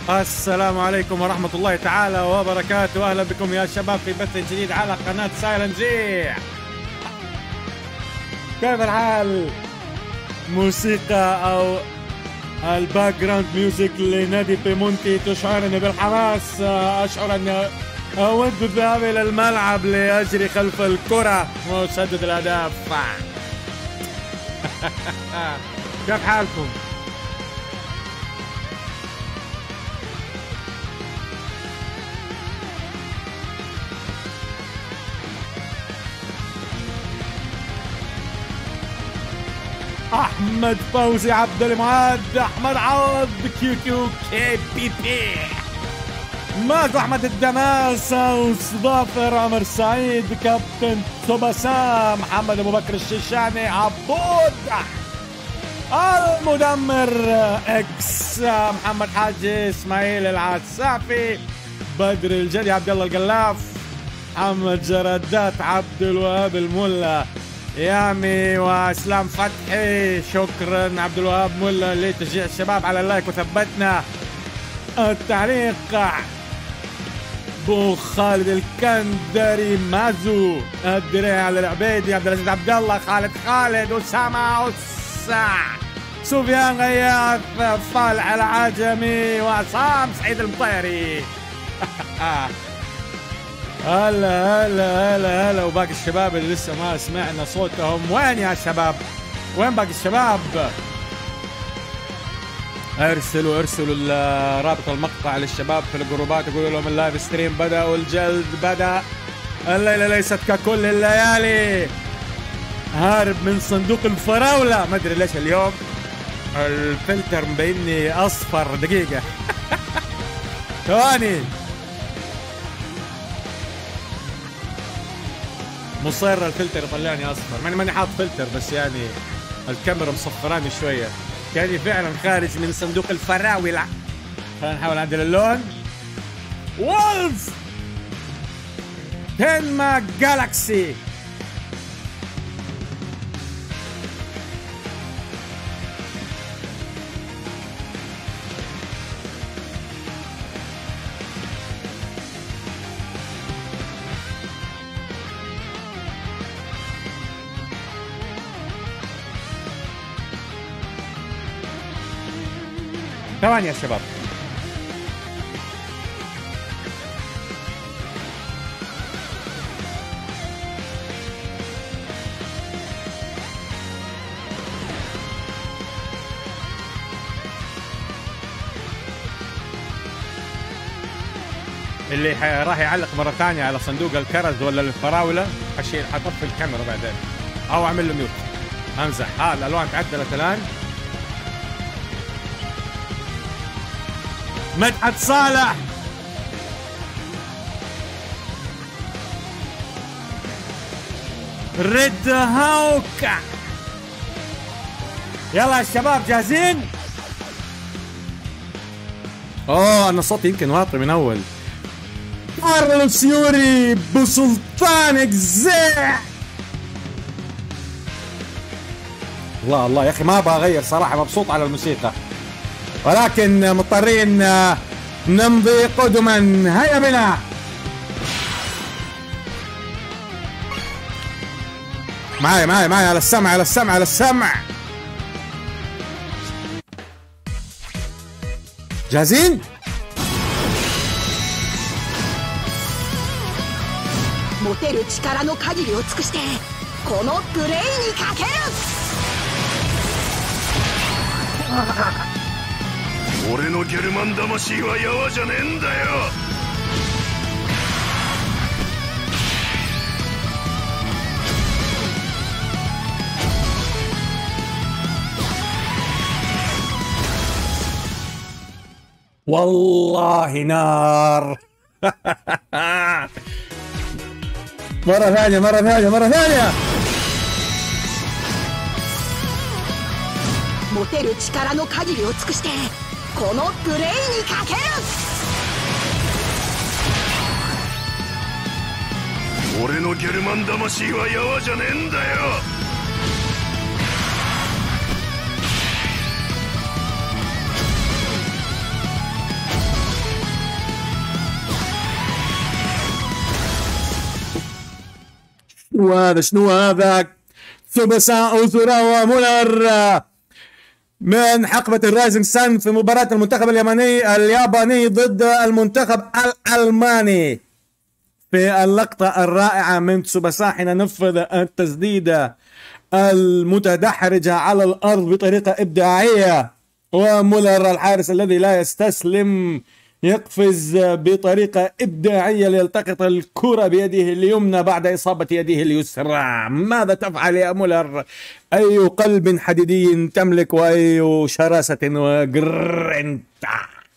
السلام عليكم ورحمة الله تعالى وبركاته. أهلا بكم يا شباب في بث جديد على قناة سايلنت جي. كيف الحال؟ موسيقى أو الباك جراوند ميوزك لنادي بيمونتي تشعرني بالحماس. أشعر أن أود الذهاب إلى الملعب لأجري خلف الكرة وأسدد الأهداف. كيف حالكم؟ احمد فوزي عبد المعاد، احمد عوض، كيو كيو كي بي بي، مازو احمد الدماسة، وظافر عمر سعيد، كابتن توباسا، محمد ابو بكر الشيشاني، عبود المدمر اكس، محمد حاجي، اسماعيل العسافي، بدر الجدي، عبد الله القلاف، محمد جردات، عبد الوهاب الملا، يامي، واسلام فتحي. شكرا عبد الوهاب ملا لتشجيع الشباب على اللايك وثبتنا التعليق. بو خالد الكندري، مازو الدريع على العبيدي، عبد العزيز عبد الله، خالد، اسامه سفيان غياث، فالع العجمي، وعصام سعيد المطيري. هلا هلا هلا هلا، وباقي الشباب اللي لسه ما سمعنا صوتهم، وين يا شباب؟ وين باقي الشباب؟ ارسلوا رابط المقطع للشباب في الجروبات، يقولوا لهم اللايف ستريم بدأ والجلد بدأ. الليلة ليست ككل الليالي. هارب من صندوق الفراولة. ما ادري ليش اليوم الفلتر مبيني اصفر. دقيقة. ثواني. مصر الفلتر يطلعني اصفر، ماني حاط فلتر، بس يعني الكاميرا مصفراني شويه، كاني فعلا خارج من صندوق الفراوله. خلينا نحاول نعدل اللون. وولف تنما جالكسي. ثواني يا شباب. اللي راح يعلق مرة ثانية على صندوق الكرز ولا الفراولة حطفي الكاميرا بعدين او اعمل له ميوت. امزح. الالوان تعدلت الان. مدحت صالح، ريد هاوكا. يلا يا شباب جاهزين؟ انا صوتي يمكن واطي من اول. كارلوس يوري بسلطان اجزاء. الله يا اخي، ما ابغى اغير صراحة، مبسوط على الموسيقى، ولكن مضطرين نمضي قدما. هيا بنا. معاي على السمع. جاهزين؟ 俺のゲルマン魂はやわじゃねえんだよ。 والله نار. مرة ثانية. 持てる力の限りを尽くしてこのプレイにかける。 俺のゲルマン魂はやわじゃねえんだよ。 وهذا شنو هذا؟ تسوباسا اوزورا ومولر من حقبة الرايزنج سان في مباراة المنتخب الياباني ضد المنتخب الألماني. في اللقطة الرائعة من تسوباسا حين نفذ التسديدة المتدحرجة على الأرض بطريقة إبداعية، ومولر الحارس الذي لا يستسلم يقفز بطريقة إبداعية ليلتقط الكرة بيده اليمنى بعد إصابة يده اليسرى. ماذا تفعل يا مولر؟ أي قلب حديدي تملك وأي شراسة وجرنتا.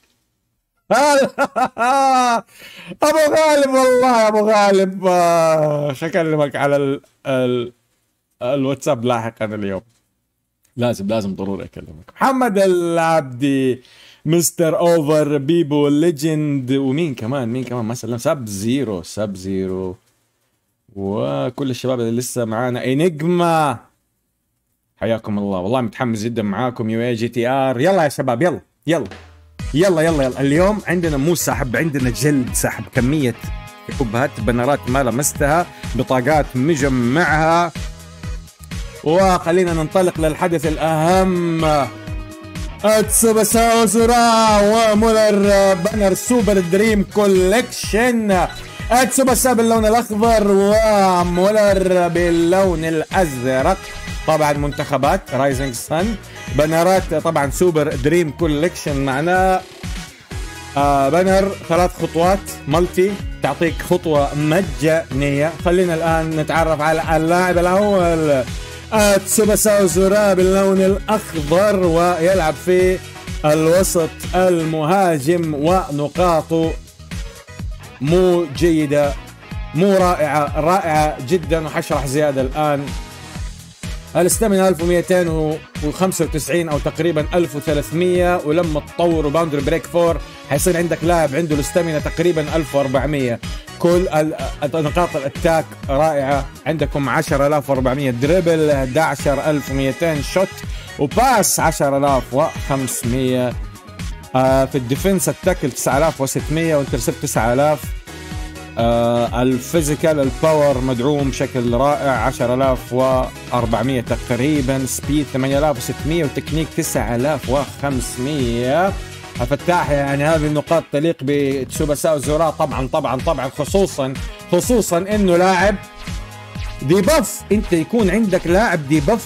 أبو غالب والله أبو غالب شكلمك على الواتساب لاحقا اليوم، لازم ضروري أكلمك. محمد العبدي، مستر اوفر، بيبو ليجند، ومين كمان ما سلم، سب زيرو وكل الشباب اللي لسه معانا، انجما، حياكم الله. والله متحمس جدا معاكم يو اي جي تي ار. يلا يا شباب يلا اليوم عندنا مو سحب، عندنا جلد سحب، كمية حبات بنرات ما لمستها، بطاقات مجمعها. وخلينا ننطلق للحدث الأهم، تسوباسا اوزورا ومولر بانر سوبر دريم كولكشن. تسوباسا باللون الأخضر ومولر باللون الأزرق، طبعا منتخبات رايزنج سان. بنرات طبعا سوبر دريم كولكشن، معناه بانر 3 خطوات ملتي تعطيك خطوة مجانية. خلينا الآن نتعرف على اللاعب الأول، تسوباسا اوزورا باللون الأخضر، ويلعب في الوسط المهاجم، ونقاطه مو جيدة، مو رائعة جدا. وحشرح زيادة الآن. الاستامينا 1295 او تقريبا 1300، ولما تطوروا باوندري بريك 4 حيصير عندك لاعب عنده الاستامينا تقريبا 1400. كل نقاط الاتاك رائعه، عندكم 10400 دريبل، 11200 شوت، وباس 10500. في الديفنس التاكل 9600، وانترسبت 9000. الفيزيكال الباور مدعوم بشكل رائع 10400 تقريبا، سبيد 8600، وتكنيك 9500. الفتاح يعني هذه النقاط تليق بتسوباسا اوزورا طبعا خصوصا انه لاعب ديباف. انت يكون عندك لاعب ديباف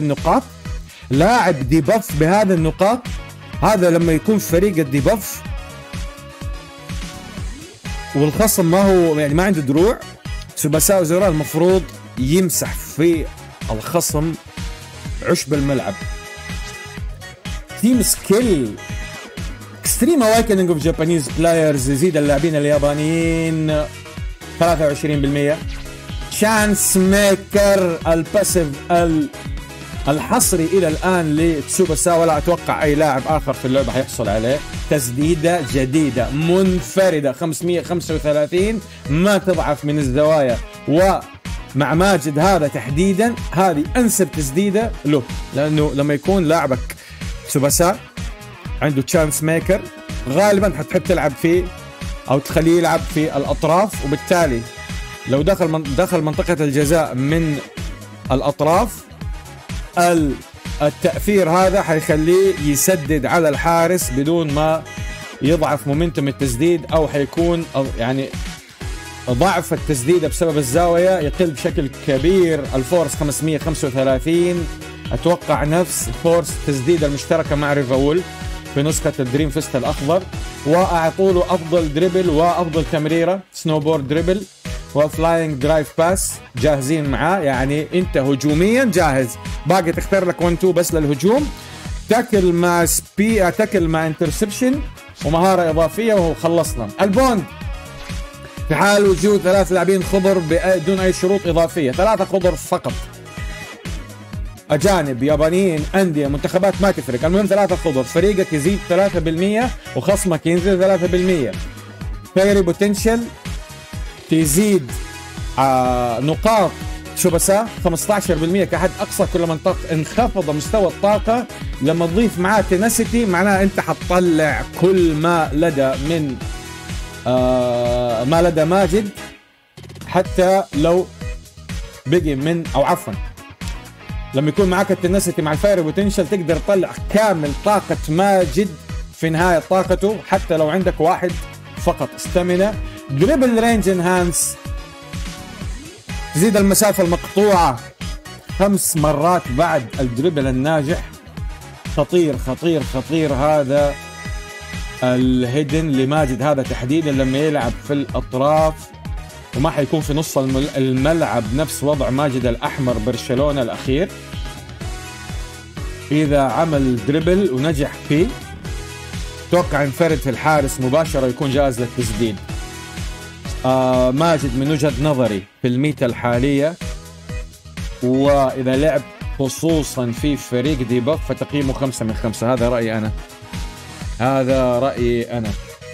بهذا النقاط، هذا لما يكون فريق الديباف والخصم ما هو يعني ما عنده دروع، تسوباسا اوزورا المفروض يمسح في الخصم عشب الملعب. تيم سكيل، اكستريم اواكننج اوف جابانيز بلايرز، يزيد اللاعبين اليابانيين 23%. شانس ميكر، الباسيف الحصري الى الان لتسوباسا، ولا اتوقع اي لاعب اخر في اللعبه حيحصل عليه. تسديده جديده منفرده 535، ما تضعف من الزوايا، ومع ماجد هذا تحديدا هذه انسب تسديده له، لانه لما يكون لاعبك تسوباسا عنده تشانس ميكر غالبا حتحب تلعب فيه او تخليه يلعب في الاطراف، وبالتالي لو دخل منطقه الجزاء من الاطراف التأثير هذا حيخليه يسدد على الحارس بدون ما يضعف مومنتم التسديد، او حيكون يعني ضعف التسديدة بسبب الزاوية يقل بشكل كبير. الفورس 535، اتوقع نفس فورس التسديدة المشتركة مع ريفاول في نسخة الدريم فيست الأخضر. وأعطوا له أفضل دريبل وأفضل تمريرة، سنوبورد دريبل وفلاينج درايف باس، جاهزين معاه. يعني أنت هجوميا جاهز، باقي تختار لك 1-2 بس للهجوم، تاكل مع تاكل مع انترسبشن ومهارة إضافية، وهو خلصنا. البوند في حال وجود 3 لاعبين خضر بدون أي شروط إضافية، 3 خضر فقط، أجانب يابانيين أندية منتخبات ما تفرق، المهم 3 خضر، فريقك يزيد 3% وخصمك ينزل 3%. فيري بوتنشل تزيد نقاط تسوباسا 15% كحد أقصى، كل ما انخفض مستوى الطاقة لما تضيف معاه تنسيتي معناه أنت حتطلع كل ما لدى من ما لدى ماجد، حتى لو بقي من، او عفوا لما يكون معك التنسيتي مع الفاير بوتنشل تقدر تطلع كامل طاقة ماجد في نهاية طاقته حتى لو عندك واحد فقط ستامينا. دريبل رينج انهانس، تزيد المسافة المقطوعة 5 مرات بعد الدريبل الناجح. خطير خطير خطير هذا الهيدن لماجد هذا تحديدا لما يلعب في الأطراف، وما حيكون في نص الملعب نفس وضع ماجد الأحمر برشلونة الأخير. إذا عمل دريبل ونجح فيه توقع ينفرد في الحارس مباشرة يكون جاهز للتسديد. ماجد من وجهة نظري في الميتا الحالية، وإذا لعب خصوصا في فريق ديباف فتقييمه 5 من 5. هذا رأيي أنا، هذا رأيي أنا.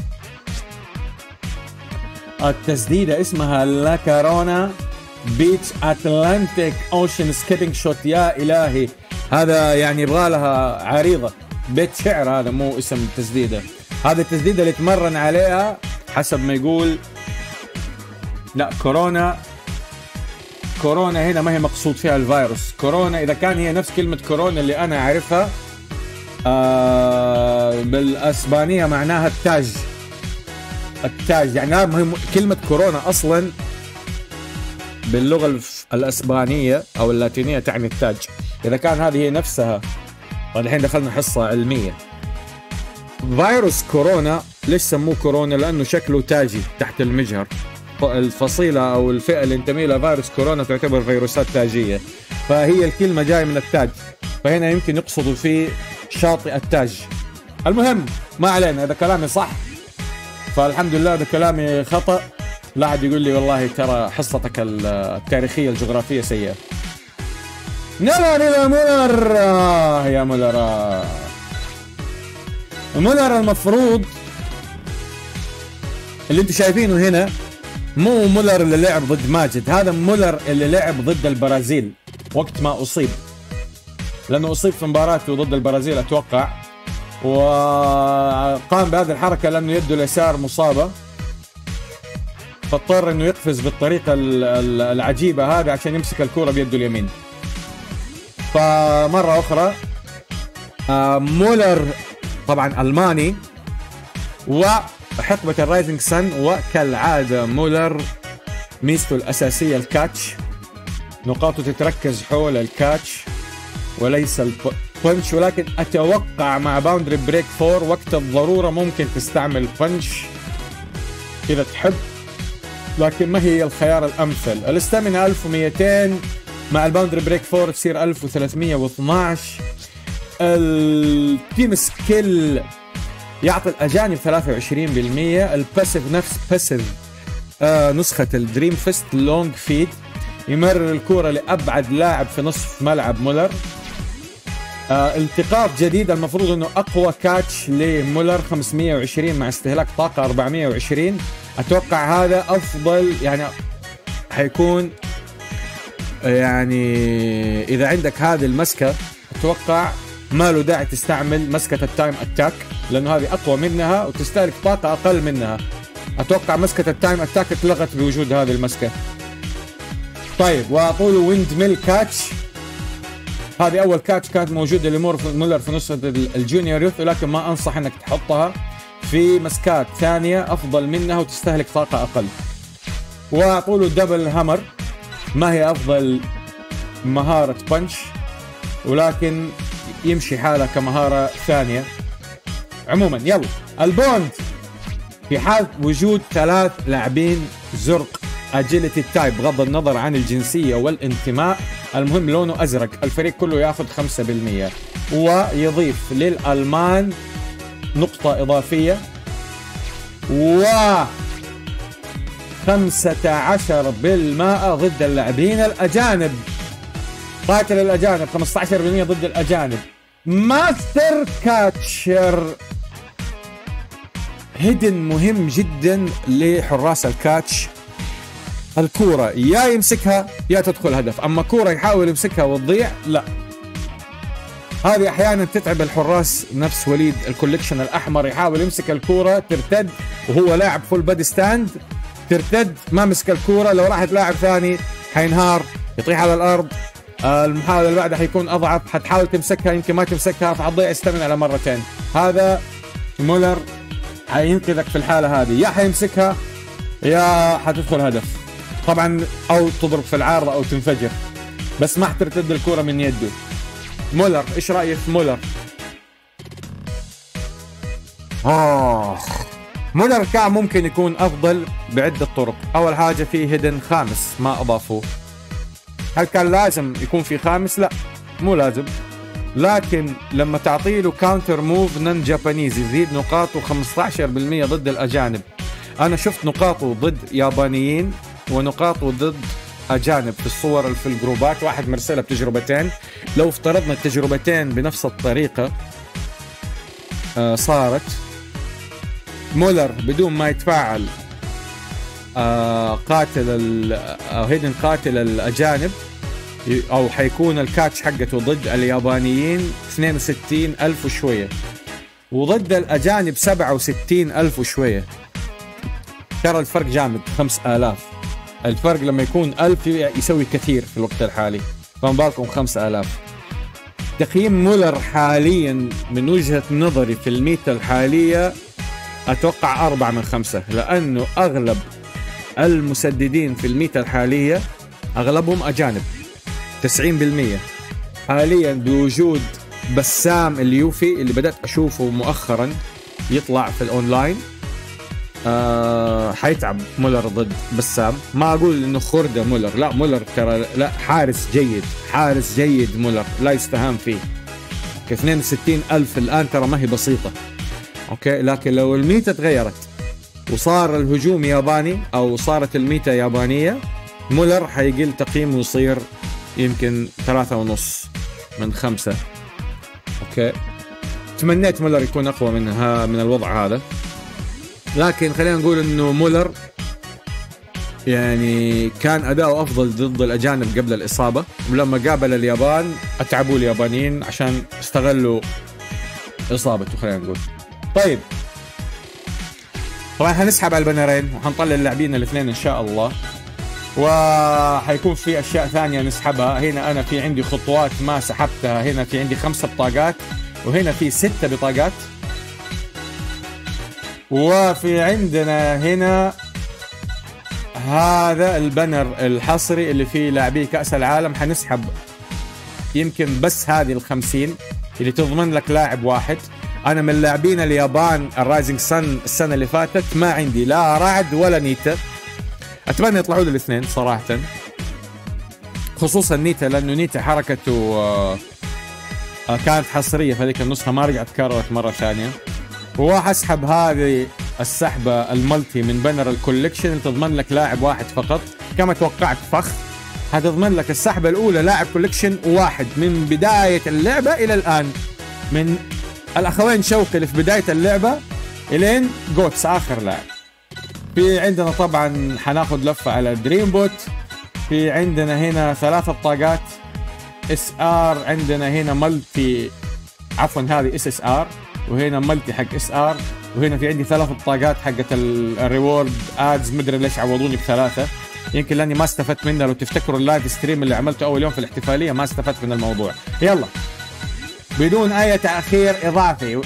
التسديدة اسمها لاكارونا بيتش أتلانتيك أوشن سكيبنج شوت. يا إلهي، هذا يعني يبغى لها عريضة، بيت شعر، هذا مو اسم التسديدة. هذا التسديدة اللي تمرن عليها حسب ما يقول. لا، كورونا هنا ما هي مقصود فيها الفيروس. كورونا إذا كان هي نفس كلمة كورونا اللي أنا أعرفها بالأسبانية معناها التاج. التاج يعني كلمة كورونا أصلا باللغة الأسبانية أو اللاتينية تعني التاج. إذا كان هذه هي نفسها، الحين دخلنا حصة علمية. فيروس كورونا ليش سموه كورونا؟ لأنه شكله تاجي تحت المجهر. الفصيلة أو الفئة اللي انتمي لها فيروس كورونا تعتبر فيروسات تاجية، فهي الكلمة جاية من التاج، فهنا يمكن يقصدوا فيه شاطئ التاج. المهم ما علينا، إذا كلامي صح فالحمد لله، إذا كلامي خطأ لا أحد يقول لي والله ترى حصتك التاريخية الجغرافية سيئة. نرى إلى مولر. يا مولر، مولر المفروض اللي انتم شايفينه هنا مو مولر اللي لعب ضد ماجد، هذا مولر اللي لعب ضد البرازيل وقت ما أصيب، لأنه أصيب في مباراته ضد البرازيل أتوقع، وقام بهذه الحركة لأنه يده اليسار مصابة، فاضطر أنه يقفز بالطريقة العجيبة هذه عشان يمسك الكرة بيده اليمين. فمرة أخرى مولر طبعا ألماني وحقبة الرايزنج سن، وكالعادة مولر ميزته الأساسية الكاتش، نقاطه تتركز حول الكاتش وليس البنش، ولكن أتوقع مع باوندري بريك 4 وقت الضرورة ممكن تستعمل بنش إذا تحب، لكن ما هي الخيار الأمثل. الاستامينا 1200 مع الباوندري بريك 4 تصير 1312. التيم سكيل يعطي الأجانب 23%. الباسيف نفس باسيف نسخة الدريم فيست لونج فيد، يمرر الكرة لأبعد لاعب في نصف ملعب مولر. التقاط جديد، المفروض انه اقوى كاتش لمولر 520 مع استهلاك طاقة 420. اتوقع هذا افضل، يعني حيكون يعني اذا عندك هذه المسكة اتوقع ما له داعي تستعمل مسكة التايم اتاك، لانه هذه اقوى منها وتستهلك طاقة اقل منها. اتوقع مسكة التايم اتاك اتلغت بوجود هذه المسكة. طيب، واقول ويند ميل كاتش، هذه اول كاتش كانت موجوده لمولر في نسخه الجونيور يوث، ولكن ما انصح انك تحطها في مسكات ثانيه افضل منها وتستهلك طاقه اقل. واقول دبل هامر، ما هي افضل مهاره بنش، ولكن يمشي حالها كمهاره ثانيه. عموما يلا البوند، في حال وجود 3 لاعبين زرق اجيلتي تايب بغض النظر عن الجنسية والانتماء، المهم لونه ازرق، الفريق كله ياخذ 5%، ويضيف للألمان نقطة اضافية، و 15% ضد اللاعبين الاجانب. قاتل الاجانب 15% ضد الاجانب. ماستر كاتشر، هيدن مهم جدا لحراس الكاتش. الكورة يا يمسكها يا تدخل هدف، أما كورة يحاول يمسكها وتضيع لا. هذه أحيانا تتعب الحراس، نفس وليد الكوليكشن الأحمر يحاول يمسك الكورة ترتد وهو لاعب فول بادي ستاند، ترتد ما مسك الكورة، لو راحت لاعب ثاني حينهار يطيح على الارض. المحاولة اللي بعدها حيكون اضعف، حتحاول تمسكها يمكن ما تمسكها، فحتضيع استمن على مرتين. هذا مولر حينقذك في الحالة هذه، يا حيمسكها يا حتدخل هدف طبعا، او تضرب في العارضة او تنفجر، بس ما حترتد الكرة من يده. مولر ايش رأيك في مولر؟ مولر كان ممكن يكون افضل بعدة طرق. اول حاجة فيه هيدن خامس ما اضافوه. هل كان لازم يكون في خامس؟ لا مو لازم، لكن لما تعطيله كاونتر موف نون جابانيز يزيد نقاطه 15% ضد الاجانب. انا شفت نقاطه ضد يابانيين ونقاطه ضد اجانب في الصور في الجروبات، واحد مرسلها بتجربتين. لو افترضنا التجربتين بنفس الطريقة صارت، مولر بدون ما يتفاعل قاتل أو هيدن قاتل الأجانب، أو حيكون الكاتش حقته ضد اليابانيين 62,000 وشوية، وضد الأجانب 67,000 وشوية. ترى الفرق جامد، 5,000. الفرق لما يكون 1000 يسوي كثير في الوقت الحالي، فما بالكم 5000. تقييم مولر حاليا من وجهة نظري في الميتا الحالية أتوقع 4 من 5، لأنه أغلب المسددين في الميتا الحالية أغلبهم أجانب 90%. حاليا بوجود بسام اليوفي اللي بدأت أشوفه مؤخرا يطلع في الأونلاين، حيتعب مولر ضد بسام. ما أقول إنه خردة مولر، لا مولر ترى لا، حارس جيد، حارس جيد مولر لا يستهان فيه. 62,000 الآن ترى ما هي بسيطة، أوكي. لكن لو الميتا تغيرت وصار الهجوم ياباني أو صارت الميتا يابانية، مولر حيقل تقييمه يصير يمكن 3.5 من 5. أوكي، تمنيت مولر يكون أقوى من الوضع هذا، لكن خلينا نقول إنه مولر يعني كان أداؤه أفضل ضد الأجانب قبل الإصابة، ولما قابل اليابان أتعبوا اليابانيين عشان استغلوا إصابته خلينا نقول. طيب طبعا هنسحب على البنرين وحنطلع اللاعبين الاثنين إن شاء الله، وحيكون في أشياء ثانية نسحبها. هنا أنا في عندي خطوات ما سحبتها، هنا في عندي 5 بطاقات، وهنا في 6 بطاقات، وفي عندنا هنا هذا البنر الحصري اللي فيه لاعبي كأس العالم. حنسحب يمكن بس هذه 50 اللي تضمن لك لاعب واحد. أنا من لاعبين اليابان الرايزنج سن السنة اللي فاتت ما عندي لا رعد ولا نيتا، أتمنى يطلعوا لي الاثنين صراحة، خصوصا نيتا لأنه نيتا حركته كانت حصرية في هذيك النسخة، ما رجعت كررت مرة ثانية. وحسحب هذه السحبة الملتي من بنر الكوليكشن اللي تضمن لك لاعب واحد فقط كما توقعت فخ. هتضمن لك السحبة الأولى لاعب كوليكشن واحد من بداية اللعبة إلى الآن، من الأخوين شوقي اللي في بداية اللعبة إلين جوتس آخر لاعب. في عندنا طبعا حناخد لفة على دريم بوت. في عندنا هنا 3 بطاقات SR، عندنا هنا ملتي، عفوا هذه SSR، وهنا ملتي حق SR، وهنا في عندي 3 بطاقات حقت الريورد ادز، مدري ليش عوضوني ب3، يمكن لاني ما استفدت منها. لو تفتكروا اللايف ستريم اللي عملته اول يوم في الاحتفاليه ما استفدت من الموضوع. يلا بدون اي تاخير اضافي،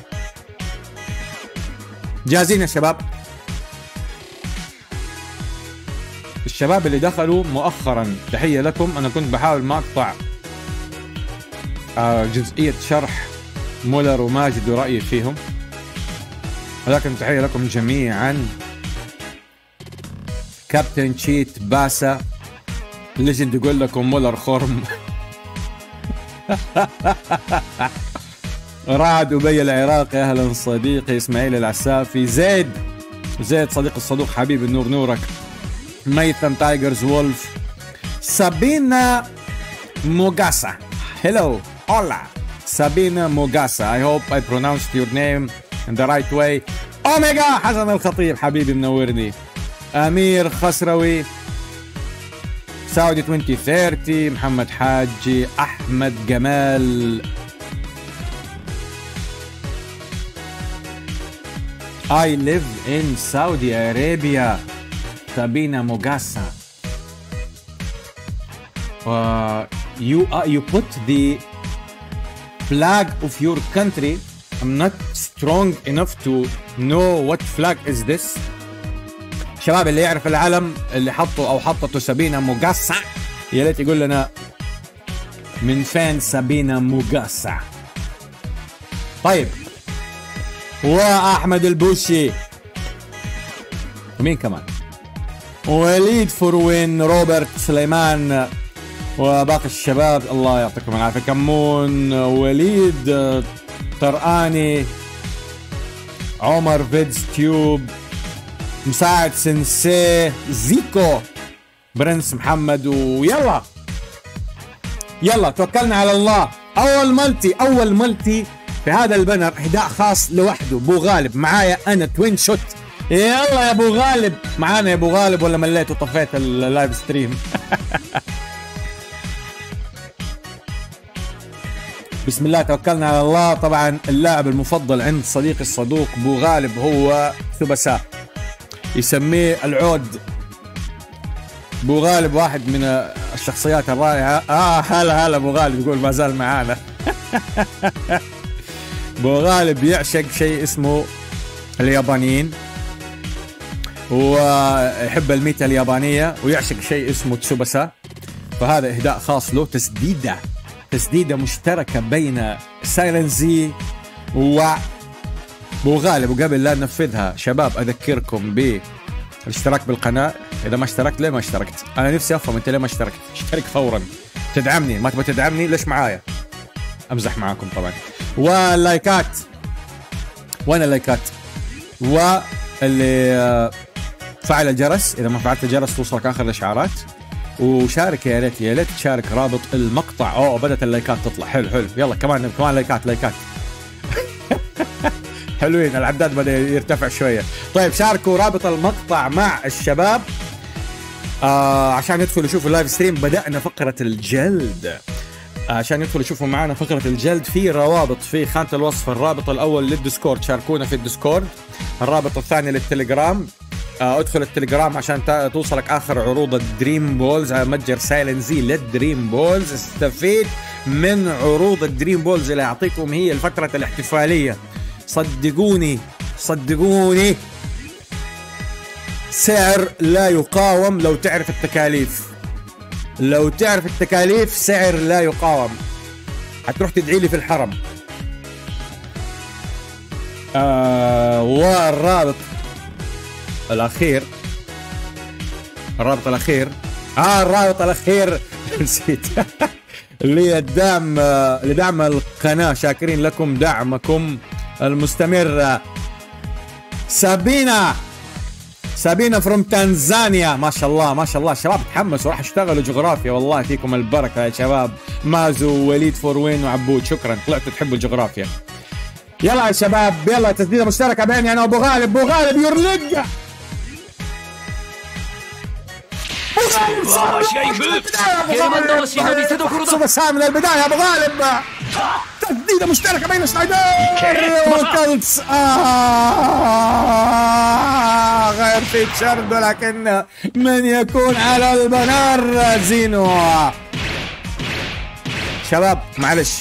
جاهزين يا شباب؟ الشباب اللي دخلوا مؤخرا تحيه لكم. انا كنت بحاول ما اقطع جزئيه شرح مولر وماجد ورأيي فيهم، ولكن تحية لكم جميعا. كابتن تشيت باسا ليجند يقول لكم مولر خرم. رعد أبي العراقي أهلا صديقي. إسماعيل العسافي. زيد صديق الصدوق حبيب النور نورك. ميثم تايجرز وولف. سابينا موغاسا. هلو هولا سابينا موغاسا. I hope I pronounced your name in the right way. أوميجا حسن الخطيب حبيبي منورني. أمير خسروي. سعودي 2030. محمد حاجي. أحمد جمال. I live in Saudi Arabia. سابينا موغاسا. you put the flag of your country. I'm not strong enough to know what flag is this. شباب اللي يعرف العلم اللي حطه او حطته سابينا مقصع يا ليت يقول لنا من فين سابينا مقصع. طيب واحمد البوشي ومين كمان؟ وليد فروين، روبرت سليمان، وباقي الشباب الله يعطيكم العافيه. كمون، وليد طرقاني، عمر فيدز تيوب، مساعد سنسي، زيكو، برنس محمد. ويلا يلا توكلنا على الله. اول ملتي في هذا البنر اهداء خاص لوحده. ابو غالب معايا انا توين شوت. يلا يا ابو غالب معانا يا ابو غالب، ولا مليت وطفيت اللايف ستريم؟ بسم الله توكلنا على الله. طبعا اللاعب المفضل عند صديقي الصدوق ابو غالب هو ثبساء، يسميه العود. ابو غالب واحد من الشخصيات الرائعه. هلا ابو غالب يقول ما زال معانا. ابو غالب يعشق شيء اسمه اليابانيين، ويحب الميتا اليابانيه، ويعشق شيء اسمه تسوباسا. فهذا اهداء خاص له، تسديده مشتركه بين سايلنزي وابو غالب. وقبل لا ننفذها شباب اذكركم بالاشتراك بالقناه. اذا ما اشتركت ليه ما اشتركت؟ انا نفسي افهم انت ليه ما اشتركت. اشترك فورا، تدعمني. ما تبغى تدعمني ليش معايا؟ امزح معاكم طبعا. واللايكات، وين اللايكات؟ واللي فعل الجرس، اذا ما فعلت الجرس توصلك اخر الاشعارات. وشارك يا ريت تشارك رابط المقطع. بدت اللايكات تطلع. حلو يلا كمان لايكات. حلوين، العداد بدا يرتفع شويه. طيب شاركوا رابط المقطع مع الشباب عشان يدخلوا يشوفوا اللايف ستريم. بدأنا فقرة الجلد. عشان يدخلوا يشوفوا معنا فقرة الجلد في روابط في خانة الوصف. الرابط الأول للديسكورد، شاركونا في الديسكورد. الرابط الثاني للتليجرام، ادخل التليجرام عشان توصلك آخر عروض الدريم بولز على متجر سايلنزي للدريم بولز. استفيد من عروض الدريم بولز اللي يعطيكم هي الفترة الاحتفالية. صدقوني سعر لا يقاوم. لو تعرف التكاليف سعر لا يقاوم. هتروح تدعي لي في الحرم. والرابط الأخير نسيت. لدعم القناة. شاكرين لكم دعمكم المستمر. سابينا فروم تنزانيا. ما شاء الله شباب تحمسوا، راح اشتغلوا جغرافيا. والله فيكم البركة يا شباب. مازو ووليد فوروين وعبود، شكرا، طلعتوا تحبوا الجغرافيا. يلا يا شباب يلا تسديدة مشتركة بيني انا وابو غالب. ابو غالب يرلق. ثبساء من البداية يا ابو غالب. تسديدة مشتركة بين سنايدر وكلتس. غير في تشرد، ولكن من يكون على البنار زينو. شباب معلش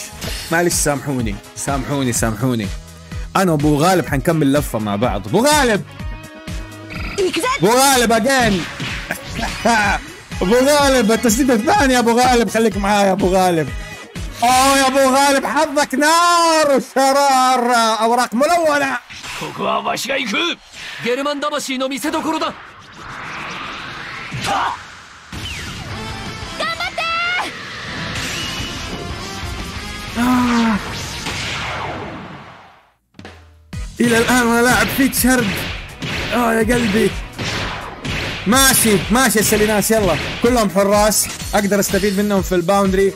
سامحوني. انا وابو غالب حنكمل لفة مع بعض. ابو غالب اجين. ابو غالب التسديدة الثانية. ابو غالب خليك معايا. ابو غالب يا ابو غالب حظك نار وشرار، اوراق ملونة. الى الان وانا لاعب في تشرد. يا قلبي. ماشي السليناس. يلا كلهم حراس، اقدر استفيد منهم في الباوندري.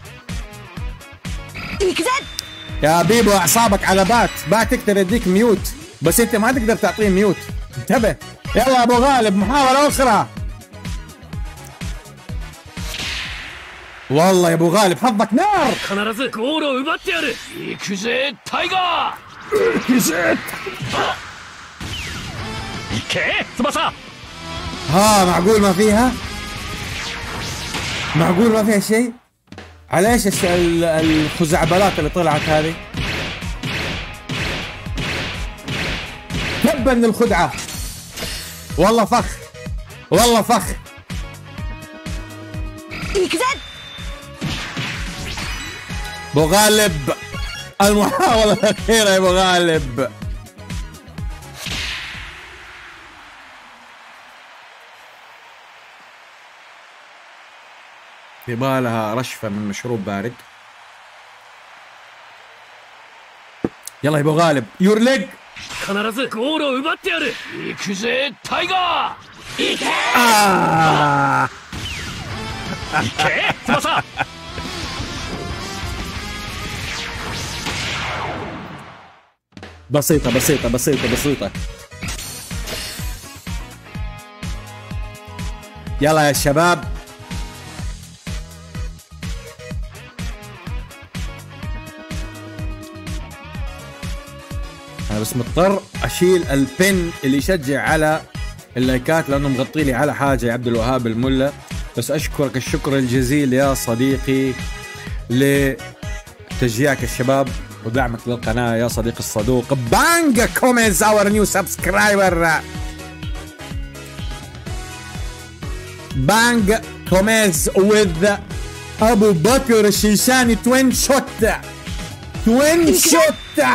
يا بيبو اعصابك على بات يقدر يديك ميوت، بس انت ما تقدر تعطيه ميوت. انتبه. يلا ابو غالب محاولة اخرى. والله يا ابو غالب حظك نار. معقول ما فيها؟ معقول ما فيها شيء؟ على ايش الخزعبلات اللي طلعت هذه؟ تبا من الخدعة. والله فخ، والله فخ. ابو غالب المحاولة الأخيرة يا ابو غالب. يبالها رشفة من مشروب بارد. يلا يا ابو غالب، يور ليج. بسيطة بسيطة بسيطة بسيطة. يلا يا شباب. أنا بس مضطر أشيل البن اللي يشجع على اللايكات لأنه مغطي لي على حاجة يا عبد الوهاب الملا. بس أشكرك الشكر الجزيل يا صديقي لتشجيعك الشباب ودعمك للقناة يا صديقي الصدوق. بانج كوميز اور نيو سبسكرايبر. بانج كوميز with أبو بكر الشيشاني توين شوت. توين شوت.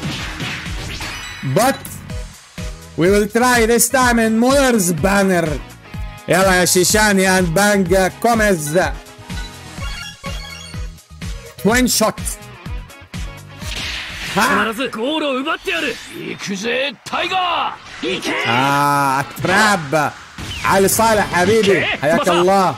But we will try this time in Muller's banner. يلا يا شيشاني and Bang Gomez. Twin shot. تراب. علي صالح حبيبي حياك الله.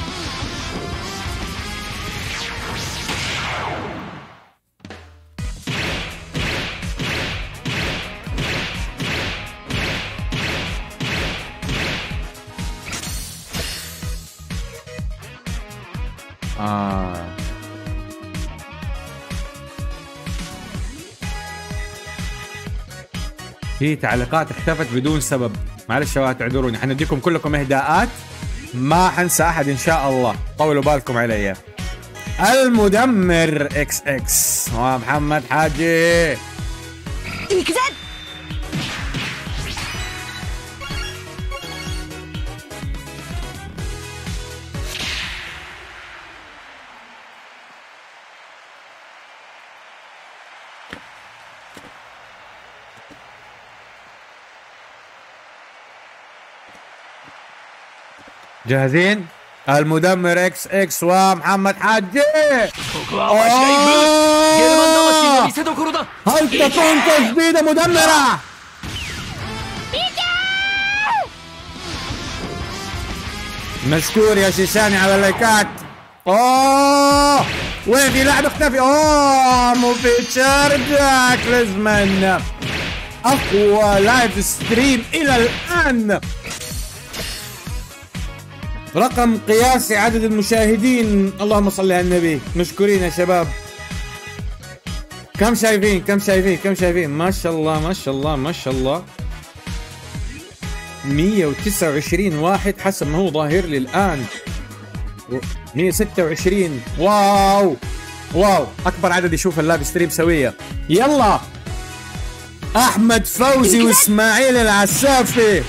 في تعليقات اختفت بدون سبب، معلش يا اعذروني. حنديكم كلكم اهداءات، ما حنسى احد ان شاء الله، طولوا بالكم علي. المدمر اكس اكس ومحمد حاجي. جاهزين؟ المدمر اكس اكس ومحمد حاجي. هل تكون تسديدة مدمرة؟ مشكور يا شيشاني على اللايكات. وين في لاعب اختفي؟ مو في شارجك لازما. اقوى لايف ستريم الى الان، رقم قياسي عدد المشاهدين. اللهم صل على النبي. مشكورين يا شباب. كم شايفين كم شايفين كم شايفين؟ ما شاء الله ما شاء الله ما شاء الله. 129 واحد حسب ما هو ظاهر لي الآن. 126. واو واو، أكبر عدد يشوف اللايف ستريم سوية. يلا أحمد فوزي وإسماعيل العسافي.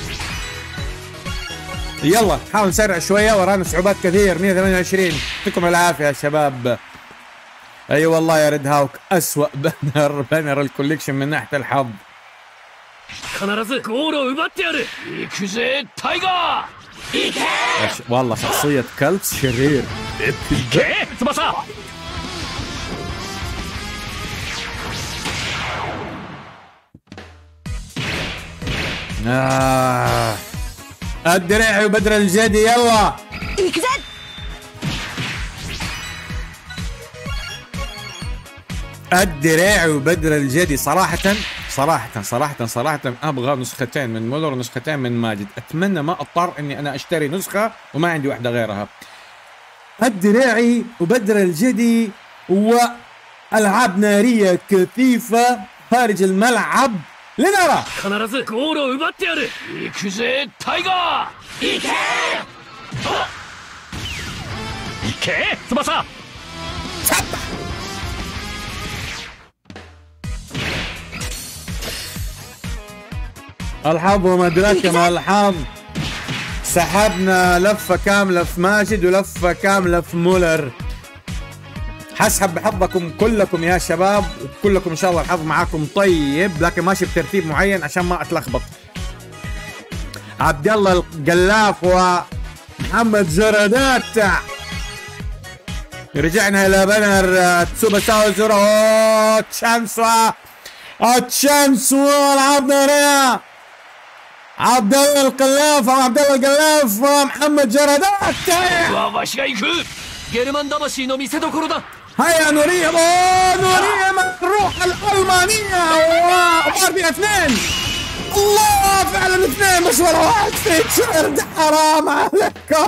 يلا حاول نسرع شوية، ورانا صعوبات كثير. 128. يعطيكم العافية يا شباب. اي والله يا ريد هاوك اسوأ بانر الكوليكشن من ناحية الحظ. والله شخصية كلبس شرير. الدريعي وبدر الجدي. يلا الدريعي وبدر الجدي. صراحة ابغى نسختين من مولر ونسختين من ماجد. اتمنى ما اضطر اني انا اشتري نسخة وما عندي واحدة غيرها. الدريعي وبدر الجدي والعاب نارية كثيفة خارج الملعب. لنرى. け翼 الحظ وما أدراك ما الحظ. سحبنا لفة كاملة في ماجد ولفة كاملة في مولر. حسحب بحظكم كلكم يا شباب، وكلكم إن شاء الله الحظ معاكم طيب، لكن ماشي بترتيب معين عشان ما أتلخبط. عبد الله القلاف ومحمد جردات. رجعنا إلى بنر تسوبا ساوزورو تشانسوا لعبنا ريا عبد الله القلاف وعبد الله القلاف ومحمد جردات. わしが行くゲルマン魂の見せ所だ هيا نريهم الروح الألمانية وضربين اثنين. الله فعلا اثنين مش ولا واحد في تشيرد. حرام عليكم.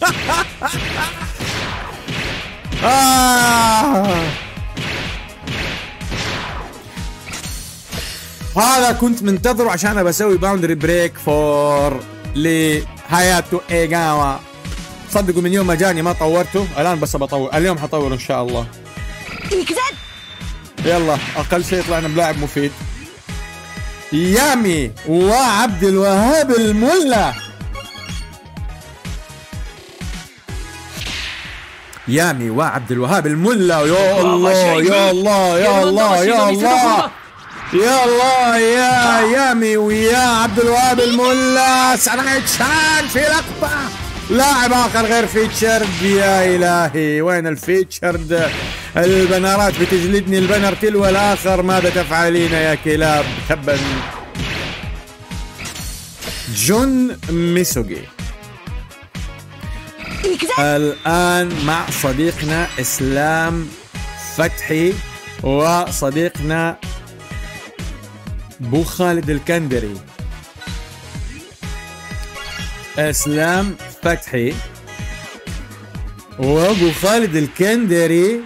هذا كنت منتظره عشان انا بسوي باوندري بريك فور لهاياتو ايغاوا. صدقوا من يوم ما جاني ما طورته، الان بس بطور، اليوم حطور ان شاء الله. يلا اقل شيء طلعنا بلاعب مفيد. يامي وعبد الوهاب الملا. يامي وعبد الوهاب الملا. يا الله يا الله يا الله يا الله يا الله يا يامي ويا عبد الوهاب الملا. سانايتشان في لقطة لاعب اخر غير فيتشرد. يا الهي وين الفيتشرد؟ البنارات بتجلدني البنر تلو الاخر. ماذا تفعلين يا كلاب؟ تبا. جون ميسوغي الان مع صديقنا اسلام فتحي وصديقنا بو خالد الكندري. اسلام فتحي وابو خالد الكندري.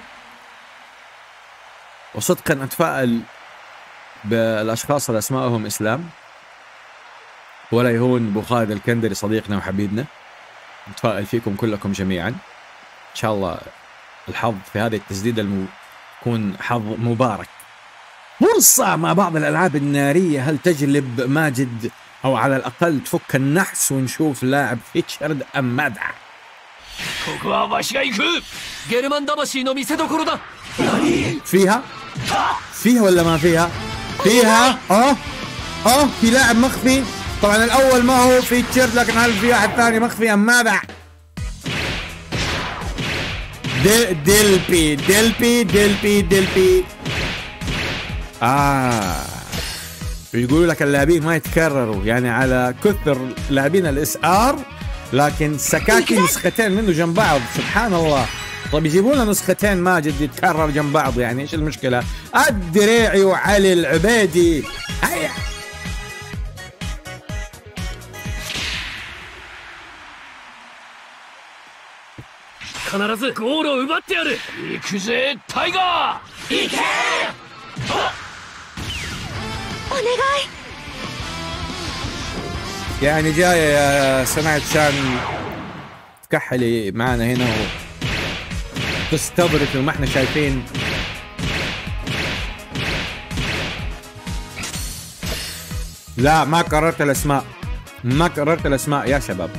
وصدقا اتفائل بالاشخاص اللي اسمائهم اسلام، ولا يهون ابو خالد الكندري صديقنا وحبيبنا. نتفائل فيكم كلكم جميعا ان شاء الله. الحظ في هذه التسديده يكون حظ مبارك. فرصه مع بعض الالعاب الناريه، هل تجلب ماجد او على الاقل تفك النحس ونشوف لاعب فيتشرد ام ماذا؟ ここはわしが行くゲルマン魂の見せ所だ فيها ولا ما فيها؟ فيها. في لاعب مخفي. طبعا الاول ما هو فيتشرد، لكن هل في واحد ثاني مخفي ام ماذا؟ ديلبي. يقولوا لك اللاعبين ما يتكرروا، يعني على كثر لاعبين الاس ار، لكن سكاكي نسختين منه جنب بعض. سبحان الله. طيب يجيبوا لنا نسختين ماجد يتكرر جنب بعض، يعني ايش المشكله؟ الدريعي وعلي العبيدي. هيا يعني جايه يا سمعت شان تكحلي معنا هنا وتستظرفي وما احنا شايفين. لا ما قررت الاسماء يا شباب.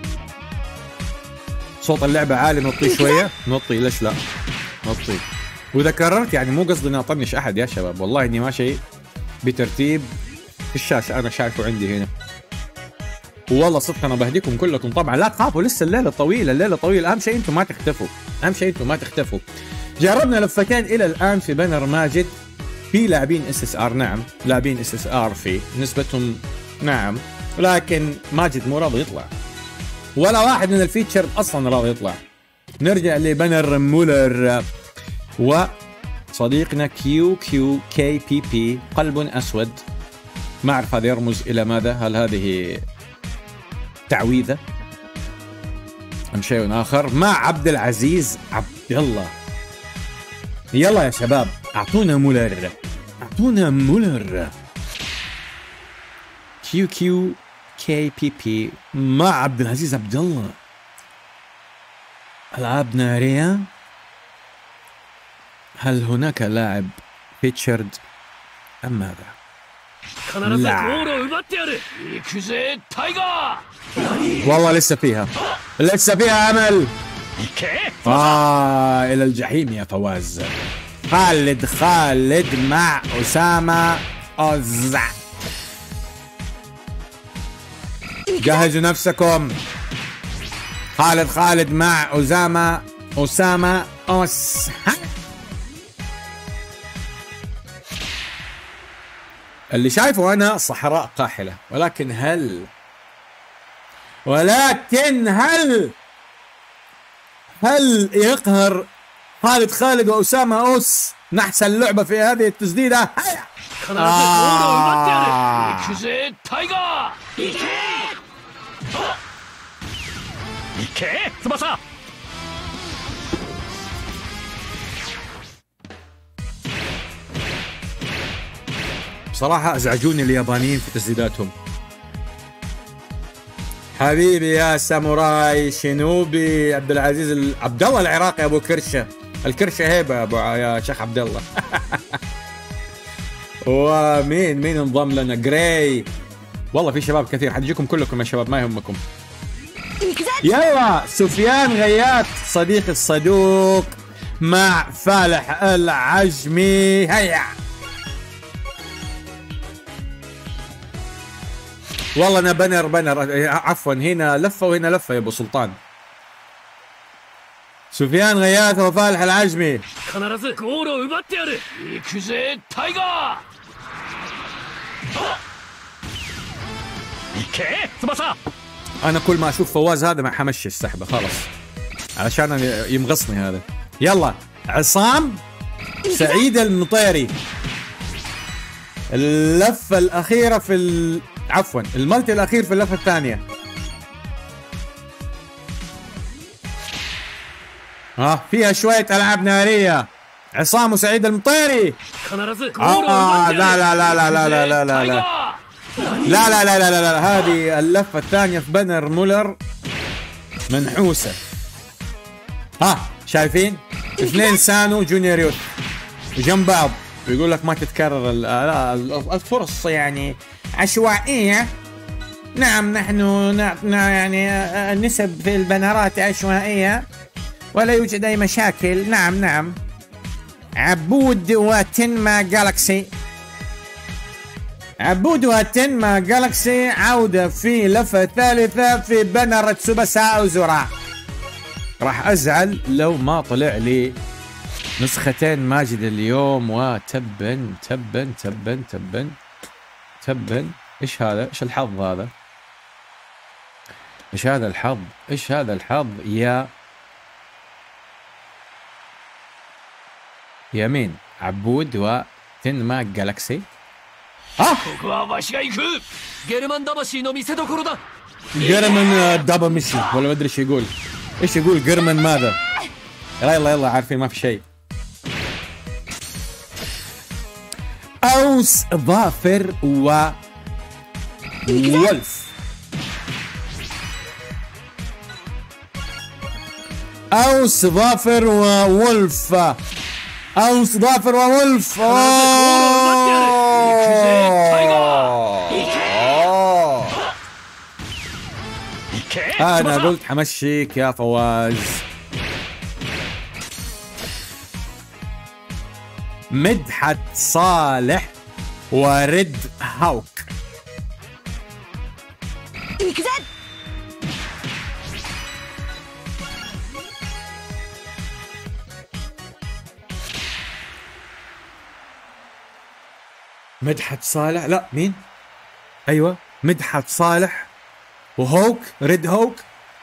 صوت اللعبة عالي، نوطي شوية. نوطي ليش لا؟ نوطي. واذا قررت يعني مو قصدي اني اطنش احد يا شباب، والله اني ماشي بترتيب في الشاشة انا شايفه عندي هنا. والله صدق انا بهديكم كلكم. طبعا لا تخافوا، لسه الليلة طويلة. اهم شيء انتم ما تختفوا. جربنا لفتين الى الان في بنر ماجد. في لاعبين اس اس ار، نعم لاعبين اس اس ار في نسبتهم نعم، لكن ماجد مو راضي يطلع، ولا واحد من الفيتشر اصلا راضي يطلع. نرجع لبنر مولر وصديقنا كيو كي بي بي قلب اسود. ما اعرف هذا يرمز الى ماذا، هل هذه تعويذه ام شيء اخر؟ مع عبد العزيز عبد الله. يلا يا شباب اعطونا مولر. كيو كي بي بي مع عبد العزيز عبد الله. ألعاب نارية؟ هل هناك لاعب فيتشرد أم ماذا؟ لا والله لسه فيها أمل. إلى الجحيم يا فواز. خالد مع أسامة أوزع. جهزوا نفسكم. خالد مع أسامة أوس. اللي شايفه أنا صحراء قاحلة، ولكن هل يقهر خالد وأسامة أوس نحس اللعبة في هذه التسديدة؟ بصراحة أزعجوني اليابانيين في تسديداتهم. حبيبي يا ساموراي شينوبي عبد العزيز عبد الله العراقي ابو كرشه. الكرشه هيبه يا شيخ عبد الله. ومين انضم لنا؟ جراي. والله في شباب كثير، حتجيكم كلكم يا شباب ما يهمكم. يلا سفيان غياث صديقي الصدوق مع فالح العجمي. هيا والله انا بنر عفوا، هنا لفه وهنا لفه يا ابو سلطان. سفيان غياث وفالح العجمي. انا كل ما اشوف فواز هذا ما حمشي السحبه خلاص علشان يمغصني هذا. يلا عصام سعيد المطيري. اللفه الاخيره في عفوا الملتي الاخير في اللفه الثانيه. فيها شويه العاب ناريه. عصام وسعيد المطيري. لا لا لا لا لا لا لا لا لا لا لا لا لا، هذه اللفه الثانيه في بنر مولر منحوسه. شايفين؟ اثنين سانو جونيور يوت جنب بعض، ويقول لك ما تتكرر الفرص يعني عشوائية. نعم نحن يعني النسب في البنرات عشوائية ولا يوجد أي مشاكل. نعم. عبود وتنما جالكسي. عودة في لفة ثالثة في بنرة سوباسا أوزورا. راح أزعل لو ما طلع لي نسختين ماجد اليوم. وتبن تبن تبن تبن تبن. ايش هذا؟ ايش الحظ هذا؟ ايش هذا الحظ يا مين؟ عبود وتنما جالكسي. جيرمان دابا ميسي ولا ما ادري ايش يقول. ايش يقول جيرمان ماذا؟ يلا عارفين ما في شيء. أوس ظافر وولف. أوس ظافر وولف. أنا قلت حمشيك يا فواز. مدحت صالح وريد هاوك. مدحت صالح، لا مين؟ ايوه مدحت صالح وهوك ريد هوك.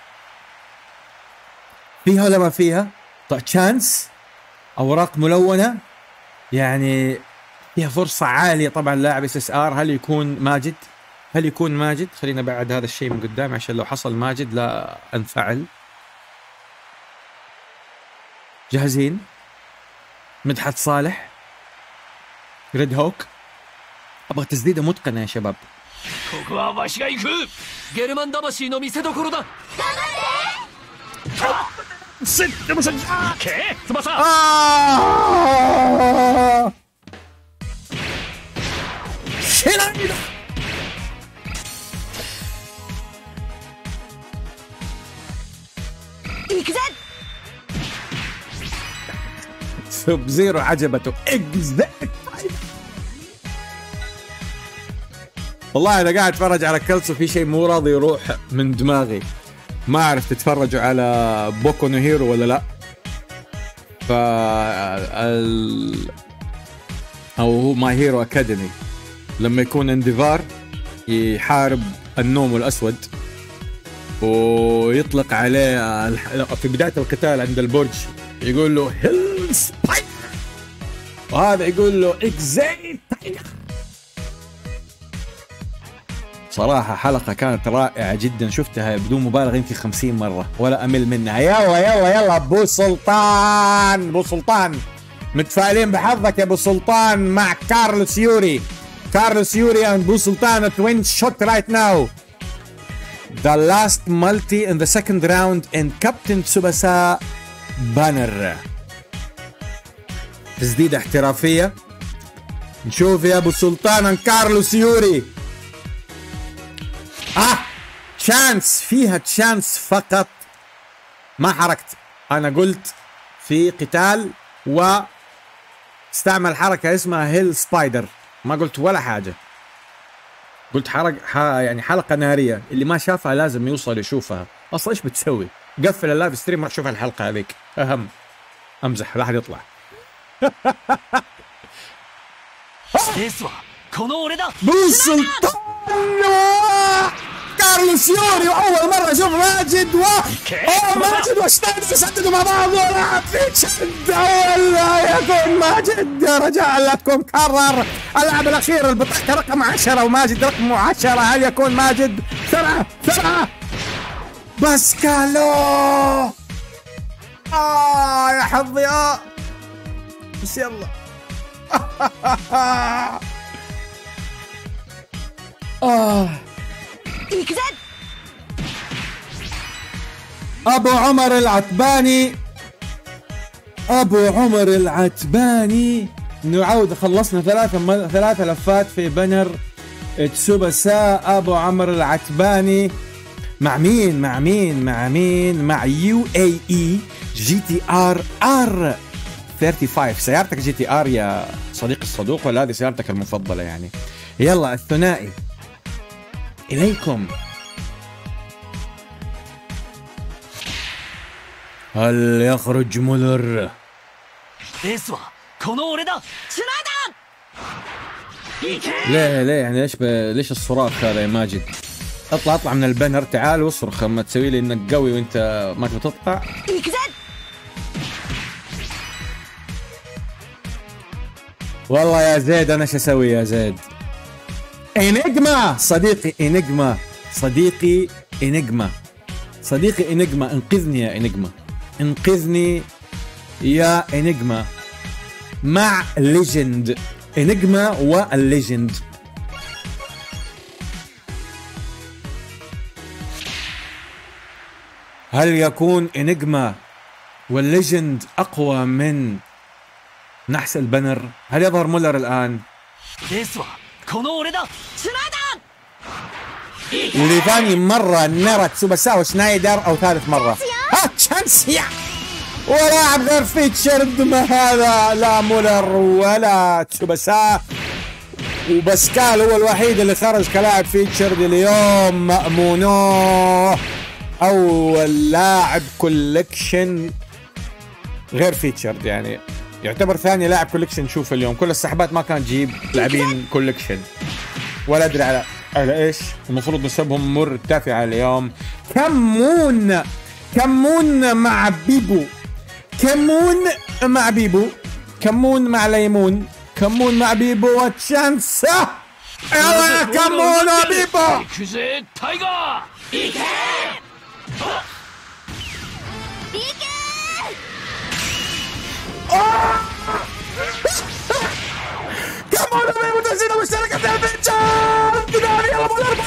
فيها ولا ما فيها؟ طيب تشانس اوراق ملونه يعني فيها فرصة عالية طبعا لاعب اس اس ار. هل يكون ماجد؟ خلينا بعد هذا الشيء من قدام عشان لو حصل ماجد لا انفعل. جاهزين؟ مدحت صالح ريد هوك. ابغى تسديدة متقنة يا شباب. ست مشجعات. 翼 شيلايدا. سوب زيرو عجبته اكزاكت. والله انا قاعد اتفرج على كلسو في شيء مو راضي يروح من دماغي. ما اعرف تتفرجوا على بوكو نو هيرو ولا لا؟ ف او هو ماي هيرو اكاديمي، لما يكون انديفار يحارب النوم الاسود ويطلق عليه في بدايه القتال عند البرج يقول له هيل سبايدر، وهذا يقول له اكزايت تايجر. صراحة حلقة كانت رائعة جدا، شفتها بدون مبالغة يمكن 50 مرة ولا أمل منها. يلا يلا يلا أبو سلطان، أبو سلطان متفائلين بحظك يا أبو سلطان مع كارلوس يوري. كارلوس يوري and أبو سلطان at win shot right now. The last multi in the second round in Captain Tsubasa Banner. تسديدة احترافية. نشوف يا أبو سلطان and كارلوس يوري. تشانس، فيها تشانس فقط. ما حركت، انا قلت في قتال واستعمل حركة اسمها هيل سبايدر، ما قلت ولا حاجة. قلت يعني حلقة نارية، اللي ما شافها لازم يوصل يشوفها. اصلا ايش بتسوي؟ قفل اللايف ستريم راح شوف الحلقة هذيك. اهم امزح لا احد يطلع. بو سلطان كارلوس يوري، واول مره اشوف ماجد ماجد وشنايدر يسددوا مع بعض ولا في شد. ولا يكون ماجد رجاء لا تكون كرر اللعب الاخير. البطاقه رقم 10 وماجد رقم 10. هل يكون ماجد؟ سرعه باسكالو. يا حظي. بس يلا. أبو عمر العتباني، أبو عمر العتباني. نعود، خلصنا ثلاث لفات في بنر تسوباسا. أبو عمر العتباني مع مين؟ مع UAE GTR R35. سيارتك GTR يا صديق الصدوق ولا هذه سيارتك المفضلة يعني؟ يلا الثنائي إليكم. هل يخرج مولر؟ ليه يعني ليش الصراخ هذا يا ماجد؟ اطلع من البنر، تعال واصرخ. اما تسوي لي انك قوي وانت ما تبغى تطلع. والله يا زيد انا شو اسوي يا زيد؟ انجما صديقي، انجما صديقي، انقذني يا انجما، انقذني يا انجما مع ليجند. انجما والليجند. هل يكون انجما والليجند اقوى من نحس البنر؟ هل يظهر مولر الان؟ لثاني مرة نرى تسوباسا وشنايدر أو ثالث مرة. تشانسيا ولاعب غير فيتشرد. ما هذا؟ لا مولر ولا تسوباسا، وباسكال هو الوحيد اللي خرج كلاعب فيتشرد اليوم. مأمونو أول لاعب كولكشن غير فيتشرد، يعني يعتبر ثاني لاعب كولكشن نشوفه اليوم. كل السحبات ما كانت تجيب لاعبين كولكشن، ولا أدري على ايش. المفروض نسبهم مرتفعة اليوم. كمون مع بيبو، كمون مع ليمون، كمون مع بيبو وتشانسا. يلا يا كمون وبيبو. كمون وبيبو تسديدة مشتركة في الفيتشر. يلا مولر.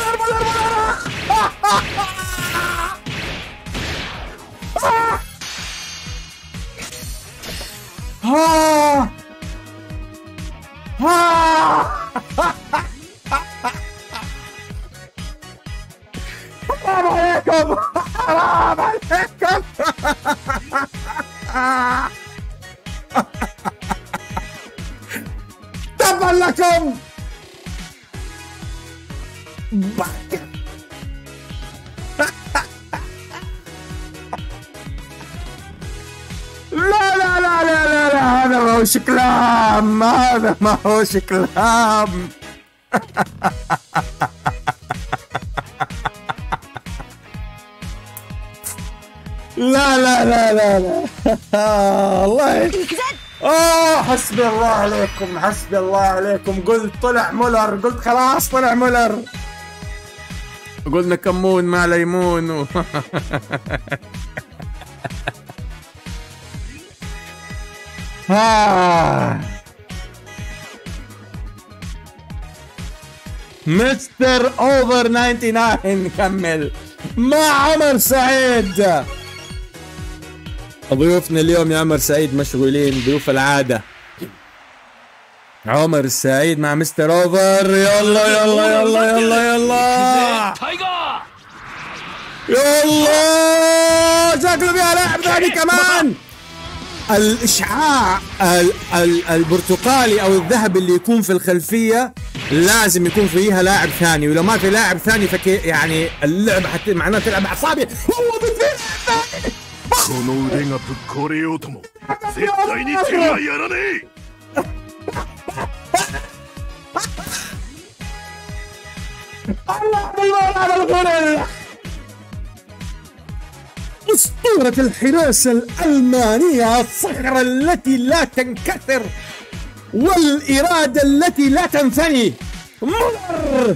حرام عليكم، حرام عليكم. تبا لكم. لا لا لا لا لا لا، هذا ما هوش كلام، هذا ما هوش كلام. لا لا لا لا لا. الله. حسبي الله عليكم، حسبي الله عليكم. قلت طلع مولر، قلت خلاص طلع مولر، قلنا كمون مع ليمون. مستر اوفر 99 كمل مع عمر سعيد. ضيوفنا اليوم يا عمر سعيد مشغولين، ضيوف العادة. عمر السعيد مع مستر اوفر. يلا يلا يلا يلا يلا يلا. شكله فيها لاعب ثاني كمان. الاشعاع البرتقالي او الذهبي اللي يكون في الخلفيه لازم يكون فيها لاعب ثاني، ولو ما في لاعب ثاني يعني اللعبه معناها تلعب اعصابي. هو بتفيد この腕がぶっ壊れようとも絶対に手はやらねえ。 أسطورة الحراسة الألمانية، الصخرة التي لا تنكسر والإرادة التي لا تنثني. مولر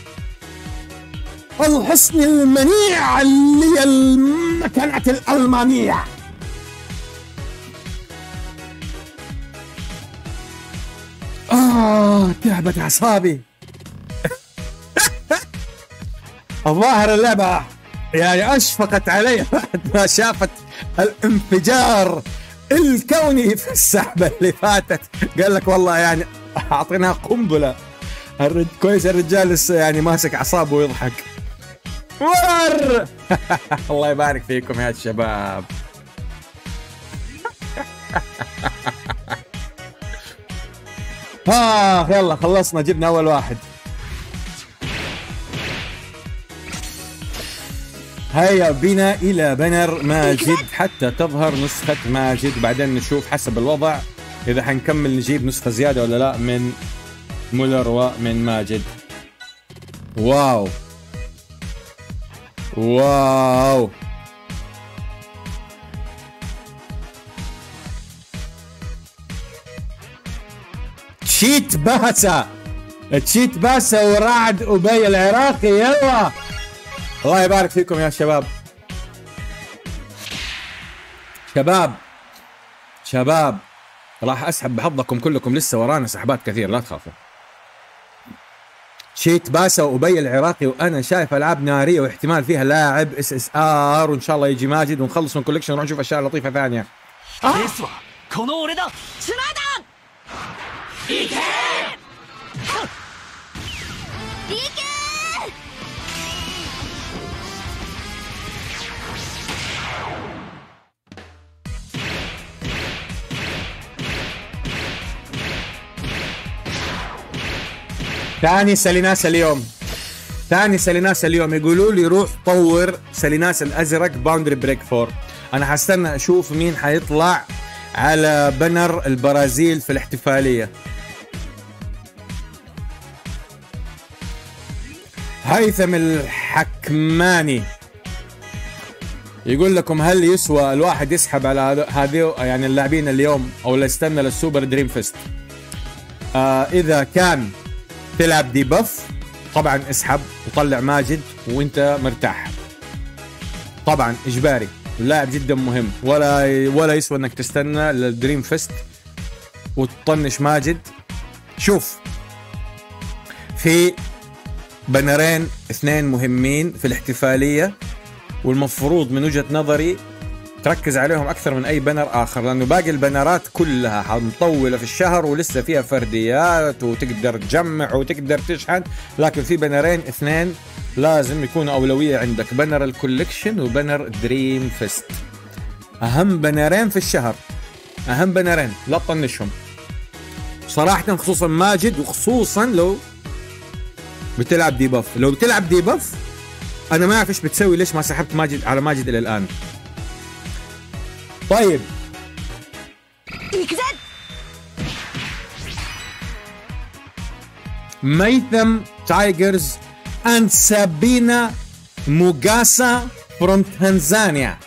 الحصن المنيع للمكانة الألمانية. تعبت أعصابي. الظاهر اللعبة يعني أشفقت علي بعد ما شافت الانفجار الكوني في السحبة اللي فاتت. قال لك والله يعني أعطيناها قنبلة. كويس الرجال لسه يعني ماسك أعصابه ويضحك. الله يبارك فيكم يا الشباب. يلا خلصنا، جبنا أول واحد. هيا بنا إلى بنر ماجد حتى تظهر نسخة ماجد، بعدين نشوف حسب الوضع إذا حنكمل نجيب نسخة زيادة ولا لا من مولر ومن ماجد. واو واو. تشيت باسا، تشيت باسا ورعد أبي العراقي. يلا الله يبارك فيكم يا شباب. شباب راح اسحب بحظكم كلكم، لسه ورانا سحبات كثير لا تخافوا. تشيت باسا وأبي العراقي، وانا شايف العاب ناريه واحتمال فيها لاعب SSR، وان شاء الله يجي ماجد ونخلص من كولكشن ونروح نشوف اشياء لطيفه ثانيه. ثاني ساليناس اليوم يقولوا لي روح طور ساليناس الازرق باوندري بريك 4. انا حستنى اشوف مين حيطلع على بنر البرازيل في الاحتفاليه. هيثم الحكماني يقول لكم هل يسوى الواحد يسحب على هذه يعني اللاعبين اليوم او يستنى للسوبر دريم فيست؟ اذا كان تلعب دي بف طبعا اسحب وطلع ماجد وانت مرتاح، طبعا اجباري، اللاعب جدا مهم، ولا يسوى انك تستنى للدريم فيست وتطنش ماجد. شوف، في بنرين اثنين مهمين في الاحتفالية، والمفروض من وجهة نظري تركز عليهم اكثر من اي بنر اخر، لانه باقي البنرات كلها مطوله في الشهر ولسه فيها فرديات وتقدر تجمع وتقدر تشحن، لكن في بنرين اثنين لازم يكونوا اولويه عندك، بنر الكوليكشن وبنر دريم فيست. اهم بنرين في الشهر، اهم بنرين لا تطنشهم صراحه، خصوصا ماجد، وخصوصا لو بتلعب ديباف. لو بتلعب ديباف انا ما اعرف ايش بتسوي، ليش ما سحبت ماجد على ماجد الى الان. طيب ميثم تايجرز and Sabina Mugasa from Tanzania.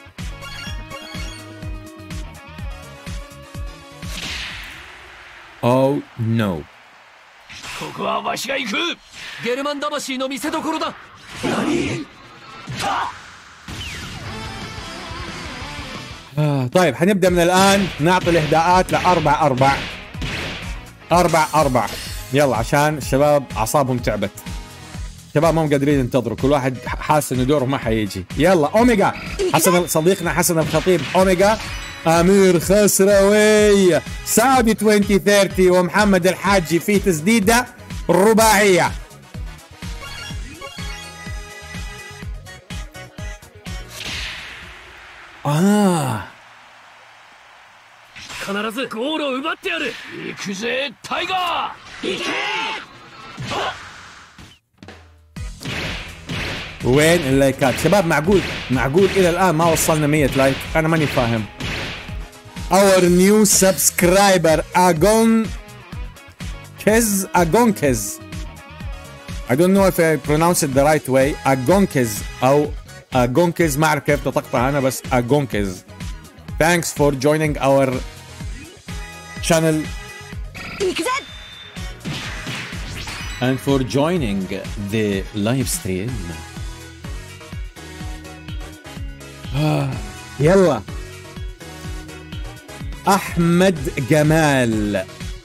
Oh no. ここはわしが行く。ゲルマン魂の見せ所だ。 طيب حنبدأ من الآن نعطي الإهداءات لأربع أربع 4-4. يلا عشان الشباب أعصابهم تعبت، الشباب ما هم قادرين ينتظروا، كل واحد حاسس إنه دوره ما حيجي. يلا أوميجا حسن، صديقنا حسن الخطيب أوميجا، أمير خسروي، سعودي 2030 ومحمد الحاجي في تسديدة رباعية. آه 必ずゴールを奪ってやる。行くぜタイガー。行け。 وين اللايكات شباب؟ معقول الى الان ما وصلنا 100 لايك؟ انا ماني فاهم. Our new subscriber Agonkez. I don't know if I pronounce it the right way. Agonkez او Agonkez، ما اعرف كيف تطقطها انا، بس Agonkez. Thanks for joining our channel and for joining the live stream. يلا أحمد جمال،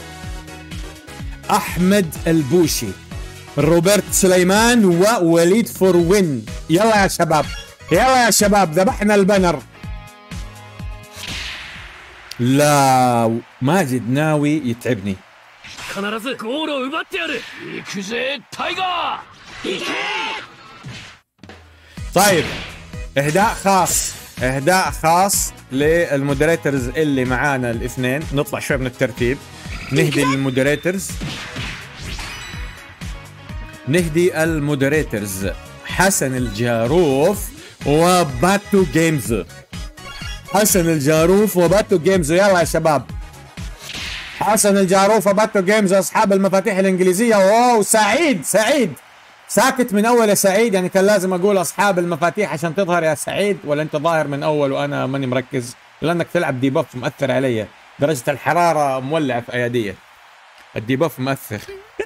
أحمد البوشي، روبرت سليمان ووليد فروين. يلا يا شباب، يلا يا شباب، ذبحنا البنر. لا ماجد ناوي يتعبني. 必ずゴールを奪ってやる。行くぜタイガー。行け。 طيب اهداء خاص للمودريترز اللي معانا الاثنين. نطلع شوي من الترتيب، نهدي المودريترز حسن الجاروف وباتو جيمز. حسن الجاروف وباتو جيمز، يلا يا شباب، حسن الجاروف وباتو جيمز اصحاب المفاتيح الانجليزيه. واو سعيد ساكت من اول يا سعيد، يعني كان لازم اقول اصحاب المفاتيح عشان تظهر يا سعيد، ولا انت ظاهر من اول وانا ماني مركز؟ لانك تلعب ديباف مؤثر علي، درجه الحراره مولعه في اياديه، الديباف مؤثر.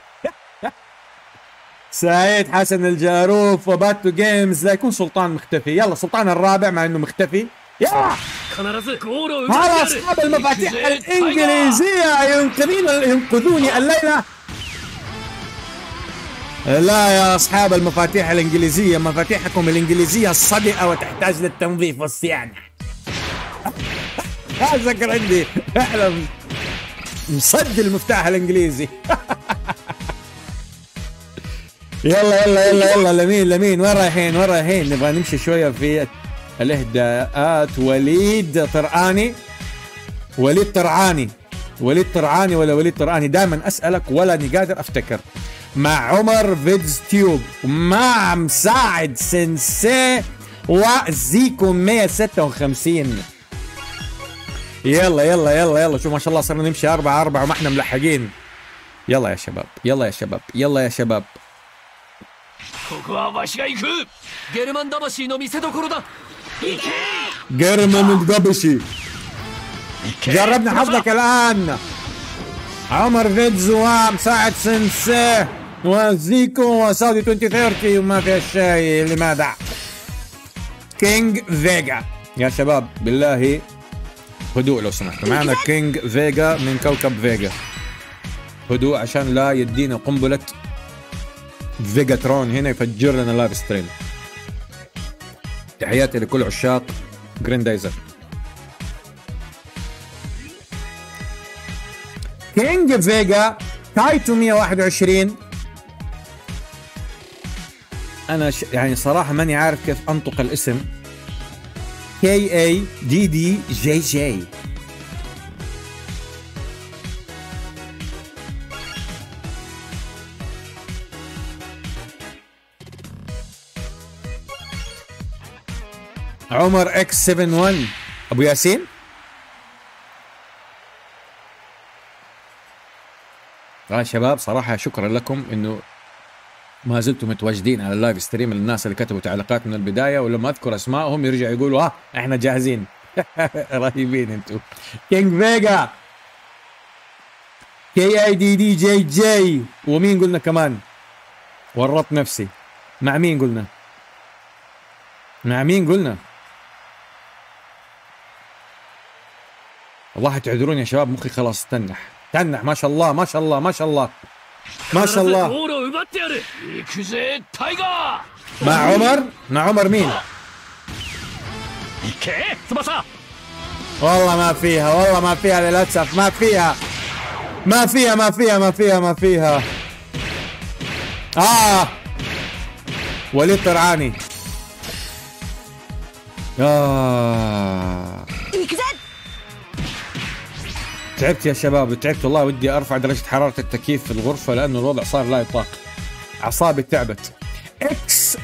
سعيد حسن الجاروف وباتو جيمز. لا يكون سلطان مختفي. يلا سلطان الرابع مع انه مختفي. يلا هذا اصحاب المفاتيح الانجليزيه ينقذوني الليله. لا يا اصحاب المفاتيح الانجليزيه، مفاتيحكم الانجليزيه صدئه وتحتاج للتنظيف والصيانه. هذا عندي فعلا مصدي المفتاح الانجليزي. يلا لمين وين رايحين؟ نبغى نمشي شويه في الاهداءات. وليد طرعاني دائما اسالك ولا اني قادر افتكر. مع عمر فيدز تيوب، مع مساعد سنسي وزيكو 156. يلا شوف ما شاء الله صرنا نمشي 4-4 وما احنا ملحقين. يلا يا شباب. ここはわしが行く。ゲルマン魂の見せ所だ。行け。 جرمان دبشي، جربنا حظك الآن. عمر فيدز ومساعد سنسي وزيكو وسعودي 2030 وما في الشيء. لماذا؟ كينج فيجا يا شباب بالله هدوء لو سمحتوا. معنا كينج فيجا من كوكب فيجا، هدوء عشان لا يدينا قنبلة فيجاترون هنا يفجر لنا لايف ستريم. تحياتي لكل عشاق جريندايزر. كينج فيجا كايتو 121. انا يعني صراحه ماني عارف كيف انطق الاسم. KADDJJ. عمر X71 ابو ياسين. شباب صراحه شكرا لكم انه ما زلتم متواجدين على اللايف ستريم. الناس اللي كتبوا تعليقات من البدايه ولما اذكر اسمائهم يرجعوا يقولوا احنا جاهزين. رهيبين انتم. كينج فيجا KIDDJJ. ومين قلنا كمان؟ ورطت نفسي. مع مين قلنا؟ والله تعذروني يا شباب، مخي خلاص تنح. ما شاء الله ما شاء الله ما شاء الله ما شاء الله. مع عمر مين؟ والله ما فيها للأسف. ما فيها. وليد طرعاني. تعبت يا شباب، تعبت والله. ودي ارفع درجة حرارة التكييف في الغرفة لانه الوضع صار لا يطاق. اعصابي تعبت. اكس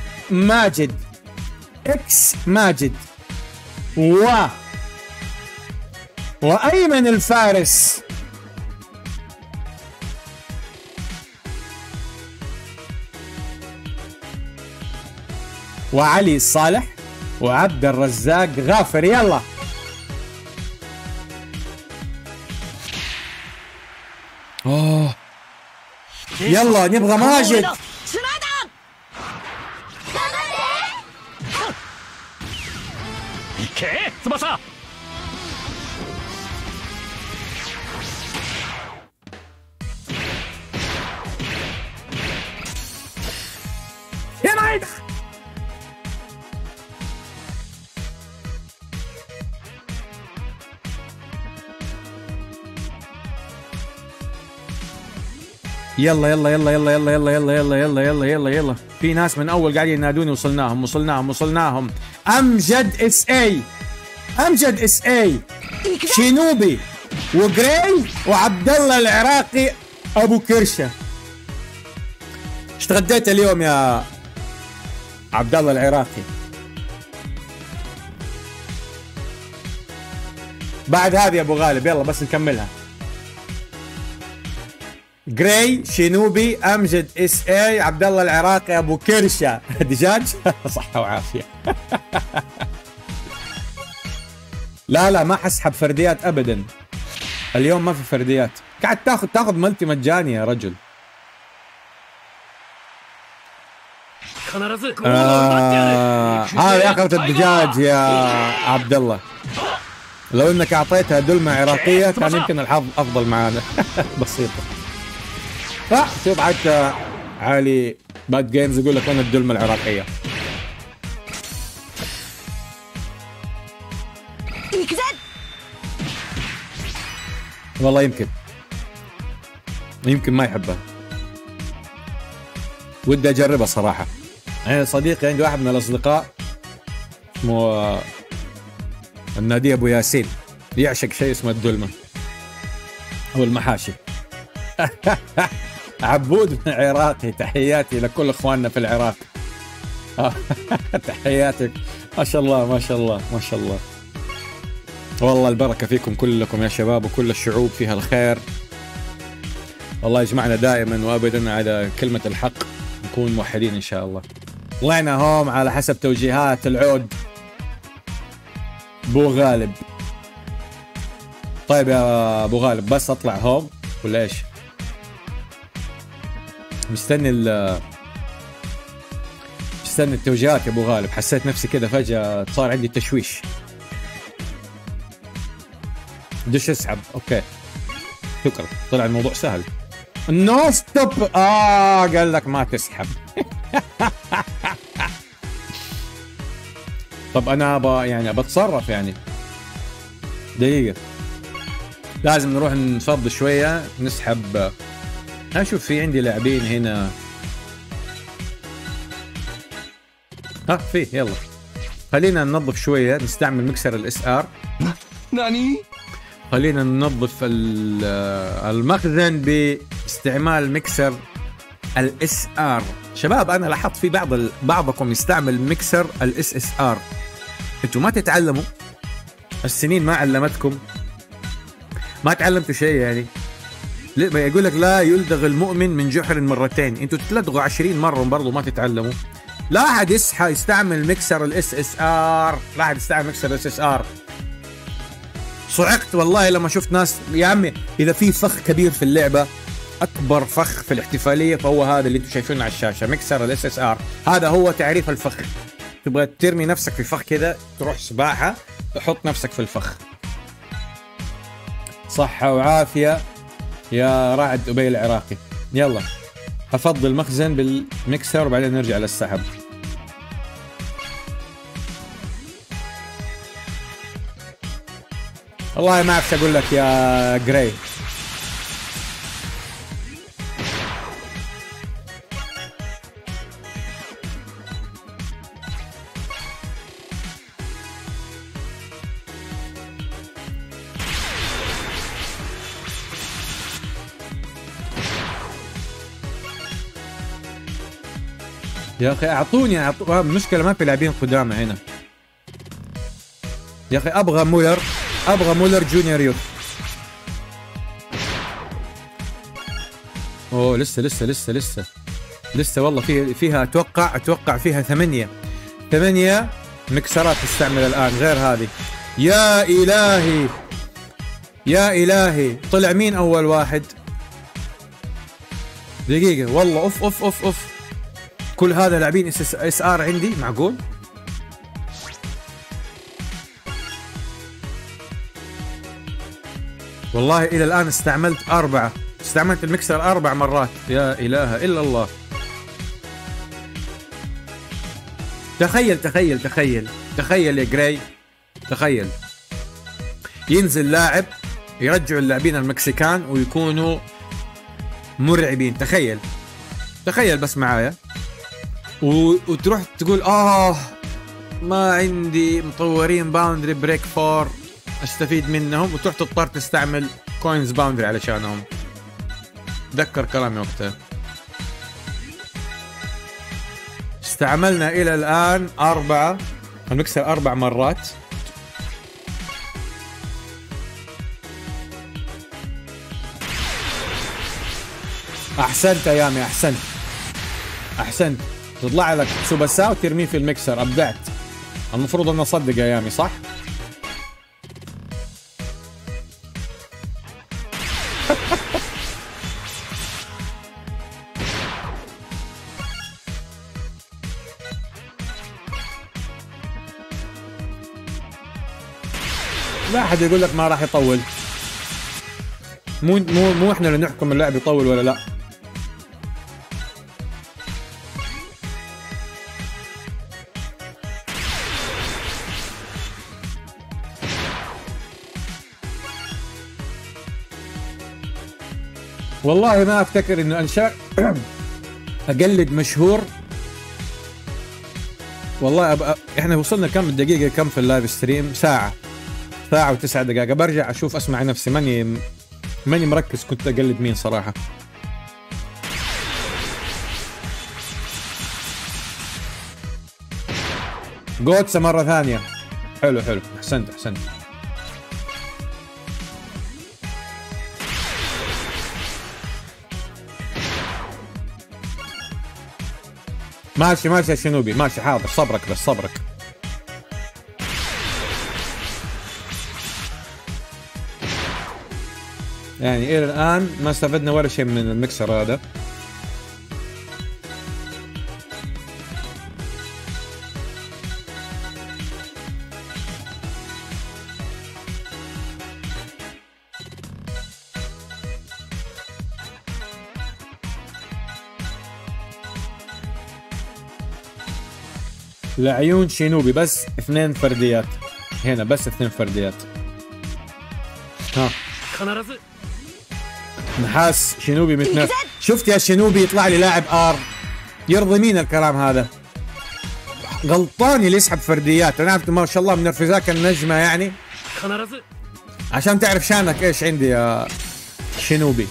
ماجد وايمن الفارس وعلي الصالح وعبد الرزاق غافر. يلا يلا نبغى ماجد. يا مايدا يلا يلا يلا يلا يلا يلا يلا يلا يلا يلا يلا يلا. في ناس من اول قاعدين ينادوني. وصلناهم. امجد اس اي شينوبي وجراي وعبد الله العراقي ابو كرشه. ايش تغديت اليوم يا عبد الله العراقي؟ بعد هذه يا ابو غالب يلا بس نكملها. جراي شينوبي امجد اس اي عبد الله العراقي ابو كرشه. دجاج. صحه وعافيه. لا ما حسحب فرديات ابدا اليوم. ما في فرديات. قاعد تاخذ ملتي مجاني يا رجل. هذه أكلة الدجاج يا عبد الله. لو انك اعطيتها دلمة عراقية كان يمكن الحظ افضل معانا. بسيطة. شوف حتى علي باد جيمز يقول لك انا الدلمة العراقية. والله يمكن ما يحبها. ودي اجربها صراحة. يعني صديقي عندي واحد من الاصدقاء اسمه النادي ابو ياسين يعشق شيء اسمه الدلمة او المحاشي. عبود من عراقي. تحياتي لكل اخواننا في العراق. تحياتك. ما شاء الله ما شاء الله ما شاء الله. والله البركة فيكم كلكم يا شباب، وكل الشعوب فيها الخير. الله يجمعنا دائما وابدا على كلمة الحق، نكون موحدين ان شاء الله. طلعنا هوم على حسب توجيهات العود بو غالب. طيب يا ابو غالب بس اطلع هوم ولا ايش؟ مستني التوجيهات يا ابو غالب. حسيت نفسي كذا فجأة صار عندي تشويش. دش اسحب. اوكي شكرا. طلع الموضوع سهل. نو ستوب. قال لك ما تسحب. طب انا ابى اتصرف يعني. دقيقة لازم نروح نفضي شويه نسحب. اشوف في عندي لاعبين هنا. في يلا خلينا ننظف شويه، نستعمل مكسر الاس ار. ناني؟ خلينا ننظف المخزن باستعمال مكسر الاس ار. شباب انا لاحظت في بعضكم يستعمل مكسر الاس اس ار. انتوا ما تتعلموا؟ السنين ما علمتكم؟ ما تعلمتوا شيء يعني؟ يقول لك لا يلدغ المؤمن من جحر مرتين. انتوا تلدغوا 20 مره برضو ما تتعلموا. لا احد يصحى يستعمل مكسر الاس اس ار. لا احد يستعمل مكسر الاس اس ار. صعقت والله لما شفت ناس. يا عمي اذا في فخ كبير في اللعبه، اكبر فخ في الاحتفاليه، فهو هذا اللي انتم شايفينه على الشاشه، مكسر الاس اس ار. هذا هو تعريف الفخ. تبغى ترمي نفسك في فخ كذا، تروح سباحه تحط نفسك في الفخ. صحه وعافيه يا رعد أبي العراقي. يلا افضي المخزن بالمكسر وبعدين نرجع للسحب. والله ما اعرف اقول لك يا جراي. يا اخي اعطوني المشكله ما في لاعبين قدامى هنا يا اخي. ابغى مولر جونيور يوث. اوه لسه والله فيها اتوقع فيها 8 مكسرات تستعمل الان غير هذه. يا الهي طلع مين اول واحد؟ دقيقه والله اوف كل هذا لاعبين اس ار عندي؟ معقول؟ والله الى الان استعملت المكسر 4 مرات. يا اله الا الله. تخيل يا جراي، تخيل ينزل لاعب يرجعوا اللاعبين المكسيكان ويكونوا مرعبين. تخيل بس معايا، وتروح تقول ما عندي مطورين باوندري بريك 4 استفيد منهم، وتروح تضطر تستعمل كوينز باوندري علشانهم. تذكر كلامي وقتها. استعملنا الى الان المكسر 4 مرات. احسنت يا يامي، احسنت. تطلع لك سوباسا وترميه في المكسر. ابدعت. المفروض ان اصدق يا يامي، صح؟ لا احد يقول لك ما راح يطول. مو احنا اللي نحكم اللاعب يطول ولا لا. والله ما افتكر انه انشاء اقلد مشهور. والله احنا وصلنا كم دقيقة كم في اللايف ستريم؟ ساعة و9 دقائق. برجع اشوف اسمع نفسي. ماني مركز كنت اقلد مين صراحة. جوتسا مرة ثانية. حلو احسنت. ماشي يا شنوبي، ماشي حاضر. صبرك. يعني الى الان ما استفدنا ولا شيء من المكسر هذا. لعيون شينوبي بس 2 فرديات هنا، بس 2 فرديات. نحاس شينوبي متنف. شفت يا شينوبي يطلع لي لاعب ار، يرضي مين الكلام هذا؟ غلطان اللي يسحب فرديات. انا عارف ما شاء الله منرفزاك النجمه يعني، عشان تعرف شانك ايش عندي يا شينوبي.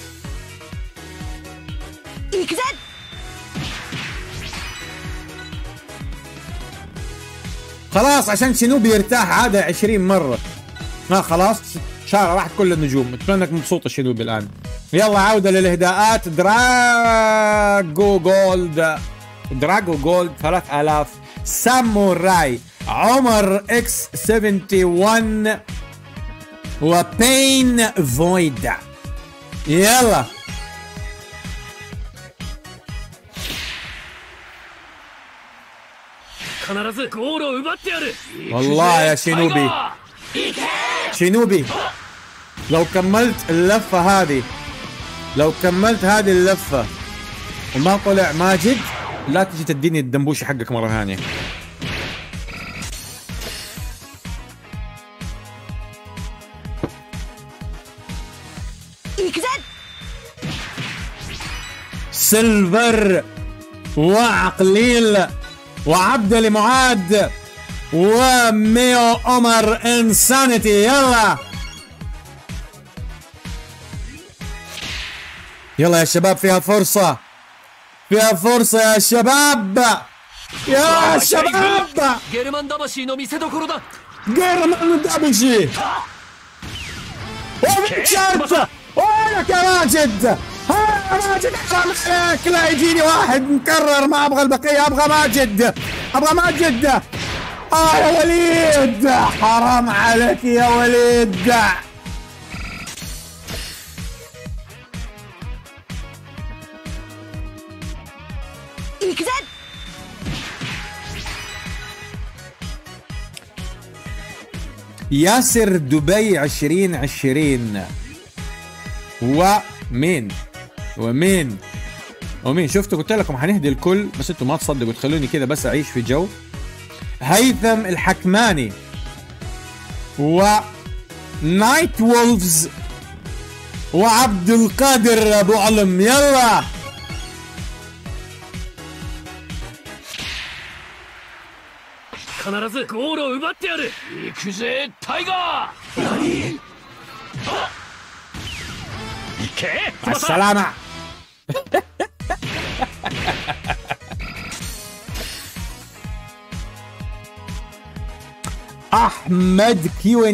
خلاص عشان شينوبي يرتاح عاد 20 مرة. خلاص شارع راحت كل النجوم. اتمنى انك مبسوطة شينوبي الان. يلا عودة للاهداءات. دراجو جولد 3000. ساموراي عمر اكس 71 وبين فويد. يلا والله يا شينوبي لو كملت اللفة هذه، لو كملت هذه اللفة وما طلع ماجد، لا تجي تديني الدنبوشي حقك مرة ثانية. سيلفر وعقليل وعبد معاد وميو عمر انسانيتي. يلا يلا يا شباب، فيها فرصة، فيها فرصة يا شباب، يا شباب. جيرمان دابشي نو ميسيدوكورو دا. جيرمان دابشي ومشارت وينك يا ماجد؟ ماجد حرام عليك، لا يجيني واحد مكرر، ما ابغى البقية، ابغى ماجد، ابغى ماجد. يا وليد حرام عليك يا وليد. ياسر دبي 2020 ومين شفتوا قلت لكم حنهدي الكل، بس انتم ما تصدقوا تخلوني كذا بس اعيش في جو. هيثم الحكماني ونايت وولفز وعبد القادر ابو علم. يلا مع السلامة. احمد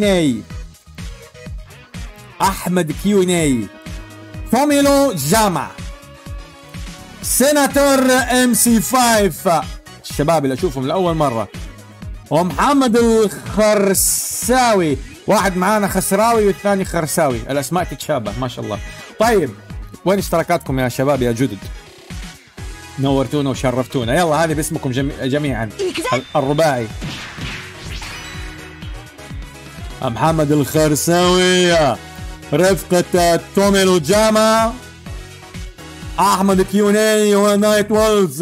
كيوني فاميلو جامع سيناتور ام سي 5 الشباب اللي اشوفهم لاول مره، ومحمد الخرساوي. واحد معانا خسراوي والثاني خرساوي، الاسماء تتشابه ما شاء الله. طيب وين اشتراكاتكم يا شباب يا جدد؟ نورتونا وشرفتونا. يلا هذه باسمكم جميعا الرباعي. محمد الخرساوي، رفقة توميلو جاما، احمد كيوني ونايت وولز.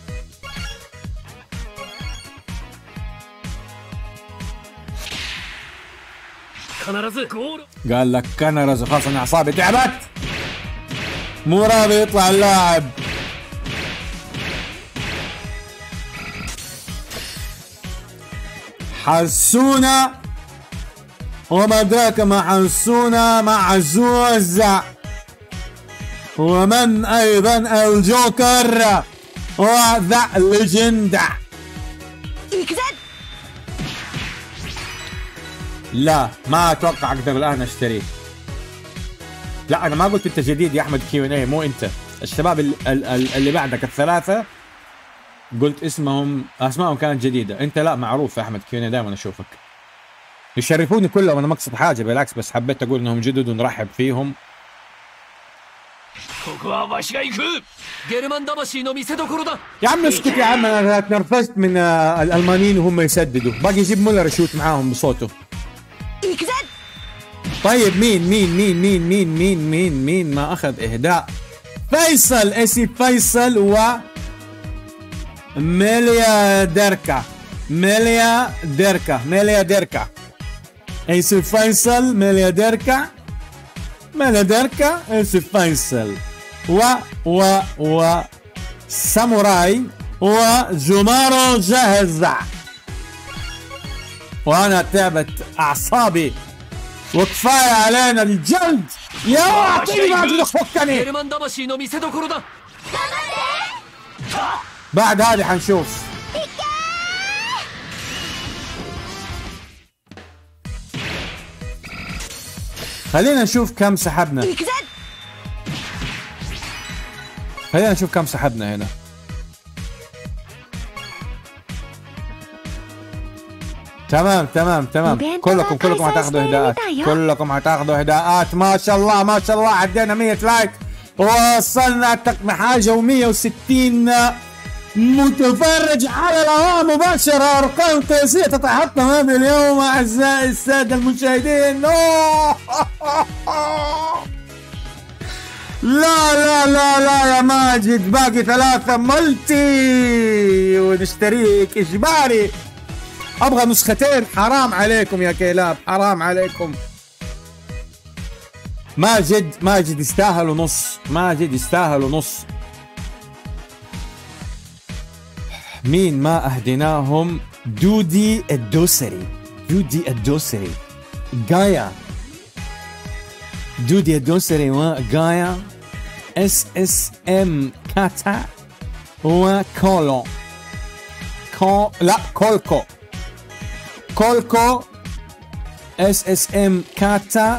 قال لك كنرز، خلاص انا اعصابي تعبت، مو راضي يطلع اللاعب. حسونا وما ادراك ما حسونا مع عزوز، ومن ايضا الجوكر وذا ليجند. لا ما اتوقع اقدر الان اشتريه. لا انا ما قلت انت جديد يا احمد كيوني، مو انت، الشباب اللي بعدك الثلاثه قلت اسمائهم كانت جديده، انت لا معروف يا احمد كيوني، دائما اشوفك. يشرفوني كلهم، انا ما اقصد حاجه بالعكس، بس حبيت اقول انهم جدد ونرحب فيهم. يا عم اسكت يا عم، انا تنرفزت من الالمانيين وهم يسددوا، باقي يجيب مولر يشوت معاهم بصوته. طيب مين ما اخذ اهداء؟ فيصل اسي فيصل و ميليا ديركا اسي فيصل ميليا ديركا ميلودركا اس فيصل و ساموراي وجومارو جاهز. وانا تعبت اعصابي وكفايه علينا الجلد. يا اعطيني ماجد فكني. بعد هذه حنشوف. خلينا نشوف كم سحبنا. خلينا نشوف كم سحبنا هنا. تمام تمام تمام. كلكم هتاخذوا هداءات. كلكم هتاخذوا هداءات. ما شاء الله ما شاء الله. عدينا 100 لايك ووصلنا حاجه و160 متفرج على الهواء مباشرة. أرقام قياسية تتحطم هذا اليوم أعزائي السادة المشاهدين. لا لا لا لا يا ماجد، باقي 3 ملتي ونشتريك إجباري. أبغى نسختين. حرام عليكم يا كلاب، حرام عليكم. ماجد يستاهلوا نص. ماجد يستاهلوا نص. مين ما أهديناهم؟ دودي الدوسري. دودي الدوسري، جايا، دودي الدوسري وجايا، SSM كاتا وكولو. لا كولكو SSM كاتا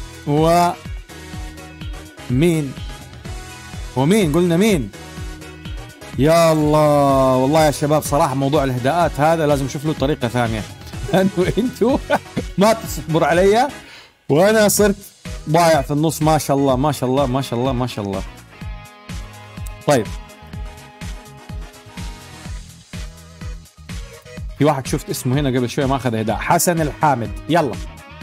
ومين قلنا مين؟ يا الله والله يا شباب صراحة موضوع الهداءات هذا لازم نشوف له طريقة ثانية، لأنه انتوا ما تصبروا علي وأنا صرت ضايع في النص. ما شاء الله ما شاء الله ما شاء الله ما شاء الله. طيب في واحد شفت اسمه هنا قبل شوية ما أخذ هداء، حسن الحامد. يلا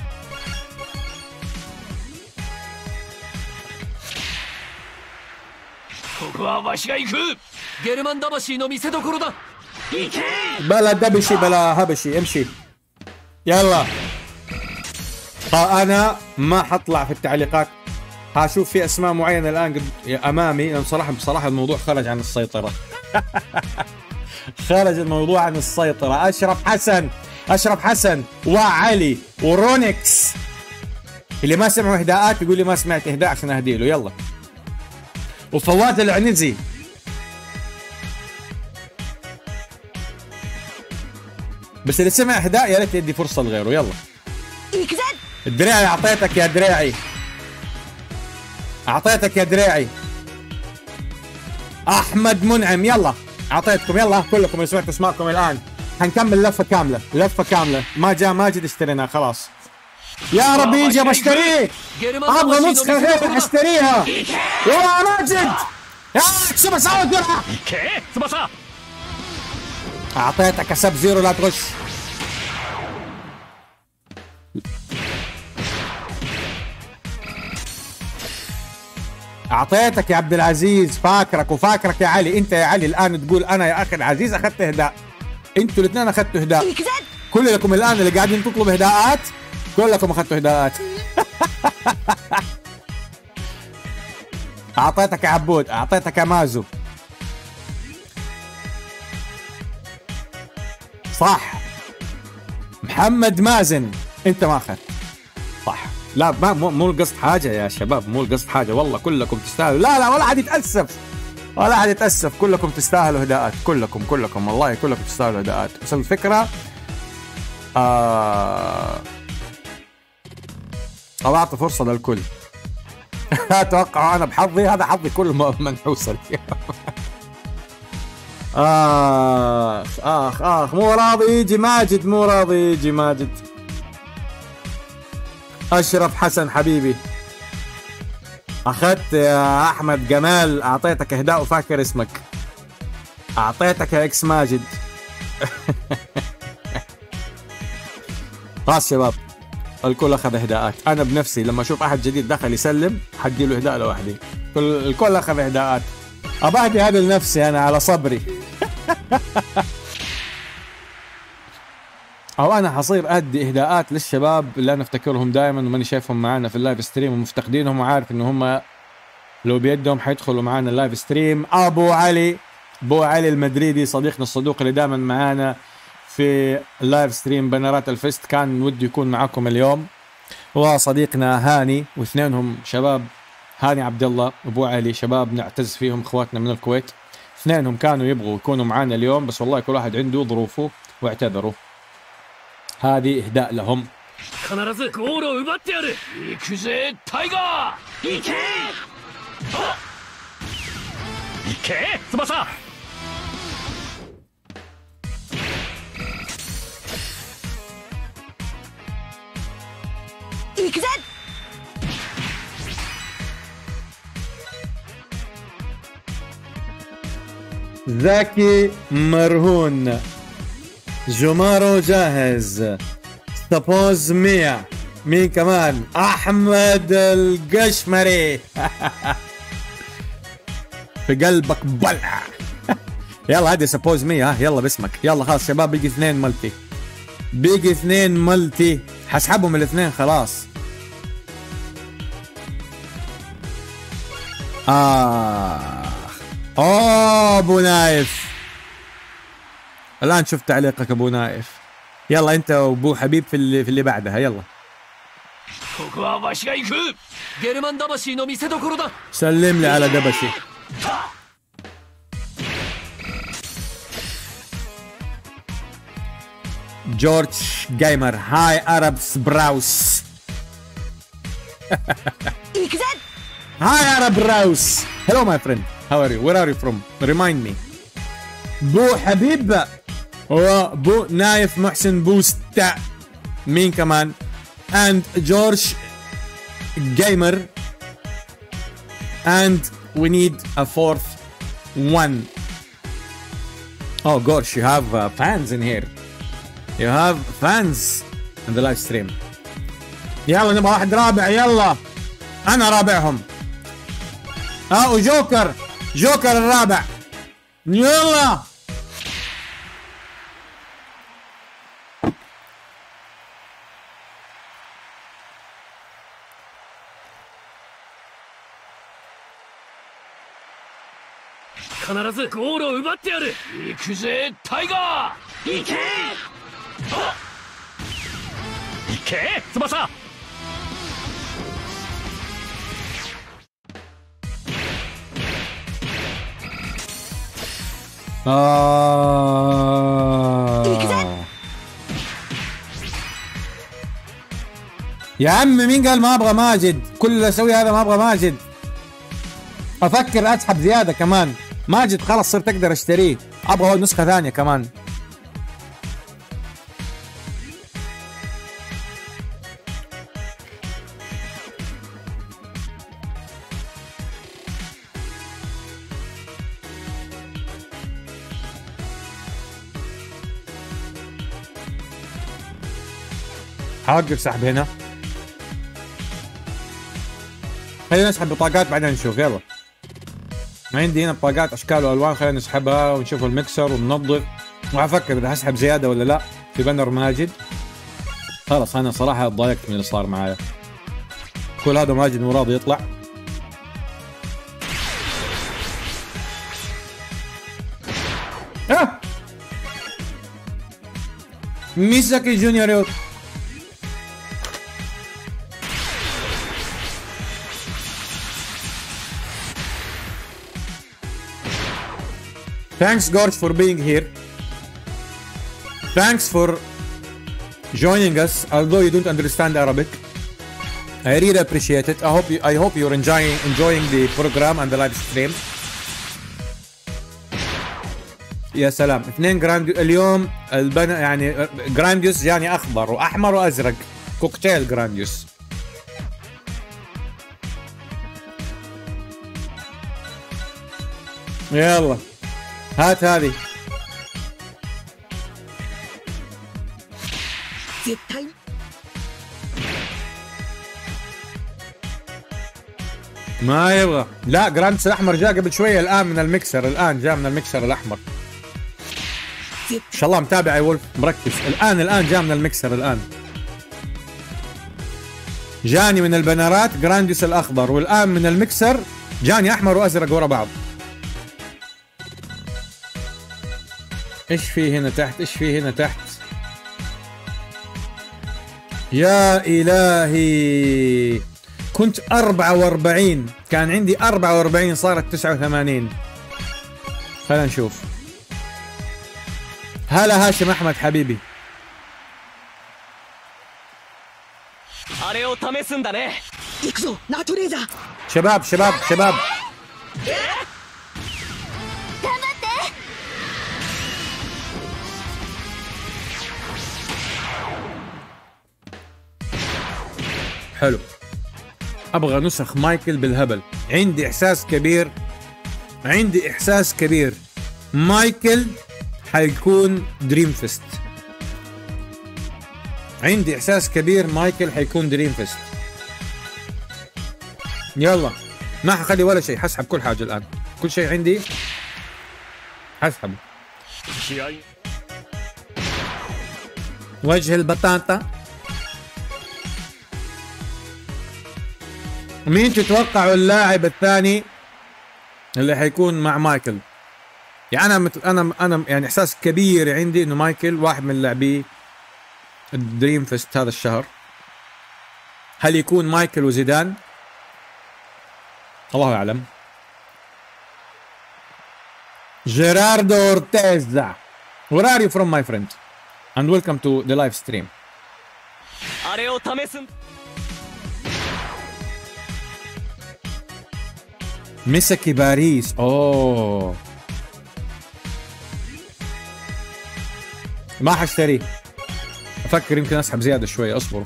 بلا دبشي بلا هبشي، امشي يلا. انا ما حطلع في التعليقات، هشوف في اسماء معينه الان امامي، لان بصراحه الموضوع خرج عن السيطره. خرج الموضوع عن السيطره. اشرف حسن وعلي ورونكس. اللي ما سمعوا اهداءات يقول لي ما سمعت اهداء عشان اهدي له. يلا. وفواز العنزي. بس اللي سمع اهداء يا ريت يدي فرصه لغيره. يلا الدراعي اعطيتك يا دراعي، اعطيتك يا دراعي. احمد منعم يلا اعطيتكم. يلا كلكم اللي سمعتوا اسماءكم الان حنكمل لفه كامله، لفه كامله. ما جاء ماجد اشتريناه خلاص. يا رب يجي بشتريه. ابغى نسخه هيك حاشتريها. يا ماجد يا شو بسوي درعه؟ اعطيتك سب زيرو لا تغش. اعطيتك يا عبد العزيز، فاكرك وفاكرك يا علي. انت يا علي الان تقول انا يا اخي العزيز اخذت اهداء. انتوا الاثنين اخذتوا اهداء. كلكم الان اللي قاعدين تطلبوا اهداءات كلكم اخذتوا اهداءات. اعطيتك يا عبود، اعطيتك يا مازو. صح. محمد مازن انت ما اخذت. صح. لا مو القصد حاجه يا شباب، مو القصد حاجه والله. كلكم تستاهلوا. لا ولا حد يتاسف، ولا حد يتاسف. كلكم تستاهلوا هداءات. كلكم والله كلكم تستاهلوا هداءات. بس الفكره أو أعطي فرصة للكل. أتوقع أنا بحظي، هذا حظي كله منحوس اليوم. مو راضي يجي ماجد، مو راضي يجي ماجد. أشرف حسن حبيبي أخذت يا أحمد جمال، أعطيتك إهداء وفاكر اسمك. أعطيتك يا إكس ماجد. خلاص شباب الكل اخذ اهداءات. انا بنفسي لما اشوف احد جديد دخل يسلم حدي له اهداء لوحدي. الكل اخذ اهداءات. ابهدي هذا لنفسي انا على صبري. او انا حصير ادي اهداءات للشباب اللي انا افتكرهم دائما وماني شايفهم معانا في اللايف ستريم ومفتقدينهم، وعارف ان هم لو بيدهم حيدخلوا معانا اللايف ستريم. ابو علي المدريدي صديقنا الصدوق اللي دائما معانا في اللايف ستريم بنرات الفيست، كان ودي يكون معاكم اليوم. وصديقنا هاني، واثنينهم شباب، هاني عبد الله وابو علي شباب نعتز فيهم، اخواتنا من الكويت. اثنينهم كانوا يبغوا يكونوا معانا اليوم بس والله كل واحد عنده ظروفه واعتذروا. هذه اهداء لهم. ذكي مرهون، جمارو جاهز، سبوز 100، مين كمان؟ احمد القشمري في قلبك بلع. يلا هذه سبوز 100، يلا باسمك، يلا خلاص شباب، بيجي 2 ملتي، حسحبهم الاثنين خلاص. ابو نايف، الان شفت تعليقك ابو نايف. يلا انت وابو حبيب في اللي بعدها. يلا سلم لي على دبشي. جورج جيمر، هاي اربس براوس. هاي ارب براوس. هلو ماي فريند، هاو ار يو؟ وير ار يو فروم؟ ريمايند مي. بو حبيب وبو نايف محسن بوستا، مين كمان؟ and George Gamer, and we need a 4th one. Oh gosh, you have fans in here. You have fans in the live stream. يلا نبغى واحد رابع. يلا انا رابعهم. وجوكر الرابع. يلا يا عم مين قال ما ابغى ماجد؟ كل اللي اسوي هذا ما ابغى ماجد. افكر اسحب زياده كمان. ماجد خلاص صرت اقدر اشتريه، ابغى نسخه ثانيه كمان. حوقف سحب هنا. خلينا نسحب بطاقات بعدين نشوف. يلا عندي هنا بطاقات اشكال والوان، خلينا نسحبها ونشوف المكسر وننظف. وافكر اذا هسحب زياده ولا لا في بنر ماجد. خلاص انا صراحه تضايقت من اللي صار معايا. كل هذا ماجد مو راضي يطلع. ميساكي جونيور. Thanks Gorge for being here. Thanks for joining us, although you don't understand Arabic. I really appreciate it. I hope you're enjoying the program and the live stream. يا سلام، 2 جراند اليوم. يعني جرانديوس جاني اخضر واحمر وازرق، كوكتيل جرانديوس. يلا هات هذه. ما يبغى. لا جرانديوس الاحمر جاء قبل شويه، الان من المكسر، الان جاء من المكسر الاحمر. شاء الله متابع يا وولف، مركز. الان جاء من المكسر، الان جاني من البنرات جرانديوس الاخضر، والان من المكسر جاني احمر وازرق ورا بعض. ايش في هنا تحت؟ ايش في هنا تحت؟ يا الهي، كنت 44، كان عندي 44 صارت 89. خلينا نشوف. هلا هاشم احمد حبيبي. شباب شباب شباب، حلو. ابغى نسخ مايكل بالهبل. عندي احساس كبير مايكل حيكون دريم فيست. عندي احساس كبير مايكل حيكون دريم فيست. يلا ما حخلي ولا شيء، حسحب كل حاجه الان، كل شيء عندي حسحبه. وجه البطاطا. مين تتوقعوا اللاعب الثاني اللي حيكون مع مايكل؟ يعني انا يعني احساس كبير عندي انه مايكل واحد من لاعبي الدريم فيست هذا الشهر. هل يكون مايكل وزيدان؟ الله اعلم. جيراردو اورتيزا. Where are you from my friend? And welcome to the live stream. ميساكي باريس. اوه ما حاشتريه، افكر يمكن اسحب زياده شويه، اصبروا.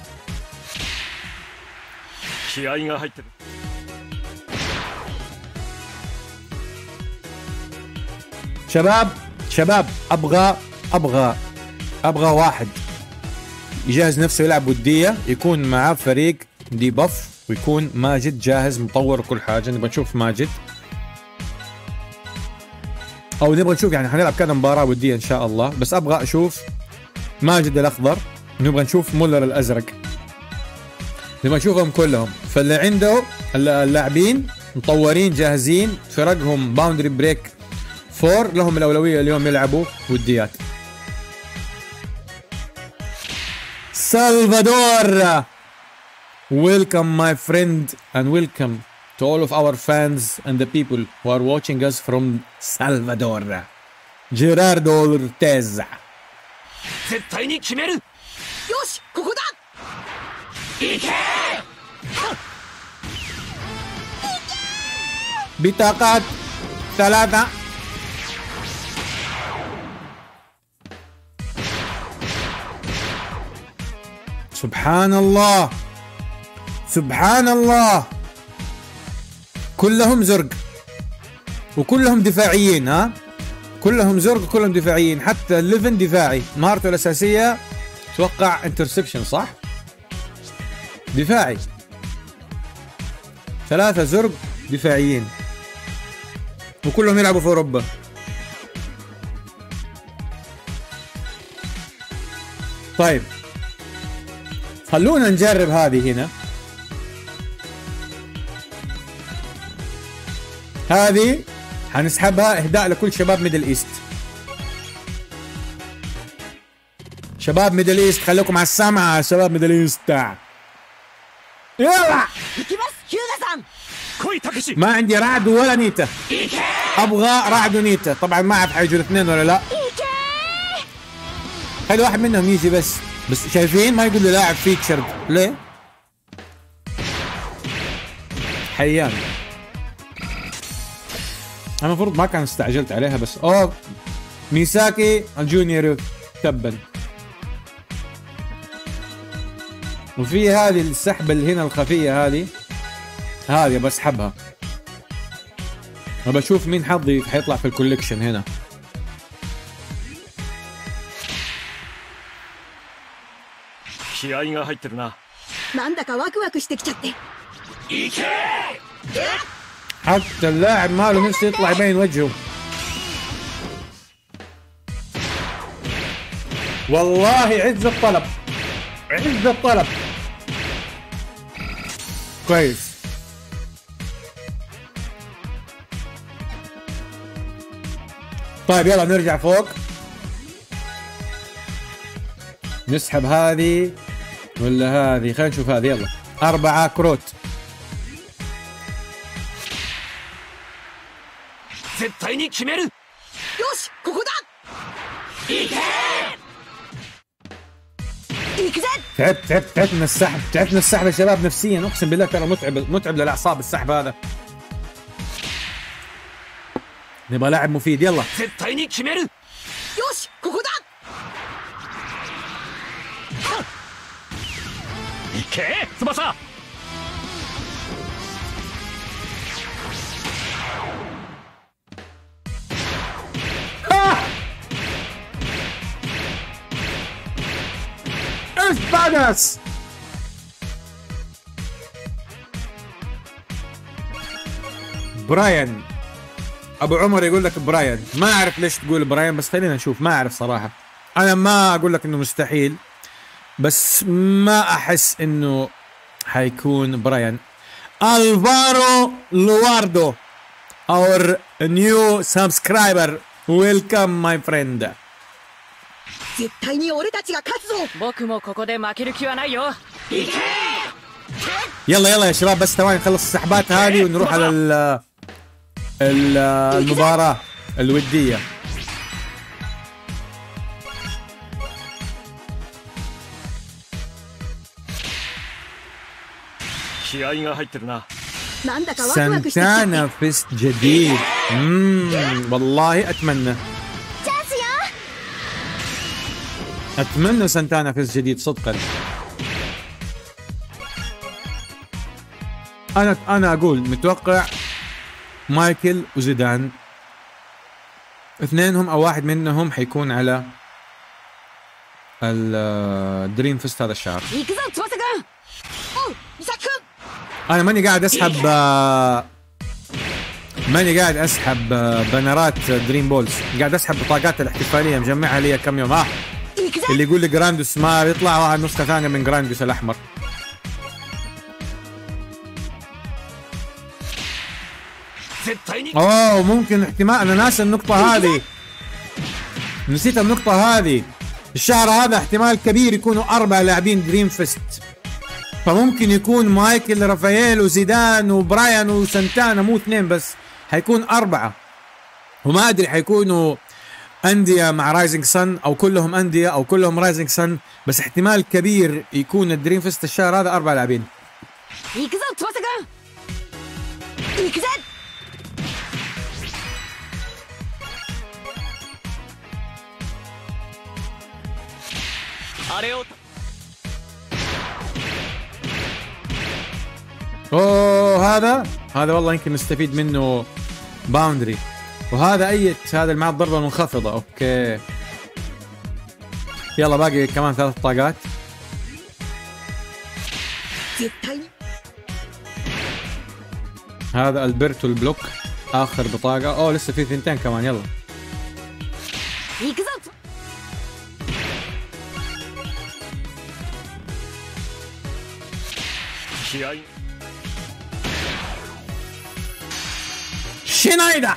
شباب ابغى واحد يجهز نفسه يلعب وديه، يكون معاه فريق دي بف، ويكون ماجد جاهز مطور كل حاجه. نبغى نشوف ماجد، او نبغى نشوف يعني حنلعب كذا مباراه وديه ان شاء الله، بس ابغى اشوف ماجد الاخضر، نبغى نشوف مولر الازرق، نبغى نشوفهم كلهم. فاللي عنده اللاعبين مطورين جاهزين، فرقهم باوندري بريك 4 لهم الاولويه اليوم يلعبوا وديات. سلفادور. Welcome my friend and welcome to all of our fans and the people who are watching us from Salvador. Gerardo Orteza. 絶対に決める。よし、ここだ。 行け。 بطاقات 3. سبحان الله سبحان الله، كلهم زرق وكلهم دفاعيين. ها كلهم زرق وكلهم دفاعيين، حتى ليفن دفاعي، مهارته الاساسيه اتوقع انترسبشن صح؟ دفاعي. 3 زرق دفاعيين وكلهم يلعبوا في اوروبا. طيب خلونا نجرب هذه هنا. هذه حنسحبها اهداء لكل شباب ميدل ايست. شباب ميدل ايست خليكم على السمع، شباب ميدل ايست. يلا ما عندي رعد ولا نيتا، ابغى رعد ونيتا. طبعا ما اعرف حيجوا الاثنين ولا لا، خلي واحد منهم يجي بس شايفين ما يقول لي لاعب فيتشرد ليه؟ حيان. انا المفروض ما كان استعجلت عليها، بس ميساكي الجونيور تبا. وفي هذه السحبه اللي هنا الخفيه، هذه بسحبها. بشوف مين حظي حيطلع في الكوليكشن هنا. حتى اللاعب ماله نفسه يطلع يبين وجهه. والله عز الطلب، عز الطلب. كويس. طيب يلا نرجع فوق، نسحب هذه ولا هذه؟ خلينا نشوف هذه. يلا 4 كروت. 絶対に決める。 よしここだ。行け行くぜ。 تعبت من السحب، تعبت من السحب يا شباب نفسيا، اقسم بالله ترى متعب للاعصاب السحب هذا. نبغى لاعب مفيد. يلا 絶対に決める。 よしここだ。 いけ翼。 اسبانس. براين ابو عمر يقول لك براين، ما اعرف ليش تقول براين بس خلينا نشوف. ما اعرف صراحه، انا ما اقول لك انه مستحيل بس ما احس انه حيكون براين. الفارو لواردو our new subscriber, welcome my friend. 絶対に俺たちが勝つぞ。 僕もここで負ける気はないよ。 يلا يا شباب بس ثواني نخلص السحبات هذه ونروح على المباراة الودية. سانتانا فيست جديد. والله اتمنى سانتانا فيست جديد صدقا. انا اقول متوقع مايكل وزيدان اثنينهم او واحد منهم حيكون على الدريم فيست هذا الشهر. انا ماني قاعد اسحب بنرات دريم بولز، قاعد اسحب بطاقات الاحتفاليه مجمعها لي كم يوم. اللي يقول لي جراندوس ما يطلع واحد نسخه ثانيه من جراندوس الاحمر. اوه ممكن احتمال، انا ناسي النقطه هذه، نسيت النقطه هذه. الشهر هذا احتمال كبير يكونوا 4 لاعبين دريم فيست، فممكن يكون مايكل رافائيل وزيدان وبرايان وسانتانا، مو 2 بس، حيكون 4. وما ادري حيكونوا انديه مع رايزنج سن او كلهم انديه او كلهم رايزنج سن، بس احتمال كبير يكون الدريم فيست الشهر هذا 4 لاعبين. اوه هذا والله يمكن نستفيد منه باوندري. وهذا هذا اللي مع الضربه المنخفضه. اوكي يلا باقي كمان 3 طاقات. هذا البرتو البلوك اخر بطاقه. اوه لسه في 2 كمان. يلا شينايدا.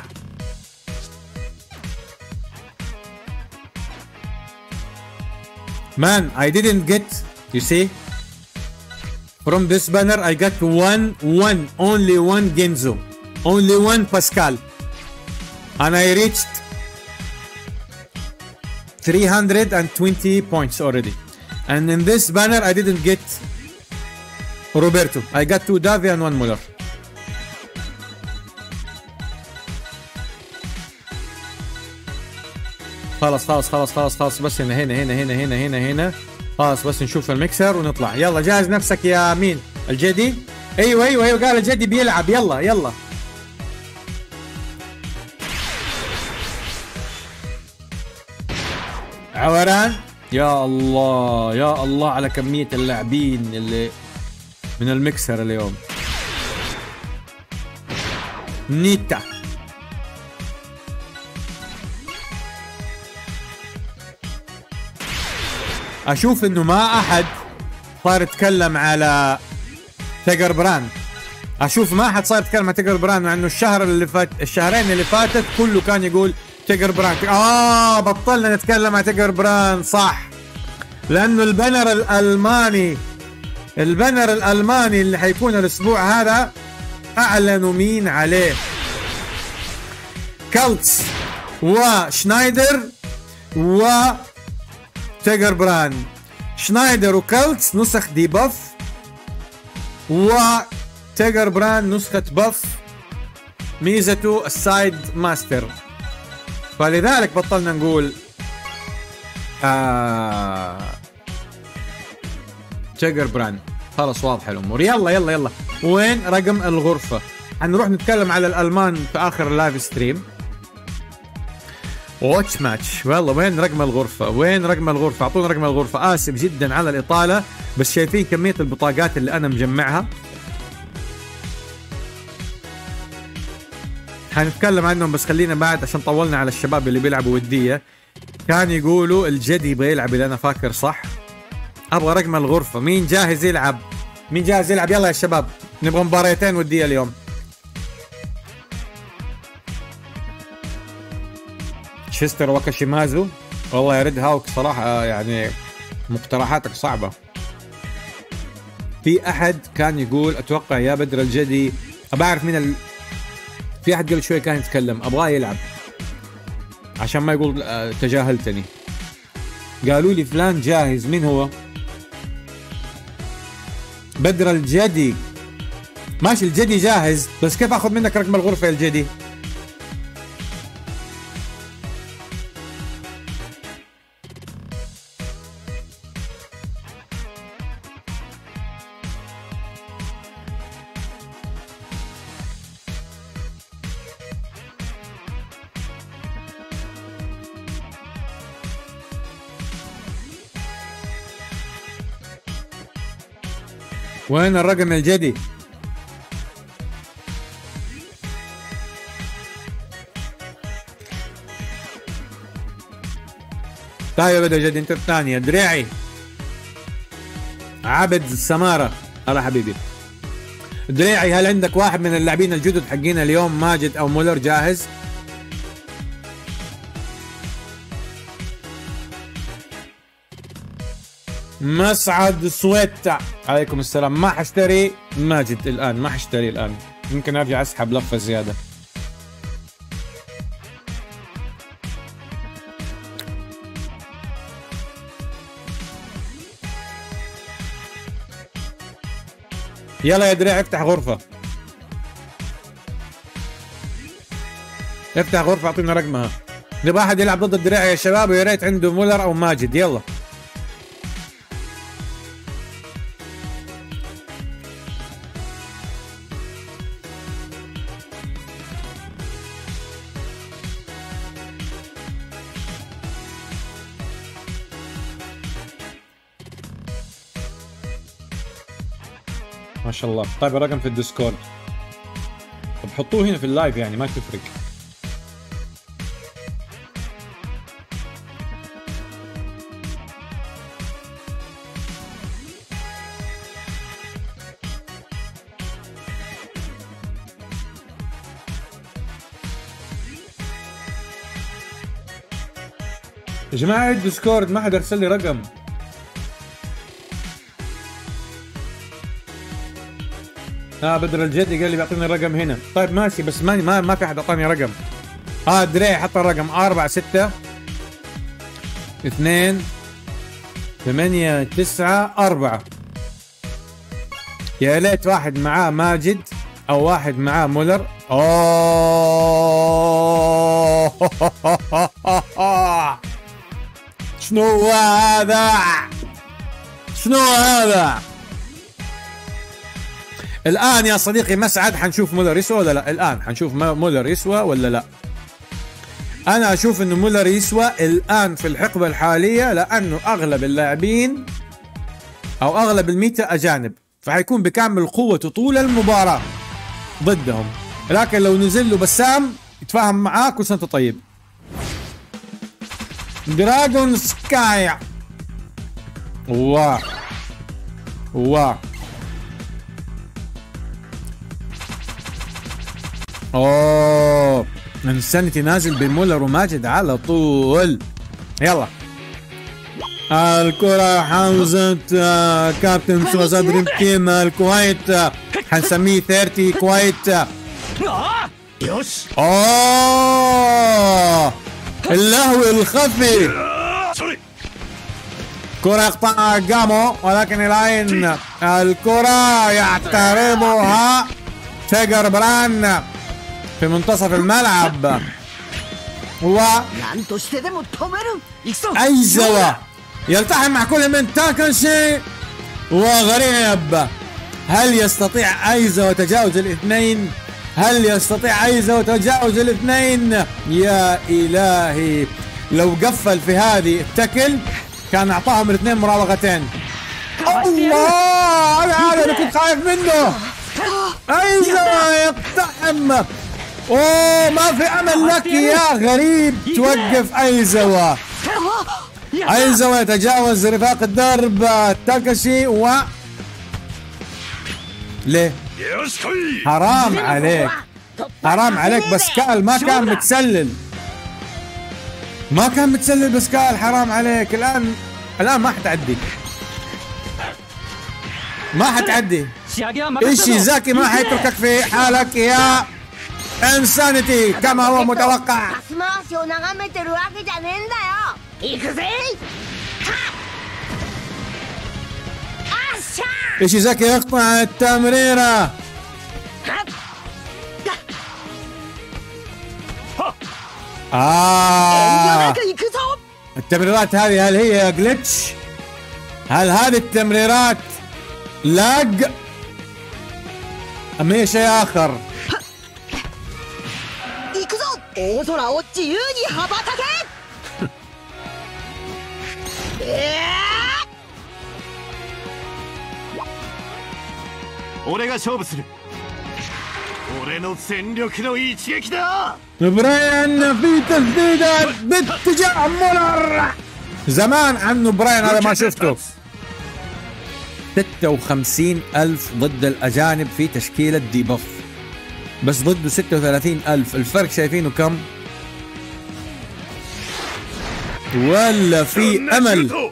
Man, I didn't get, you see, from this banner I got only one Genzo, only one Pascal, and I reached 320 points already. And in this banner I didn't get Roberto, I got 2 Davi and 1 Muller. خلاص بس هنا خلاص بس نشوف الميكسر ونطلع. يلا جاهز نفسك يا مين؟ الجدي؟ ايوه قال الجدي بيلعب. يلا عوران. يا الله على كمية اللاعبين اللي من الميكسر اليوم. نيتا اشوف انه ما احد صار يتكلم على تيجر براند. اشوف ما حد صار يتكلم عن تيجر براند، مع انه الشهرين اللي فاتت كله كان يقول تيجر براند. بطلنا نتكلم عن تيجر براند، صح، لانه البنر الالماني اللي حيكون الاسبوع هذا اعلنوا مين عليه. كالتس وشنايدر وتيجر براند. شنايدر وكالتس نسخ دي باف، وتيجر براند نسخة باف، ميزته السايد ماستر. فلذلك بطلنا نقول تيجر براند. خلاص واضحة الامور. يلا وين رقم الغرفة؟ حنروح نتكلم على الالمان في اخر اللايف ستريم. واتش ماتش. والله وين رقم الغرفة؟ اعطونا رقم الغرفة. اسف جدا على الاطالة، بس شايفين كمية البطاقات اللي انا مجمعها، حنتكلم عنهم بس خلينا بعد عشان طولنا على الشباب اللي بيلعبوا ودية. كان يقولوا الجدي يبغى يلعب اذا انا فاكر صح. ابغى رقم الغرفة. مين جاهز يلعب؟ يلا يا شباب، نبغى مباريتين ودية اليوم. تشستر وكاشيمازو. والله يا ريد هاوك صراحة يعني مقترحاتك صعبة. في احد كان يقول اتوقع يا بدر الجدي، بعرف مين في احد قبل شوي كان يتكلم ابغاه يلعب عشان ما يقول تجاهلتني. قالوا لي فلان جاهز. مين هو؟ بدر الجدي. ماشي الجدي جاهز، بس كيف اخذ منك رقم الغرفة يا الجدي؟ وين الرقم الجدي؟ طيب بدر الجدي انت الثانية. دريعي عبد السمارة. هلا حبيبي دريعي، هل عندك واحد من اللاعبين الجدد حقين اليوم، ماجد او مولر، جاهز؟ مسعد سويتا عليكم السلام. ما حاشتري ماجد الان، ما حاشتري الان، يمكن ارجع اسحب لفه زياده. يلا يا دريع افتح غرفه، افتح غرفه اعطينا رقمها. نبغى احد يلعب ضد الدريع يا شباب، ويا ريت عنده مولر او ماجد. يلا ما شاء الله. طيب الرقم في الديسكورد، طب حطوه هنا في اللايف يعني ما تفرق. يا جماعة الديسكورد ما حد ارسل لي رقم. بدر الجدي قال لي بيعطيني الرقم هنا. طيب ماشي، بس ما في احد اعطاني رقم. دريع حط الرقم 4 6 2 8 9 4. يا ليت واحد معاه ماجد او واحد معاه مولر. شنو هذا؟ الآن يا صديقي مسعد حنشوف مولر يسوى ولا لا؟ الآن حنشوف مولر يسوى ولا لا؟ أنا أشوف إنه مولر يسوى الآن في الحقبة الحالية، لأنه أغلب اللاعبين أو أغلب الميتا أجانب، فحيكون بكامل قوته طول المباراة ضدهم. لكن لو نزل له بسام يتفاهم معاك كل سنة وأنت طيب. دراجون سكاي واه واه اوه انسانتي نازل بمولر وماجد على طول. يلا الكرة حوزة كابتن سوى صدر يمكن الكويت حنسميه 30 كويت. اوه اللهو الخفي. كرة يقطعها جامو ولكن الآن الكرة يعترضها تيجر بران في منتصف الملعب. و أيزوا يلتحم مع كل من تاكاشي وغريب. هل يستطيع أيزوا تجاوز الاثنين؟ هل يستطيع أيزوا تجاوز الاثنين؟ يا إلهي لو قفل في هذه التكل كان أعطاهم الاثنين مراوغتين. الله هذا اللي كنت خايف منه. أيزوا يقتحم. اوه ما في امل لك يا غريب. توقف أيزوا. أيزوا يتجاوز رفاق الدرب تاكاشي و ليه؟ حرام عليك حرام عليك باسكال ما كان متسلل. ما كان متسلل باسكال حرام عليك. الآن ما حتعدي. ما حتعدي. إيشيزاكي ما حيتركك في حالك يا انسانيتي كما هو متوقع. إيشيزاكي يقطع التمريرة. التمريرات هذه هل هي جلتش؟ هل هذه التمريرات لاج أم هي شيء آخر؟ براين في تسديدة باتجاه مولر. زمان عنه براين هذا ما شفته. 56,000 ضد الأجانب في تشكيلة ديبوف بس ضده 36,000. الفرق شايفينه كم؟ ولا في أمل.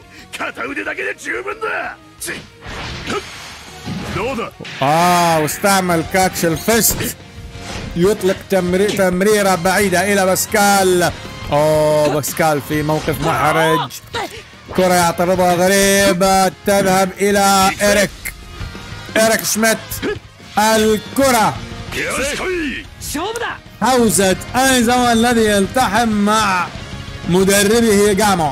واستعمل كاتش الفست يطلق تمريرة بعيدة إلى باسكال. باسكال في موقف محرج. كرة يعترضها غريب تذهب إلى إيريك شميت. الكرة حوزة أيزوا الذي يلتحم مع مدربه جامو.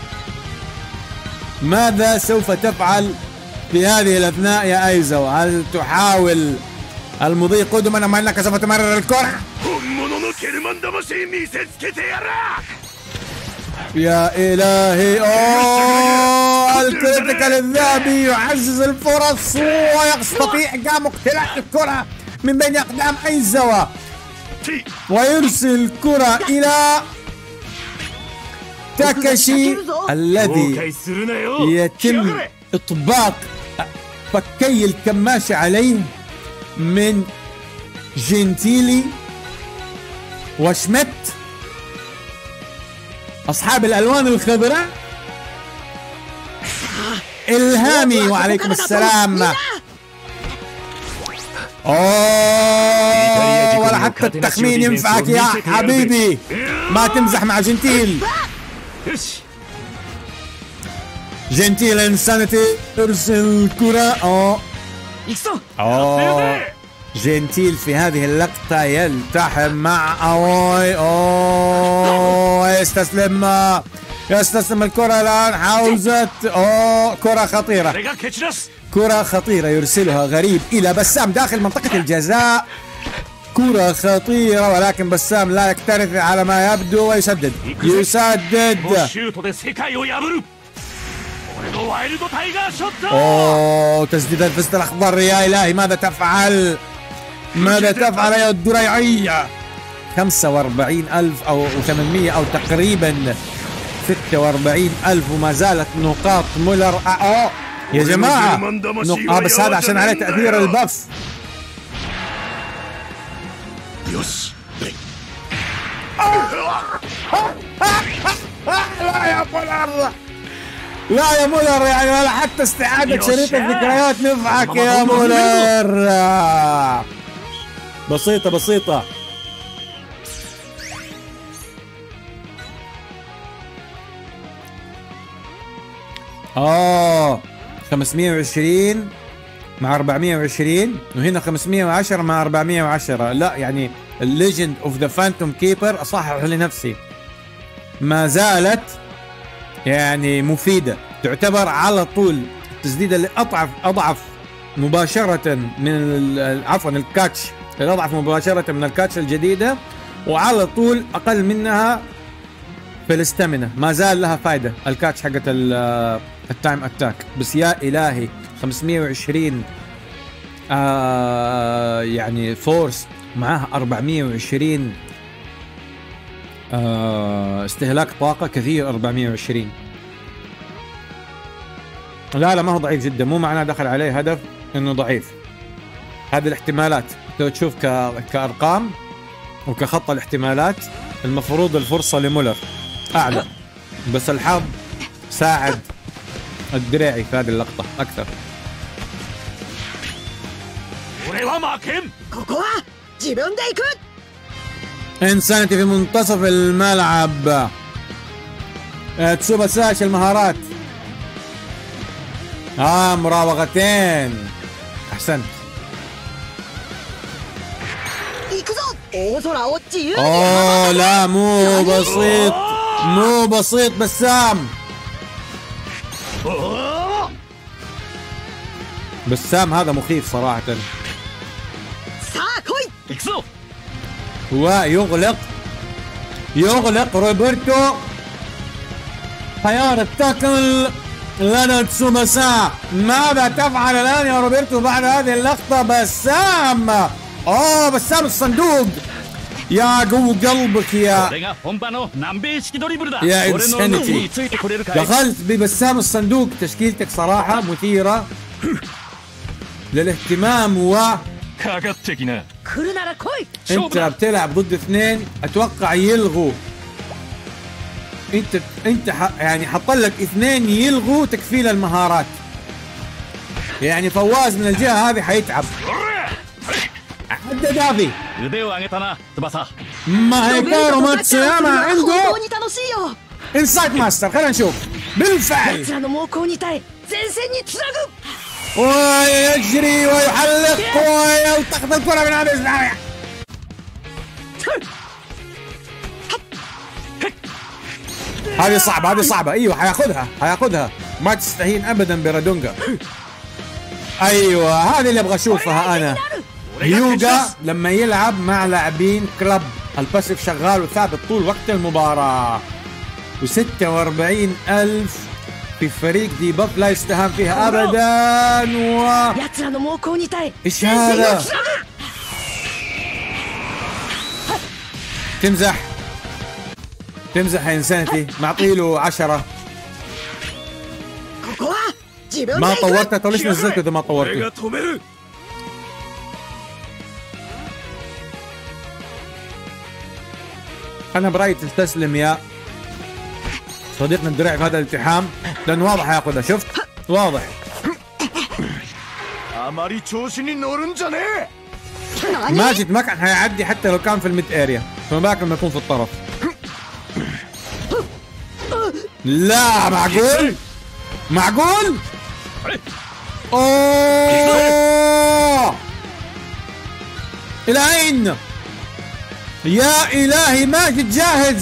ماذا سوف تفعل في هذه الأثناء يا أيزوا؟ هل تحاول المضي قدما أم أنك سوف تمرر الكرة؟ يا إلهي. الكريتيكال الذهبي يعزز الفرص ويستطيع جامو اقتلاع الكرة من بين أقدام أيزوا ويرسل الكرة إلى تاكاشي الذي يتم إطباق فكي الكماشة عليه من جنتيلي وشميت أصحاب الألوان الخضراء. إلهامي وعليكم السلام. ولا حتى التخمين ينفعك يا حبيبي. ما تمزح مع جنتيل. جنتيل انسانتي ترسل الكرة. جنتيل في هذه اللقطة يلتحم مع أوي. يستسلم الكرة الآن. حوزت كرة خطيرة. كرة خطيرة يرسلها غريب إلى بسام داخل منطقة الجزاء. كرة خطيرة ولكن بسام لا يكترث على ما يبدو ويسدد. تسديد الفست الأخضر. يا إلهي ماذا تفعل؟ ماذا تفعل يا الدريعية؟ 45,000 أو 800 أو تقريبا 46,000 وما زالت نقاط مولر. يا جماعة بس هذا عشان عليه تأثير البف. لا يا مولر، لا يا مولر، يعني ولا حتى استعادة شريط الذكريات نفعك يا مولر. بسيطة بسيطة. اه 520 مع 420 وهنا 510 مع 410. لا يعني الليجند اوف ذا فانتوم كيبر اصحح لنفسي ما زالت يعني مفيدة، تعتبر على طول التسديدة اللي اضعف مباشرة من عفوا الكاتش الاضعف مباشرة من الكاتش الجديدة، وعلى طول اقل منها في الاستامينا. ما زال لها فايدة الكاتش حقت التايم اتاك. بس يا الهي 520 يعني فورس معاها 420 استهلاك طاقة كثير. 420 لا ما هو ضعيف جدا، مو معناه دخل عليه هدف انه ضعيف. هذه الاحتمالات لو تشوف كارقام وكخط الاحتمالات المفروض الفرصة لمولر اعلى، بس الحظ ساعد الدريعي في هذه اللقطة اكثر. انسانتي في منتصف الملعب. تسوباساشي المهارات. مراوغتين. احسنت. لا مو بسيط، مو بسيط بسام. بسام هذا مخيف صراحة. ويغلق روبرتو. خيار التاكل لدى تسوباسا. ماذا تفعل الآن يا روبرتو بعد هذه اللقطة؟ بسام. بسام الصندوق. يا قو قلبك يا انسانتي. دخلت ببسام الصندوق. تشكيلتك صراحة مثيرة للاهتمام انت بتلعب ضد اثنين اتوقع يلغوا. انت يعني حط لك اثنين يلغوا تكفيل المهارات. يعني فواز من الجهة هذه حيتعب. حتى دافي ما هيكارو ماتسوياما عنده انسايت ماستر. خلينا نشوف بالفعل. ويجري ويحلق ويلتقط الكرة من هذه الزاوية. هذه صعبة، هذه صعبة. ايوه حياخذها ما تستهين ابدا برادونجا. ايوه هذه اللي ابغى اشوفها انا. هيوغا لما يلعب مع لاعبين كلب الباسيف شغال وثابت طول وقت المباراة. و46,000 في فريق دي بف لا يستهان فيها ابدا. ايش هذا؟ تمزح يا انسانتي. معطيله 10. ما طورته. طيب ليش نزلته اذا ما طورته؟ انا برايي تستسلم يا صديقنا الدرع في هذا الالتحام، لانه واضح ياخذها. شفت؟ واضح. ماجد ما كان حيعدي حتى لو كان في الميد اريا، فما بالك لما يكون في الطرف. لا معقول؟ معقول؟ اوه العين. يا الهي ماجد جاهز.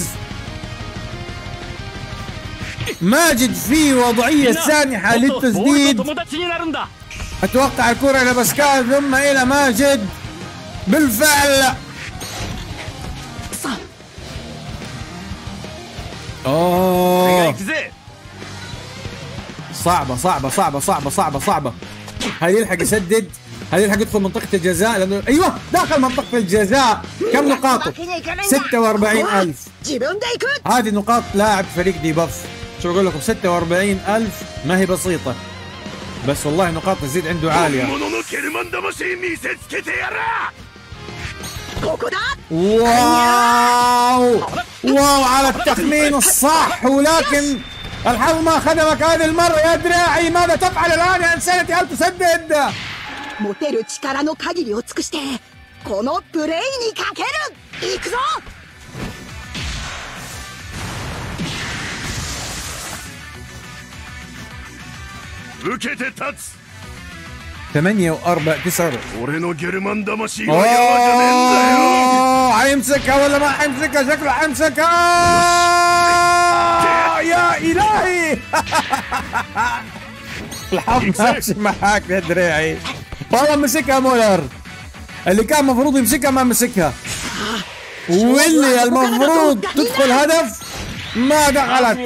ماجد في وضعية سانحة للتسديد. اتوقع الكرة الى باسكال ثم الى ماجد. بالفعل. اوه صعبة. هل يلحق يسدد؟ هل يلحق يدخل منطقة الجزاء؟ لأنه أيوه داخل منطقة الجزاء. كم نقاطه؟ 46,000. 自分で行く هذه نقاط لاعب فريق دي باف. شو أقول لكم 46,000 ما هي بسيطة، بس والله نقاط تزيد عنده عالية. 物のケルマン魂見せつけてやらここだ واو واو على التخمين الصح، ولكن الحظ ما خدمك هذه المرة يا دراعي. ماذا تفعل الآن يا إنسانتي؟ هل تسدد؟ 持てる力の限りを尽くしてこのプレイにかける。行くぞ受けて立つ 8 و4 9. 俺のゲルマン魂は山じゃねえんだよ حيمسكها ولا ما حيمسكها؟ شكله حيمسكها. يا إلهي الحظ ماشي معاك يا دراعي. والله مسكها مولر، اللي كان المفروض يمسكها ما مسكها، واللي المفروض تدخل هدف ما دخلت.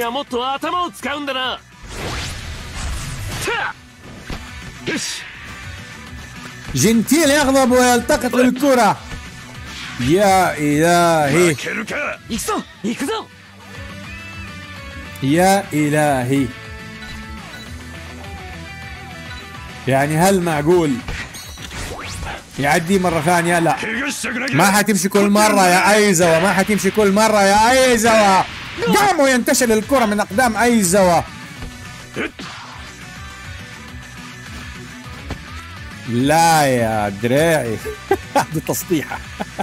جنتيل يغضب ويلتقط الكرة. يا إلهي 負けるか行くぞ行くぞ يا إلهي. يعني هل معقول يعدي مرة ثانية؟ لا 怪我したくなきゃ ما حتمشي كل مرة يا أيزوا، ما حتمشي كل مرة يا أيزوا. قام ينتشل الكرة من أقدام أيزوا. لا يا دراعي هذه تسطيحة.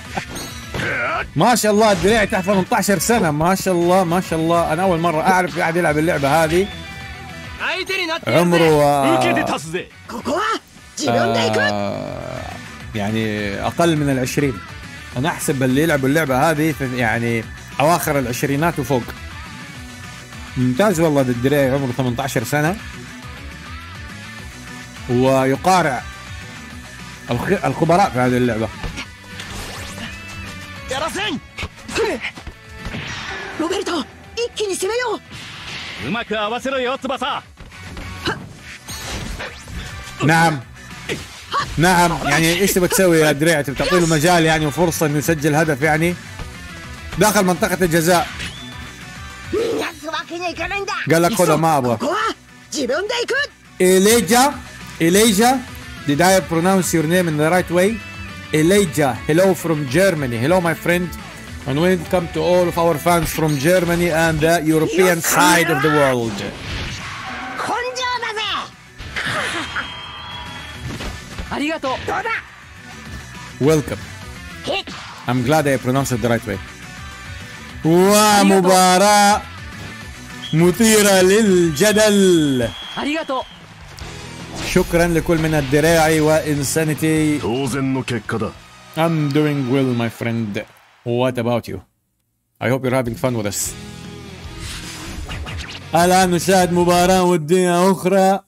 ما شاء الله الدراعي تحت 18 سنة، ما شاء الله ما شاء الله. أنا أول مرة أعرف قاعد يلعب اللعبة هذه عمره 受けて立つぜここは自分で行く يعني أقل من 20. أنا أحسب اللي يلعبوا اللعبة هذه في يعني أواخر العشرينات وفوق. ممتاز والله. الدراعي عمره 18 سنة ويقارع الخبراء في هذه اللعبة. やらせんロベルト一気に攻めよううまく合わせろよ翼 نعم نعم. يعني ايش تبغى تسوي يا دراعي؟ تبغى تعطي له مجال يعني وفرصة انه يسجل هدف يعني داخل منطقة الجزاء. 逃がすわけにはいかないんだ قال لك خذها ما ابغى. ここは自分で行く Elijah, did I pronounce your name in the right way? Elijah, hello from Germany. Hello my friend, and welcome to all of our fans from Germany and the European side of the world. 根性だぜありがとうどうだ Welcome. へっ I'm glad I pronounced it the right way. ومباراة مثيرة للجدل. ありがとう شكرا لكل من الدراعي وإنسانيتي. 当然の結果だ I'm doing well my friend. What about you? I hope you're having fun with us. الآن نشاهد مباراة ودية أخرى.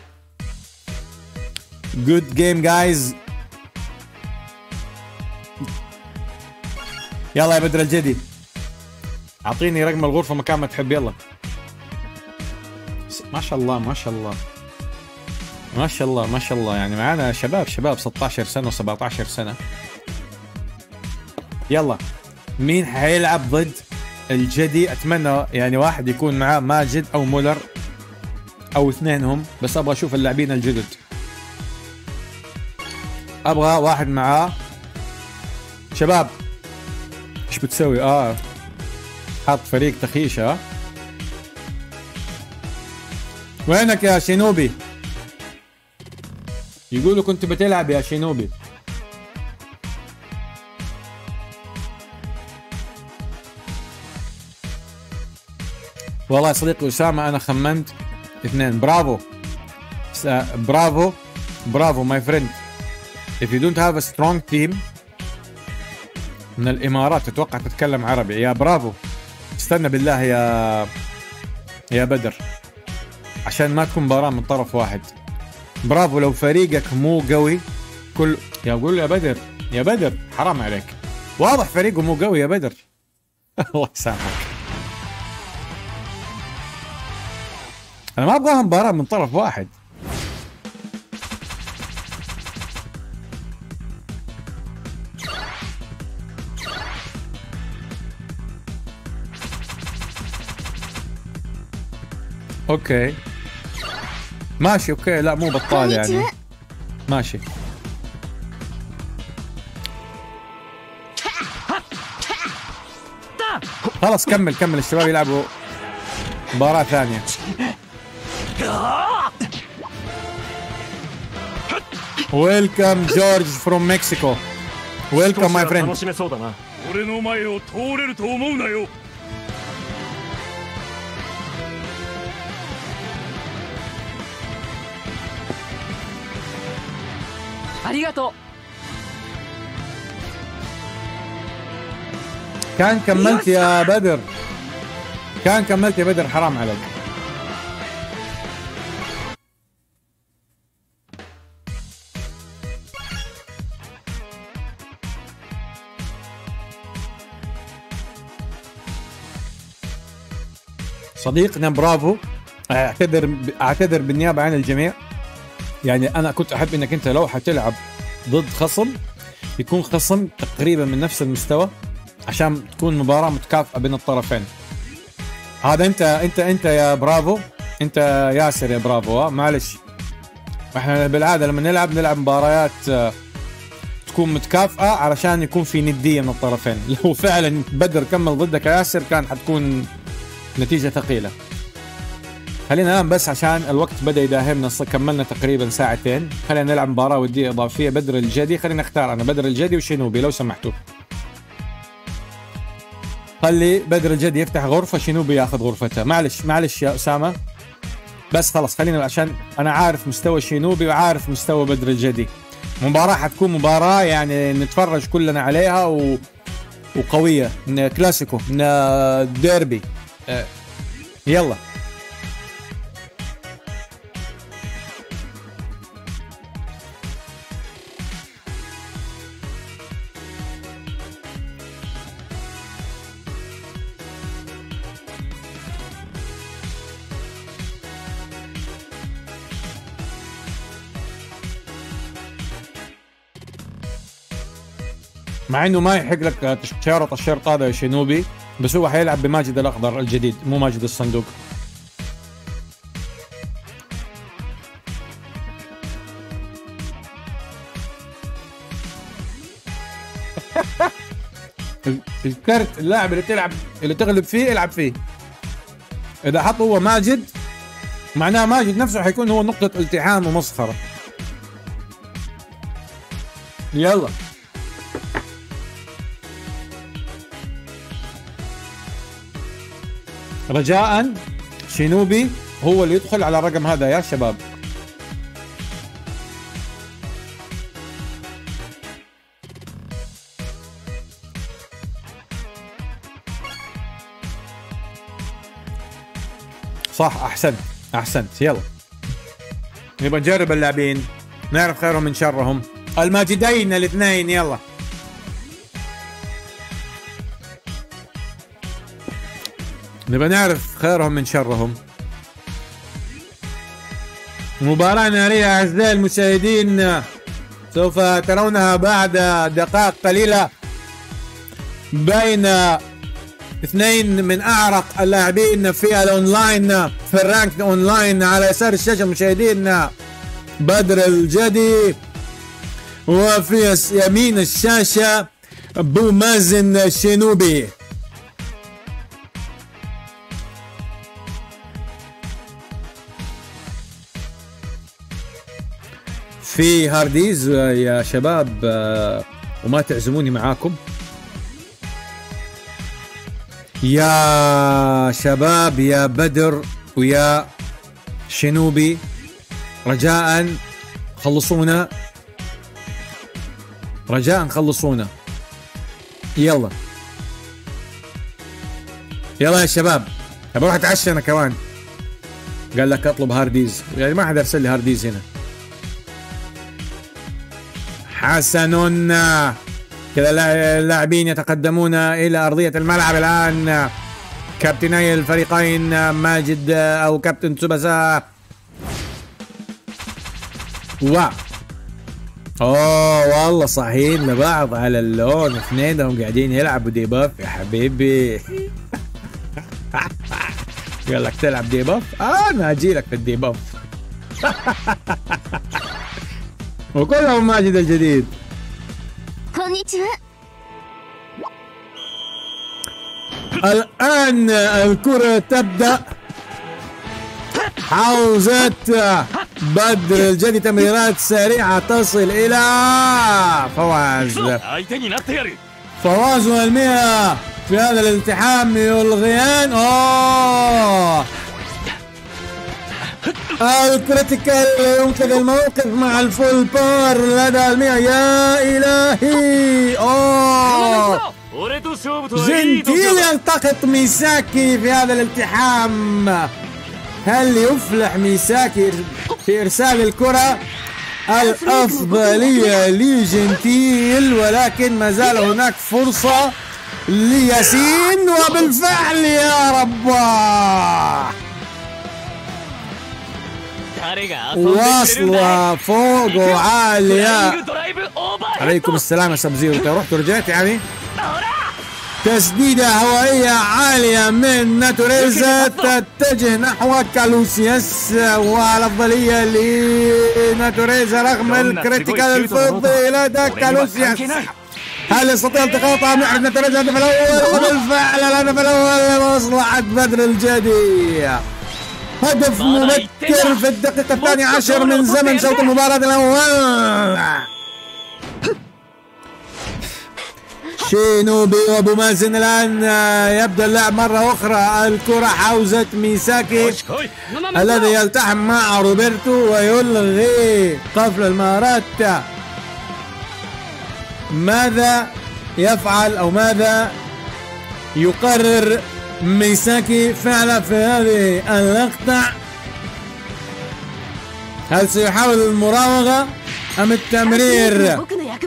Good game guys. يلا يا بدر الجدي أعطيني رقم الغرفة مكان ما تحب. يلا ما شاء الله ما شاء الله ما شاء الله ما شاء الله. يعني معانا شباب 16 سنة و17 سنة. يلا مين حيلعب ضد الجدي؟ اتمنى يعني واحد يكون معاه ماجد او مولر او اثنينهم، بس ابغى اشوف اللاعبين الجدد. ابغى واحد معاه شباب. ايش بتسوي؟ حاط فريق تخيشة. وينك يا شينوبي؟ يقولوا كنت بتلعب يا شينوبي. والله يا صديقي أسامة أنا خمنت 2. برافو برافو برافو my friend. if you don't have a strong team من الإمارات تتوقع تتكلم عربي. يا برافو. استنى بالله يا بدر عشان ما تكون مباراة من طرف واحد. برافو. لو فريقك مو قوي كل يقول يا بدر يا بدر حرام عليك، واضح فريقه مو قوي يا بدر. الله يسامحك. انا ما ابغاها مباراة من طرف واحد. اوكي ماشي اوكي، لا مو بطال يعني، ماشي. خلاص كمل كمل، الشباب يلعبوا مباراة ثانية. ويلكم جورج فروم مكسيكو. ويلكم ماي فريند. 俺の前を通れると思うなよ。 ありがとう。 كان كملت يا بدر، كان كملت يا بدر، حرام عليك. صديقنا برافو، اعتذر بالنيابة عن الجميع. يعني انا كنت احب انك انت لو حتلعب ضد خصم يكون خصم تقريبا من نفس المستوى عشان تكون مباراة متكافئة بين الطرفين. هذا انت يا برافو، انت ياسر يا برافو. معلش احنا بالعادة لما نلعب مباريات تكون متكافئة علشان يكون في ندية من الطرفين. لو فعلا بدر كمل ضدك يا ياسر كان حتكون نتيجة ثقيلة. خلينا الآن بس عشان الوقت بدأ يداهمنا، كملنا تقريبا ساعتين، خلينا نلعب مباراة ودية إضافية. بدر الجدي، خلينا نختار أنا بدر الجدي وشينوبي لو سمحتوا. خلي بدر الجدي يفتح غرفة، شينوبي ياخذ غرفتها. معلش يا أسامة، بس خلاص خلينا، عشان أنا عارف مستوى شينوبي وعارف مستوى بدر الجدي. مباراة حتكون مباراة يعني نتفرج كلنا عليها وقوية، كلاسيكو، ديربي. يلا مع انه ما يحق لك تشارط الشرط هذا يا شينوبي، بس هو حيلعب بماجد الاخضر الجديد مو ماجد الصندوق. الكرت اللاعب اللي تغلب فيه العب فيه. اذا حط هو ماجد معناه ماجد نفسه حيكون هو نقطة التحام ومسخرة. يلا رجاء شينوبي هو اللي يدخل على الرقم هذا يا شباب. صح، احسنت. يلا نبغى نجرب اللاعبين، نعرف خيرهم من شرهم. الماجدين الاثنين، يلا نبغى نعرف خيرهم من شرهم. مباراة نارية أعزائي المشاهدين، سوف ترونها بعد دقائق قليلة بين اثنين من أعرق اللاعبين في الأونلاين، في الرانك أونلاين. على يسار الشاشة مشاهدين بدر الجدي، وفي يمين الشاشة بو مازن الشينوبي. في هارديز يا شباب، وما تعزموني معاكم يا شباب، يا بدر ويا شينوبي، رجاء خلصونا، رجاء خلصونا. يلا يا شباب، بروح اتعشى انا كمان. قال لك اطلب هارديز، يعني ما حد ارسل لي هارديز هنا. حسن، كذا اللاعبين يتقدمون إلى أرضية الملعب الآن. كابتني الفريقين ماجد أو كابتن تسوباسا اوه والله صاحيين لبعض على اللون، اثنينهم قاعدين يلعبوا ديباف يا حبيبي. قال لك تلعب ديباف؟ انا اجي لك في الديباف. وكلهم ماجد الجديد. الآن الكرة تبدأ. حوزة بدر الجدي تمريرات سريعة تصل إلى فواز. فواز والمئة في هذا الالتحام يلغيان. الكريتيكال يمكن الموقف مع الفول باور لدى المئة. يا إلهي. جنتيل يلتقط ميساكي في هذا الالتحام. هل يفلح ميساكي في إرسال الكرة؟ الأفضلية لجنتيل، ولكن ما زال هناك فرصة لياسين، وبالفعل يا رب واصلة فوق وعالية. عليكم السلام يا سب زيرو. انت رحت ورجعت يعني. تسديدة هوائية عالية من ناتوريزا تتجه نحو كالوسياس، والأفضلية لناتوريزا رغم الكريتيكال الفضي لدى كالوسياس. هل يستطيع التقاطها؟ نعرف ناتوريزا الهدف الأول، وبالفعل الهدف الأول لمصلحة بدر الجدي. هدف مبكر في الدقيقة 12 من زمن شوط المباراة الأول. شينوبي وابو مازن الان يبدا اللعب مره اخرى. الكره حوزه ميساكي الذي يلتحم مع روبرتو ويلغي قفل المهارات. ماذا يفعل او ماذا يقرر ميساكي فعله في هذه اللقطه؟ هل سيحاول المراوغه ام التمرير؟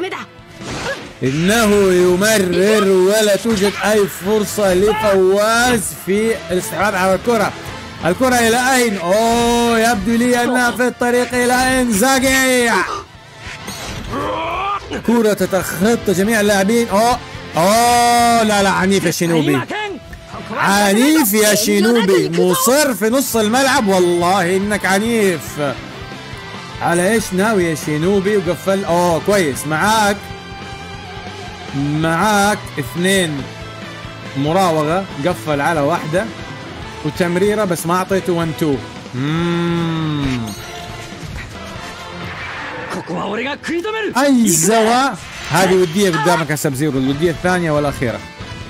إنه يمرر ولا توجد أي فرصة لفواز في الاستحواذ على الكرة. الكرة إلى أين؟ يبدو لي أنها في الطريق إلى إنزاغي. كرة تتخطى جميع اللاعبين. لا عنيف يا شينوبي، عنيف يا شينوبي، مصر في نص الملعب. والله إنك عنيف. على إيش ناوي يا شينوبي؟ وقفل. كويس. معاك 2 مراوغة، قفل على واحدة وتمريرة بس ما أعطيته 1-2. أي زوا. هذه ودية قدامك يا سب زيرو، الودية الثانية والأخيرة.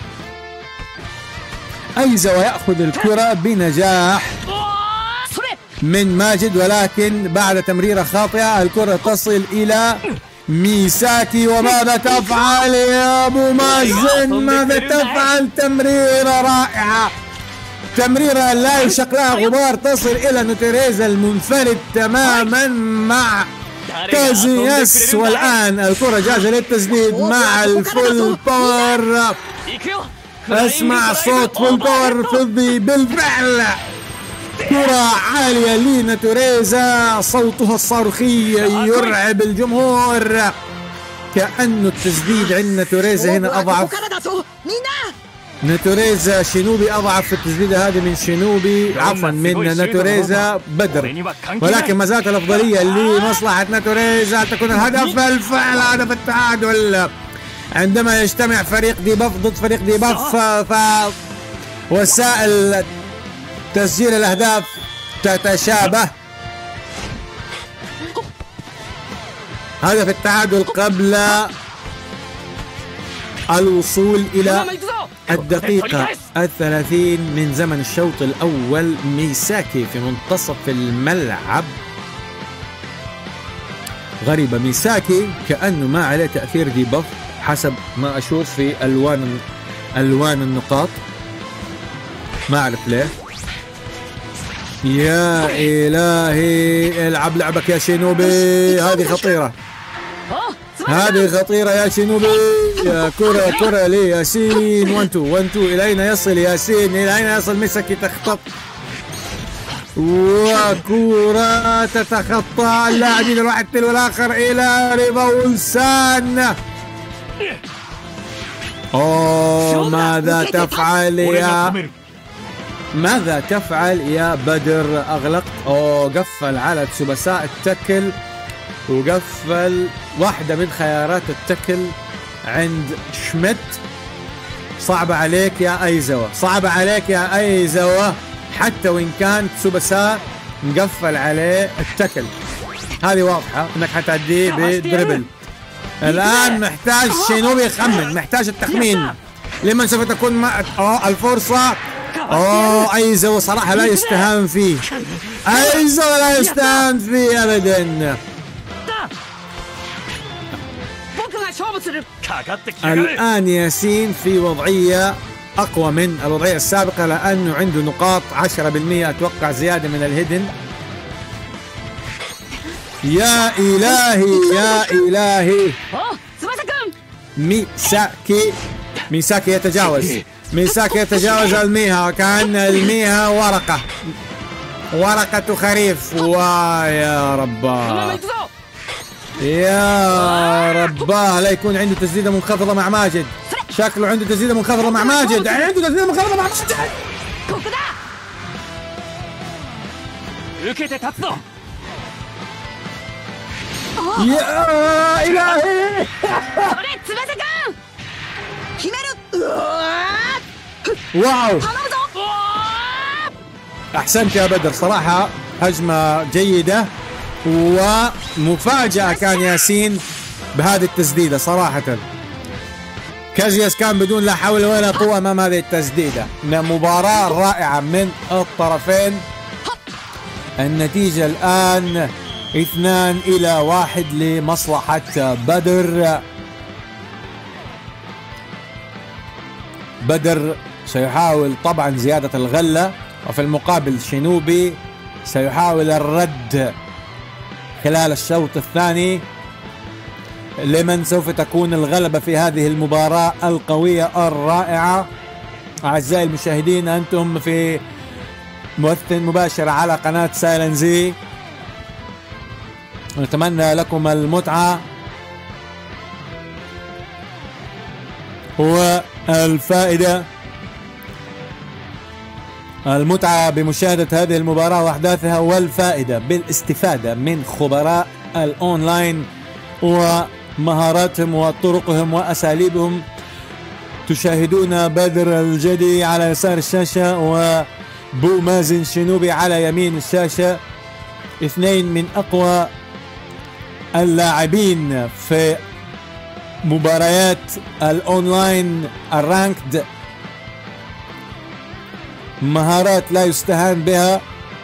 أي زوا يأخذ الكرة بنجاح من ماجد، ولكن بعد تمريرة خاطئة الكرة تصل إلى ميساكي. وماذا تفعل يا ابو مازن؟ ماذا تفعل؟ تمريرة رائعة، تمريرة لا يشق لها غبار، تصل الى نوتيريزا المنفرد تماما مع كازياس. والان الكرة جاهزة للتسديد مع الفول باور. اسمع صوت فول باور فضي بالفعل. كرة عالية لناتوريزا، صوتها الصاروخي يرعب الجمهور. كأنه التسديد عند ناتوريزا هنا أضعف. ناتوريزا شينوبي أضعف في التسديدة هذه من شينوبي، عفوا من ناتوريزا بدر، ولكن ما زالت الأفضلية لمصلحة ناتوريزا. تكون الهدف بالفعل هدف التعادل عندما يجتمع فريق ديباف ضد فريق ديباف. فوسائل تسجيل الأهداف تتشابه. هدف التعادل قبل الوصول إلى الدقيقة 30 من زمن الشوط الأول. ميساكي في منتصف الملعب. غريبة، ميساكي كأنه ما عليه تأثير ديباف حسب ما أشوف في ألوان النقاط، ما أعرف ليه. يا إلهي، العب لعبك يا شينوبي. هذه خطيرة، هذه خطيرة يا شينوبي. يا كرة لياسين. 1-2 إلى أين يصل ياسين؟ إلى أين يصل ميساكي؟ تخطط وكرة تتخطى اللاعبين الواحد تلو الآخر إلى ريفولسان. ماذا تفعل يا ماذا تفعل يا بدر؟ أغلقت قفل على تسوباسا التكل، وقفل واحدة من خيارات التكل عند شميت. صعبة عليك يا أيزوا، صعبة عليك يا أيزوا، حتى وإن كان تسوباسا مقفل عليه التكل. هذه واضحة انك حتعديه بدربل. الآن محتاج شينوبي يخمن، محتاج التخمين. لمن سوف تكون مع الفرصة؟ أيزوا صراحة لا يستهان فيه، أيزوا لا يستهان فيه أبدا. الآن ياسين في وضعية أقوى من الوضعية السابقة، لأنه عنده نقاط 10% أتوقع زيادة من الهيدن. يا إلهي يا إلهي، ميساكي يتجاوز، ميساكي يتجاوز الميها، وكأن الميها ورقة خريف. ويا رباه يا رباه، لا يكون عنده تسديدة منخفضة مع ماجد. شكله عنده تسديدة منخفضة مع ماجد، عنده تسديدة منخفضة مع ماجد. يا إلهي واو، أحسنت يا بدر صراحة، هجمة جيدة ومفاجأة كان ياسين بهذه التسديدة صراحة. كازياس كان بدون لا حول ولا قوة أمام هذه التسديدة. مباراة رائعة من الطرفين. النتيجة الآن 2-1 لمصلحة بدر. بدر سيحاول طبعا زيادة الغلة، وفي المقابل شينوبي سيحاول الرد خلال الشوط الثاني. لمن سوف تكون الغلبة في هذه المباراة القوية الرائعة؟ أعزائي المشاهدين، أنتم في بث مباشر على قناة سايلنزي، ونتمنى لكم المتعة والفائدة، المتعة بمشاهدة هذه المباراة وأحداثها، والفائدة بالاستفادة من خبراء الأونلاين ومهاراتهم وطرقهم وأساليبهم. تشاهدون بدر الجدي على يسار الشاشة وبو مازن شينوبي على يمين الشاشة، اثنين من أقوى اللاعبين في مباريات الأونلاين الرانكد. مهارات لا يستهان بها،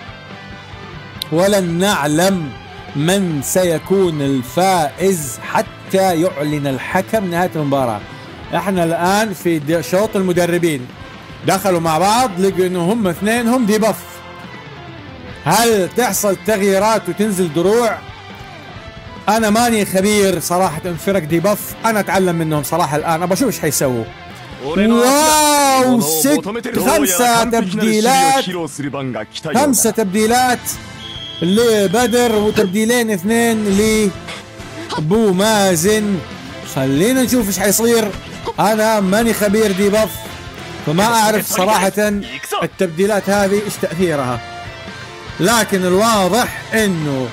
ولن نعلم من سيكون الفائز حتى يعلن الحكم نهاية المباراة. احنا الآن في شوط المدربين، دخلوا مع بعض لقوا انه هم اثنين هم ديباف. هل تحصل تغييرات وتنزل دروع؟ انا ماني خبير صراحة فرق ديباف، انا اتعلم منهم صراحة الآن، ابى اشوف ايش حيسووا. واو، 5 تبديلات، 5 تبديلات لبدر وتبديلين 2 لبو مازن. خلينا نشوف ايش حيصير. انا ماني خبير ديباف، فما اعرف صراحة التبديلات هذه ايش تأثيرها، لكن الواضح انه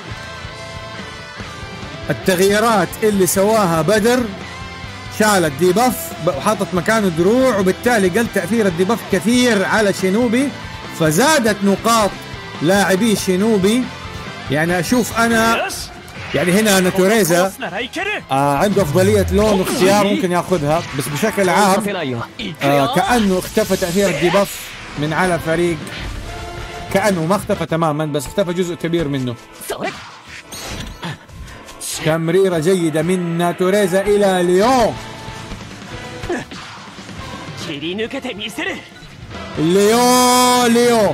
التغييرات اللي سواها بدر شالت ديباف وحطت مكانه دروع، وبالتالي قل تأثير الديباف كثير على شينوبي، فزادت نقاط لاعبي شينوبي. يعني اشوف انا يعني هنا ناتوريزا عنده افضلية لون واختيار ممكن ياخذها، بس بشكل عام كأنه اختفى تأثير الديباف من على فريق، كأنه ما اختفى تماما بس اختفى جزء كبير منه. تمريرة جيدة من ناتوريزا إلى ليون. ليون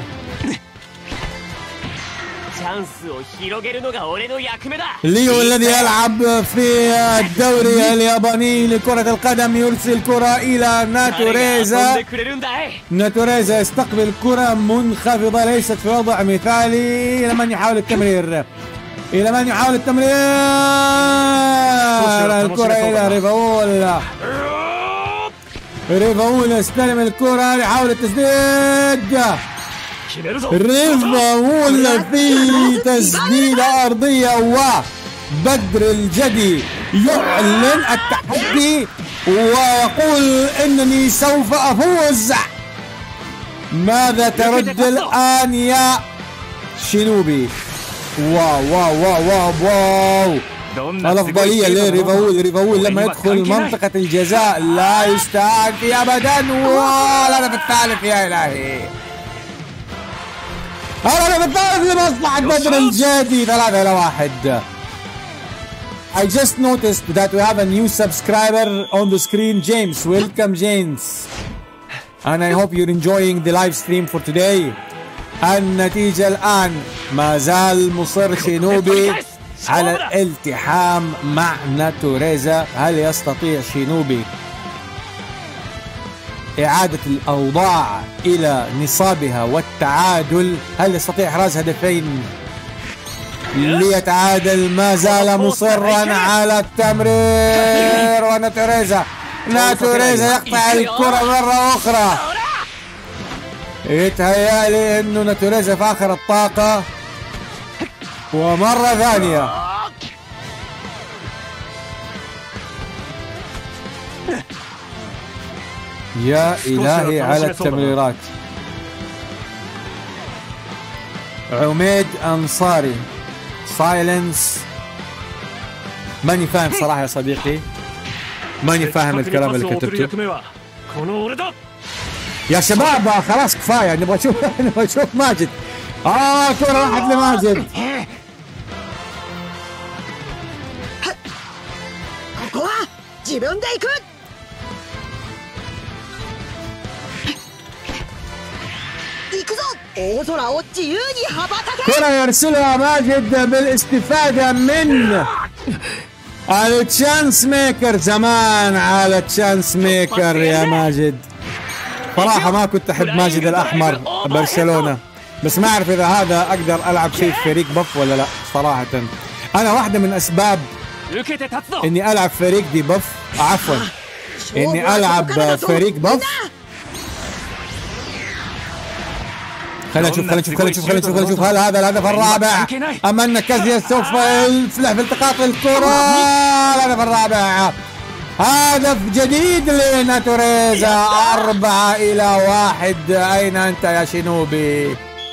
ليو الذي يلعب في الدوري الياباني لكرة القدم يرسل كرة إلى ناتوريزا. ناتوريزا يستقبل كرة منخفضة ليست في وضع مثالي. إلى من يحاول التمرير؟ إلى من يحاول التمرير؟ الكرة إلى ريفاول. ريفاول يستلم الكرة يحاول التسديد. ريفاول في تسديدة أرضية وبدر الجدي يعلن التحدي ويقول إنني سوف أفوز. ماذا ترد الآن يا شينوبي؟ واو واو واو واو واو، الأفضلية لريفاول لما يدخل منطقة الجزاء لا يستهان فيه أبدا. والهدف الثالث يا إلهي، الهدف الثالث لمصلحة بدر الجدي 3-1. I just noticed that we have a new subscriber on the screen, James. Welcome, James. And I hope you're enjoying the live stream for today. النتيجة الآن ما زال مصر شينوبي على الالتحام مع ناتوريزا. هل يستطيع شينوبي إعادة الأوضاع إلى نصابها والتعادل؟ هل يستطيع إحراز هدفين ليتعادل؟ ما زال مصرا على التمرير، وناتوريزا يقطع الكرة مرة أخرى. يتهيألي إنه ناتوريزا في آخر الطاقة ومرة ثانية. يا إلهي على التمريرات. عميد أنصاري سايلنس. ماني فاهم صراحة يا صديقي، ماني فاهم الكلام اللي كتبته. يا شباب خلاص كفاية، نبغى نشوف ماجد. كرة راحت لماجد. كرة يرسلها ماجد بالاستفادة من التشانس ميكر. زمان على التشانس ميكر يا ماجد. صراحة ما كنت أحب ماجد الأحمر برشلونة، بس ما أعرف إذا هذا أقدر ألعب فيه في فريق بف ولا لا. صراحة أنا واحدة من أسباب إني ألعب فريق دي بف، عفوا إني ألعب فريق بف. خلينا نشوف هل هذا الهدف الرابع أم أن كازياس سوف يفلح في التقاط الكرة؟ الهدف الرابع، هدف جديد لناتوريزا. 4-1. أين أنت يا شينوبي؟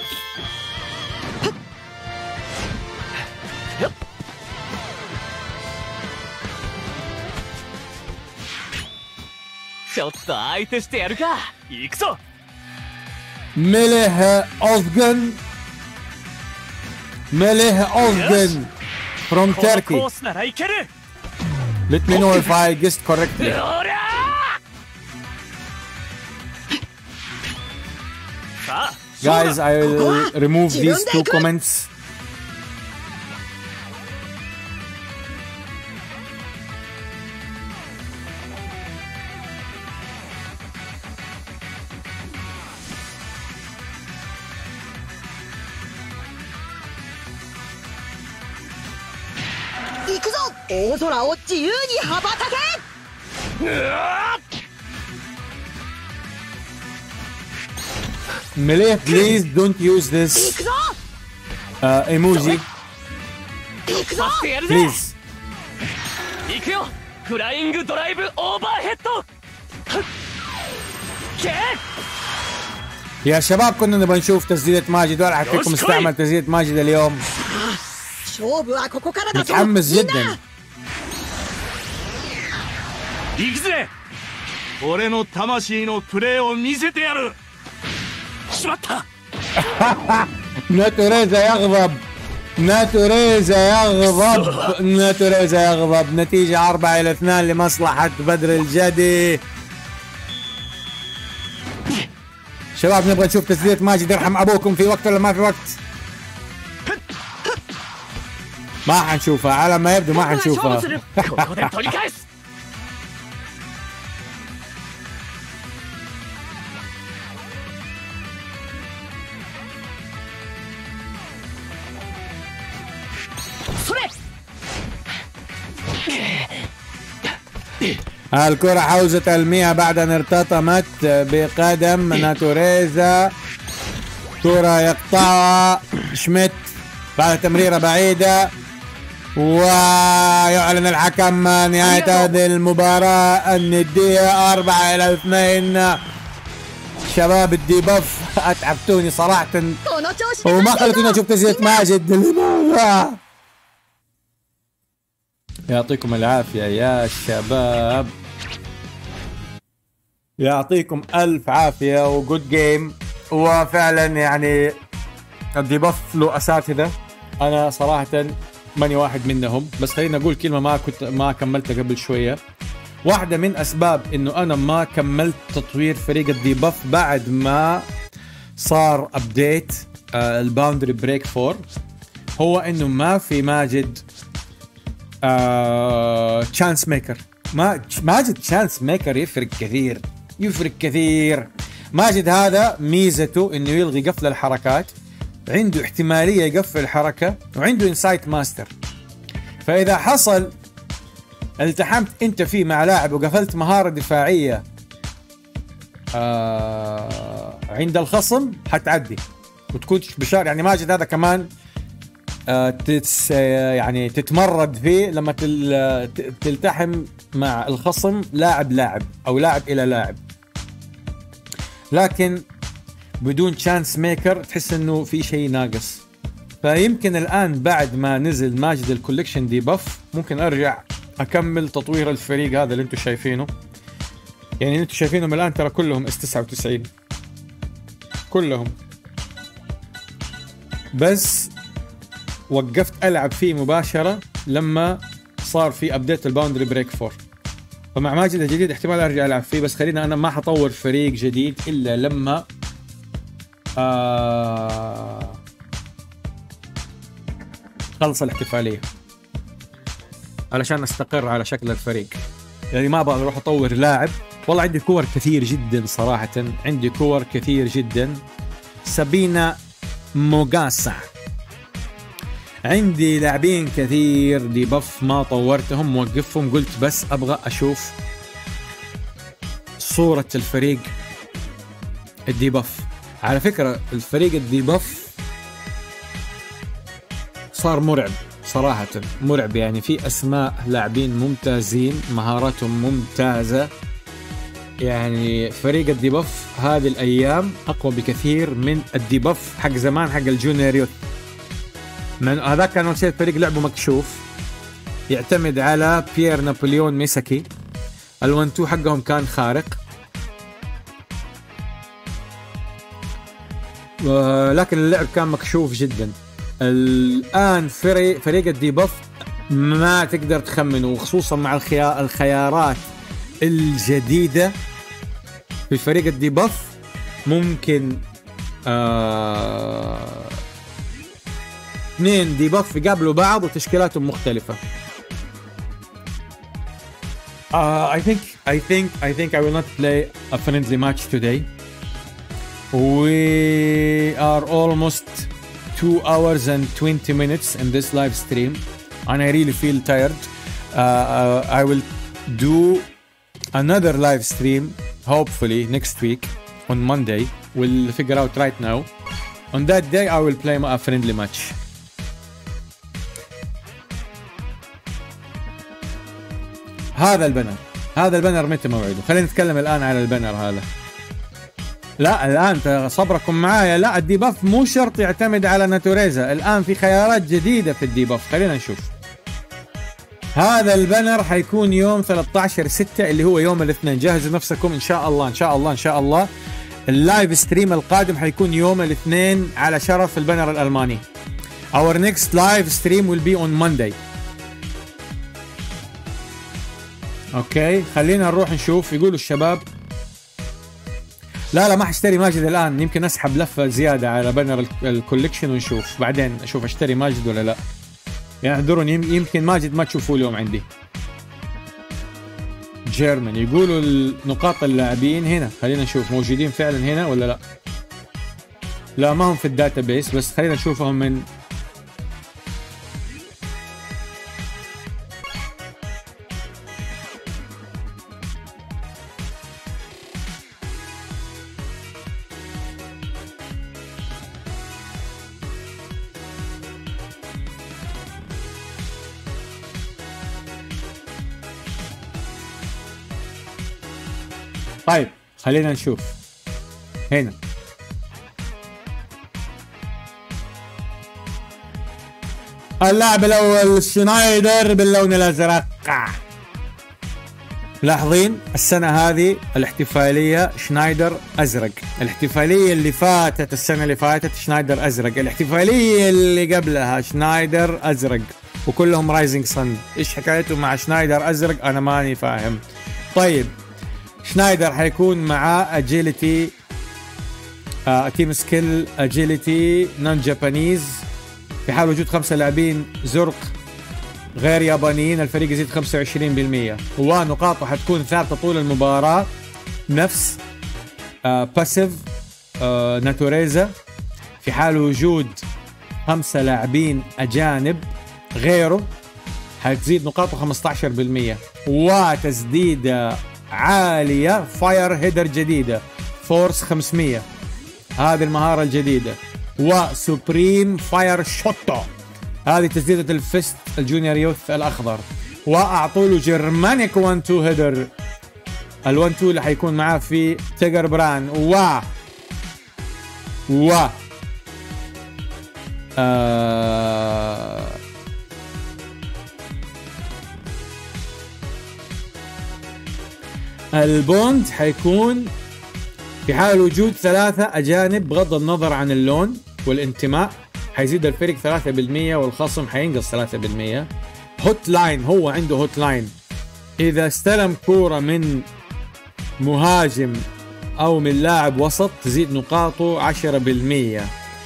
ميليه أوزغن from Turkey. Let me know if I guessed correctly. Guys, I will remove these 2 comments. Melee, please don't use this emoji. Please. يا شباب كنا نبغى نشوف تسديدة ماجد، ولا أحد فيكم استعمل تسديدة ماجد اليوم. متحمس جدا. ناتوريزا يغضب. نتيجة 4-2 لمصلحة بدر الجدي. شباب نبغى نشوف تسديدة ماجد، يرحم أبوكم. في وقت ولا ما في وقت؟ ما حنشوفها، على ما يبدو ما حنشوفها. الكرة حوزة المياه بعد أن ارتطمت بقدم ناتوريزا. كرة يقطعها شميت بعد تمريرة بعيدة، ويعلن الحكم نهاية هذه المباراة الندية 4-2. شباب الديباف اتعبتوني صراحة، この調子で وما خلتوني اشوف تسجيل ماجد. لماذا؟ يعطيكم العافية يا شباب، يعطيكم الف عافية وجود جيم. وفعلا يعني الديباف له اساتذة، انا صراحة ماني واحد منهم، بس خليني اقول كلمة ما كملتها قبل شوية. واحدة من اسباب انه انا ما كملت تطوير فريق الديباف بعد ما صار ابديت الباوندري بريك 4 هو انه ما في ماجد تشانس ميكر. ماجد تشانس ميكر يفرق كثير، يفرق كثير. ماجد هذا ميزته انه يلغي قفل الحركات، عنده احتمالية يقفل الحركة، وعنده انسايت ماستر. فاذا حصل التحمت انت فيه مع لاعب وقفلت مهارة دفاعية عند الخصم حتعدي وتكون بشار. يعني ماجد هذا كمان يعني تتمرد فيه لما تلتحم مع الخصم لاعب او لاعب الى لاعب، لكن بدون تشانس ميكر تحس انه في شيء ناقص. فيمكن الان بعد ما نزل ماجد الكوليكشن دي بف ممكن ارجع اكمل تطوير الفريق هذا اللي انتم شايفينه. يعني انتم شايفينهم الان ترى كلهم اس 99 كلهم، بس وقفت العب فيه مباشره لما صار في ابديت الباوندري بريك 4. فمع ماجد الجديد احتمال ارجع العب فيه، بس خلينا انا ما حطور فريق جديد الا لما خلص الاحتفاليه علشان استقر على شكل الفريق. يعني ما ابغى اروح اطور لاعب. والله عندي كور كثير جدا صراحه، عندي كور كثير جدا. سابينا موغاسا، عندي لاعبين كثير دي بف ما طورتهم موقفهم، قلت بس ابغى اشوف صورة الفريق الدي بف. على فكرة الفريق الدي بف صار مرعب صراحة، مرعب. يعني في اسماء لاعبين ممتازين مهاراتهم ممتازة. يعني فريق الدي بف هذه الايام اقوى بكثير من الدي بف حق زمان حق الجونيور يوث. من هذا كان اول شيء الفريق لعبه مكشوف، يعتمد على بيير نابليون ميساكي. ال1-2 حقهم كان خارق، لكن اللعب كان مكشوف جدا. الان فريق الدي بف ما تقدر تخمنه، وخصوصا مع الخيارات الجديدة في فريق الدي بف. ممكن اثنين دي بف يقابلوا بعض وتشكيلاتهم مختلفة. I think I will not play a friendly match today. We are almost 2 hours and 20 minutes in this live stream and I really feel tired. I will do another live stream hopefully next week on Monday. We'll figure out right now. On that day I will play a friendly match. هذا البنر متى موعده؟ خلينا نتكلم الآن على البنر هذا. لا الآن صبركم معايا. لا الديباف مو شرط يعتمد على ناتوريزا، الآن في خيارات جديدة في الديباف. خلينا نشوف. هذا البنر حيكون يوم 13/6 اللي هو يوم الاثنين. جهزوا نفسكم إن شاء الله إن شاء الله إن شاء الله. اللايف ستريم القادم حيكون يوم الاثنين على شرف البنر الألماني. Our next live stream will be on Monday. اوكي خلينا نروح نشوف. يقولوا الشباب لا ما حاشتري ماجد الان، يمكن اسحب لفه زياده على بنر الكوليكشن ونشوف بعدين، اشوف اشتري ماجد ولا لا. يعني احضرون يمكن ماجد ما تشوفوه اليوم عندي. جيرمان يقولوا نقاط اللاعبين هنا، خلينا نشوف موجودين فعلا هنا ولا لا. لا ما هم في الداتا بيس، بس خلينا نشوفهم من طيب خلينا نشوف هنا. اللاعب الاول شنايدر باللون الازرق. لاحظين السنة هذه الاحتفالية شنايدر ازرق، الاحتفالية اللي فاتت السنة اللي فاتت شنايدر ازرق، الاحتفالية اللي قبلها شنايدر ازرق، وكلهم رايزنج صن. ايش حكايته مع شنايدر ازرق؟ انا ماني فاهم. طيب شنايدر حيكون معاه اجيلتي، تيم سكيل اجيلتي نون جابانيز، في حال وجود 5 لاعبين زرق غير يابانيين الفريق يزيد 25%، ونقاطه حتكون ثابته طول المباراه نفس باسيف ناتوريزا. في حال وجود 5 لاعبين اجانب غيره حتزيد نقاطه 15%، وتسديده عاليه فاير هيدر جديده فورس 500، هذه المهاره الجديده، وسوبريم فاير شوتو، هذه تسديدة الفيست الجونيور يوث الأخضر، وأعطوا له جرمانيك 1-2 هيدر، ال1-2 اللي حيكون معاه في تيجر بران، البوند حيكون في حال وجود 3 أجانب بغض النظر عن اللون والانتماء، حيزيد الفريق 3% والخصم حينقص 3%. هوت لاين، هو عنده هوت لاين، إذا استلم كورة من مهاجم أو من لاعب وسط تزيد نقاطه 10%.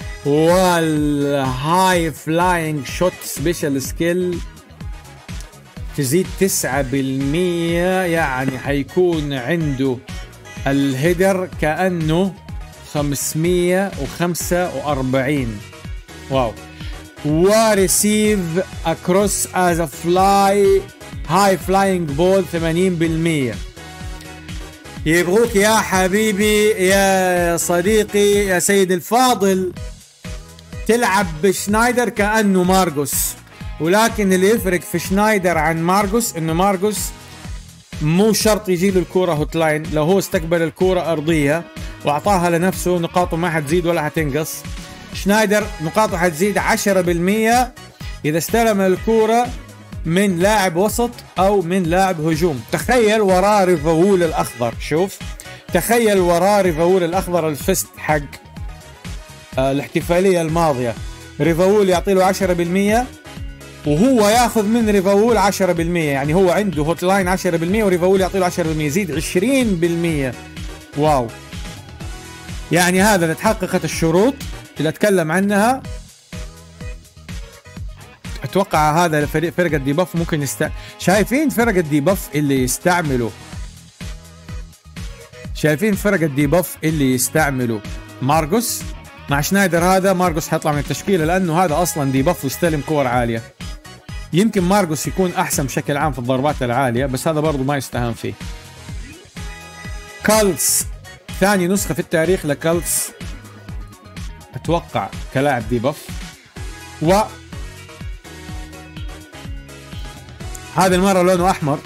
والهاي فلاينج شوت سبيشال سكيل تزيد 9%، يعني حيكون عنده الهيدر كأنه 545. واو. وريسيف اكروس از فلاي هاي فلاينج بول 80%. يبغوك يا حبيبي يا صديقي يا سيد الفاضل تلعب بشنايدر كأنه مارغوس، ولكن اللي يفرق في شنايدر عن مارغوس انه مارغوس مو شرط يجي له الكوره هوت لاين، لو هو استقبل الكوره ارضيه واعطاها لنفسه نقاطه ما حتزيد ولا حتنقص. شنايدر نقاطه حتزيد 10% اذا استلم الكوره من لاعب وسط او من لاعب هجوم. تخيل وراه ريفاول الاخضر، شوف تخيل وراه ريفاول الاخضر الفست حق الاحتفاليه الماضيه، ريفاول يعطي له 10% وهو ياخذ من ريفاول 10%، يعني هو عنده هوت لاين 10% وريفاول يعطي له 10%، يزيد 20%. واو، يعني هذا اذا تحققت الشروط اللي اتكلم عنها اتوقع هذا فرق الديباف ممكن شايفين فرق الديباف اللي يستعملوا، شايفين فرق الديباف اللي يستعملوا مارغوس مع شنايدر. هذا مارغوس حيطلع من التشكيله لانه هذا اصلا ديباف ويستلم كور عاليه. يمكن مارغوس يكون احسن بشكل عام في الضربات العاليه، بس هذا برضو ما يستهان فيه. كالتس ثاني نسخه في التاريخ لكالتس اتوقع كلاعب ديباف، و هذه المره لونه احمر،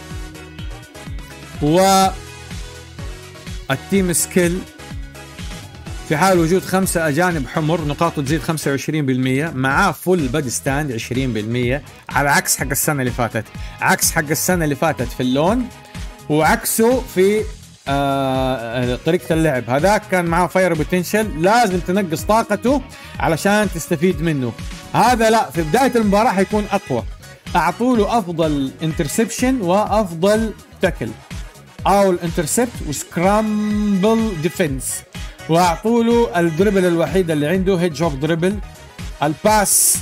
و التيم سكيل في حال وجود 5 أجانب حمر نقاطه تزيد 25%، معاه فول بادي ستاند 20%، على عكس حق السنة اللي فاتت، عكس حق السنة اللي فاتت في اللون، وعكسه في طريقة اللعب. هذاك كان معاه فاير بوتنشل لازم تنقص طاقته علشان تستفيد منه، هذا لا، في بداية المباراة حيكون أقوى. أعطوا له أفضل انترسبشن وأفضل تاكل أو الانترسبت وسكرامبل ديفنس، واعطوا له الدربل الوحيد اللي عنده هيدج اوف دربل. الباس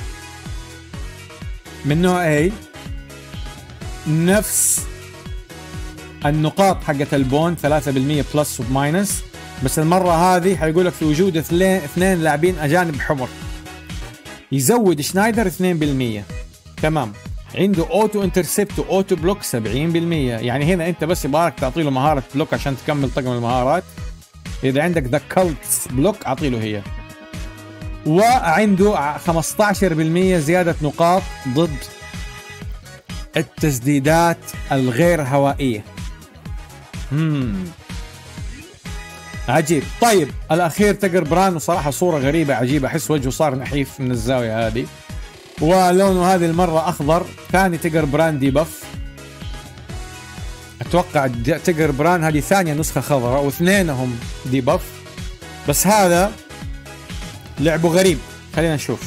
من نوع A نفس النقاط حقت البون 3% بلس وماينس، بس المرة هذه حيقول لك في وجود اثنين لاعبين أجانب حمر يزود شنايدر 2%. تمام، عنده اوتو انترسبت واوتو بلوك 70%، يعني هنا انت بس يبغاك تعطي له مهارة بلوك عشان تكمل طقم المهارات. إذا عندك ذا كالتس بلوك أعطيله هي، وعنده 15% زيادة نقاط ضد التسديدات الغير هوائية. عجيب. طيب الاخير تيجر بران، وصراحه صوره غريبه عجيبه، احس وجهه صار نحيف من الزاويه هذه، ولونه هذه المره اخضر. ثاني تيجر بران دي بف، اتوقع تيجر بران هذه ثانيه نسخه خضراء واثنينهم دي بف، بس هذا لعبه غريب. خلينا نشوف.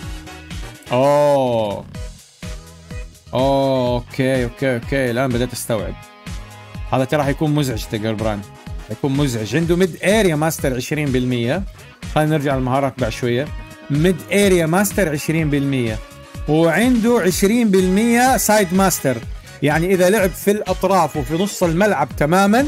اوكي الان بدأت استوعب. هذا ترى حيكون مزعج. تيجر بران حيكون مزعج. عنده ميد اريا ماستر 20%. خلينا نرجع للمهارات بعد شويه. ميد اريا ماستر 20%، وعنده 20% سايد ماستر، يعني اذا لعب في الاطراف وفي نص الملعب تماما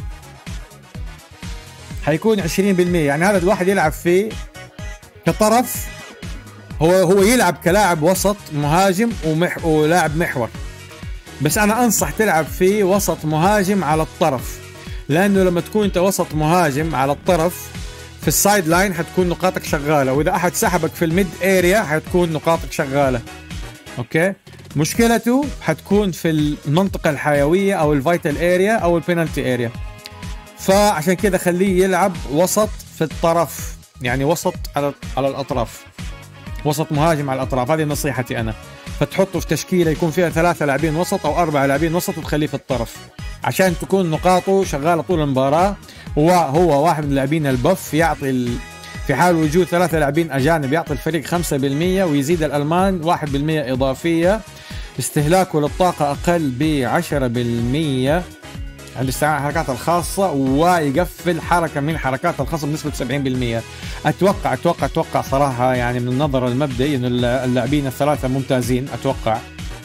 حيكون 20%. يعني هذا الواحد يلعب فيه كطرف، هو يلعب كلاعب وسط مهاجم ولاعب محور، بس انا انصح تلعب فيه وسط مهاجم على الطرف، لانه لما تكون انت وسط مهاجم على الطرف في السايد لاين حتكون نقاطك شغاله، واذا احد سحبك في الميد اريا حتكون نقاطك شغاله. اوكي، مشكلته حتكون في المنطقه الحيويه او الفايتال اريا او البينالتي اريا، فعشان كذا خليه يلعب وسط في الطرف، يعني وسط على الاطراف، وسط مهاجم على الاطراف. هذه نصيحتي انا. فتحطه في تشكيله يكون فيها 3 لاعبين وسط او 4 لاعبين وسط، وتخليه في الطرف عشان تكون نقاطه شغاله طول المباراه. وهو واحد من اللاعبين البف، يعطي في حال وجود 3 لاعبين اجانب يعطي الفريق 5%، ويزيد الالمان 1% اضافيه. استهلاكه للطاقه اقل ب10% عند استعمال الحركات الخاصه، ويقفل حركه من حركات الخصم بنسبه 70%. اتوقع صراحه يعني من النظر المبدئي ان اللاعبين الثلاثه ممتازين. اتوقع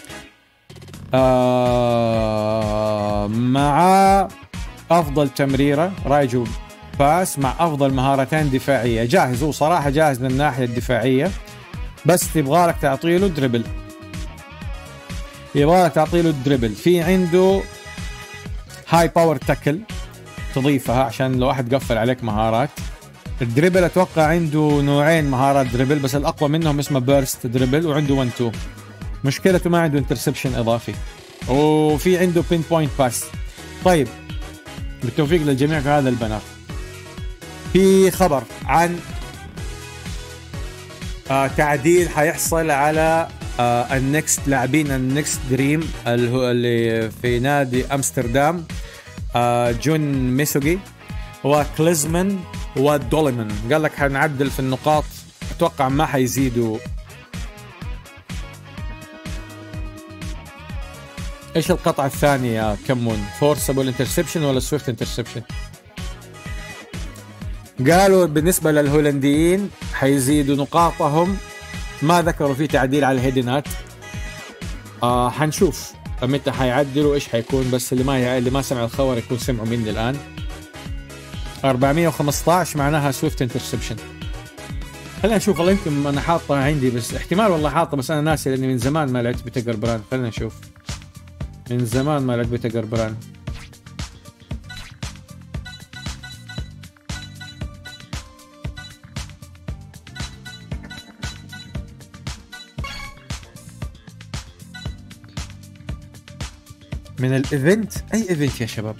مع افضل تمريره رايجو باس، مع افضل مهارتين دفاعيه. جاهز، هو صراحه جاهز من الناحيه الدفاعيه، بس تبغالك تعطي له دريبل، في عنده هاي باور تاكل تضيفها عشان لو احد قفل عليك مهارات. الدريبل اتوقع عنده نوعين مهارات دريبل، بس الاقوى منهم اسمه بيرست دريبل، وعنده 1-2. مشكلته ما عنده انترسبشن اضافي، وفي عنده بين بوينت باس. طيب بالتوفيق للجميع في هذا البنر. في خبر عن تعديل حيحصل على النكست لاعبين النكست دريم اللي في نادي امستردام، جون ميسوغي وكليزمان ودوليمان. قال لك حنعدل في النقاط، اتوقع ما حيزيدوا. ايش القطعة الثانية يا كمون؟ فورسبل انترسبشن ولا سويفت انترسبشن؟ قالوا بالنسبة للهولنديين حيزيدوا نقاطهم، ما ذكروا في تعديل على الهيدنات. حنشوف متى حيعدلوا ايش حيكون، بس اللي ما سمع الخبر يكون سمعوا مني الان. 415 معناها سويفت انترسبشن. خلينا نشوف، والله يمكن انا حاطها عندي، بس احتمال والله حاطه بس انا ناسي لاني من زمان ما لعبت بتيجر بران. خلينا نشوف، من زمان ما لعبت بتيجر بران. من الايفنت، اي ايفنت يا شباب؟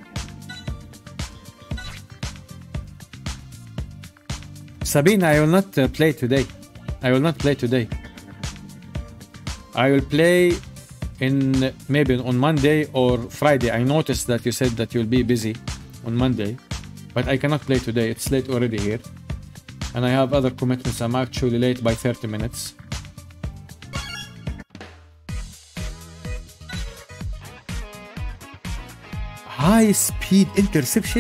Sabina, I will not play today. I will not play today. I will play in maybe on Monday or Friday. I noticed that you said that you'll be busy on Monday, but I cannot play today. It's late already here, and I have other commitments. I'm actually late by 30 minutes. High speed interception.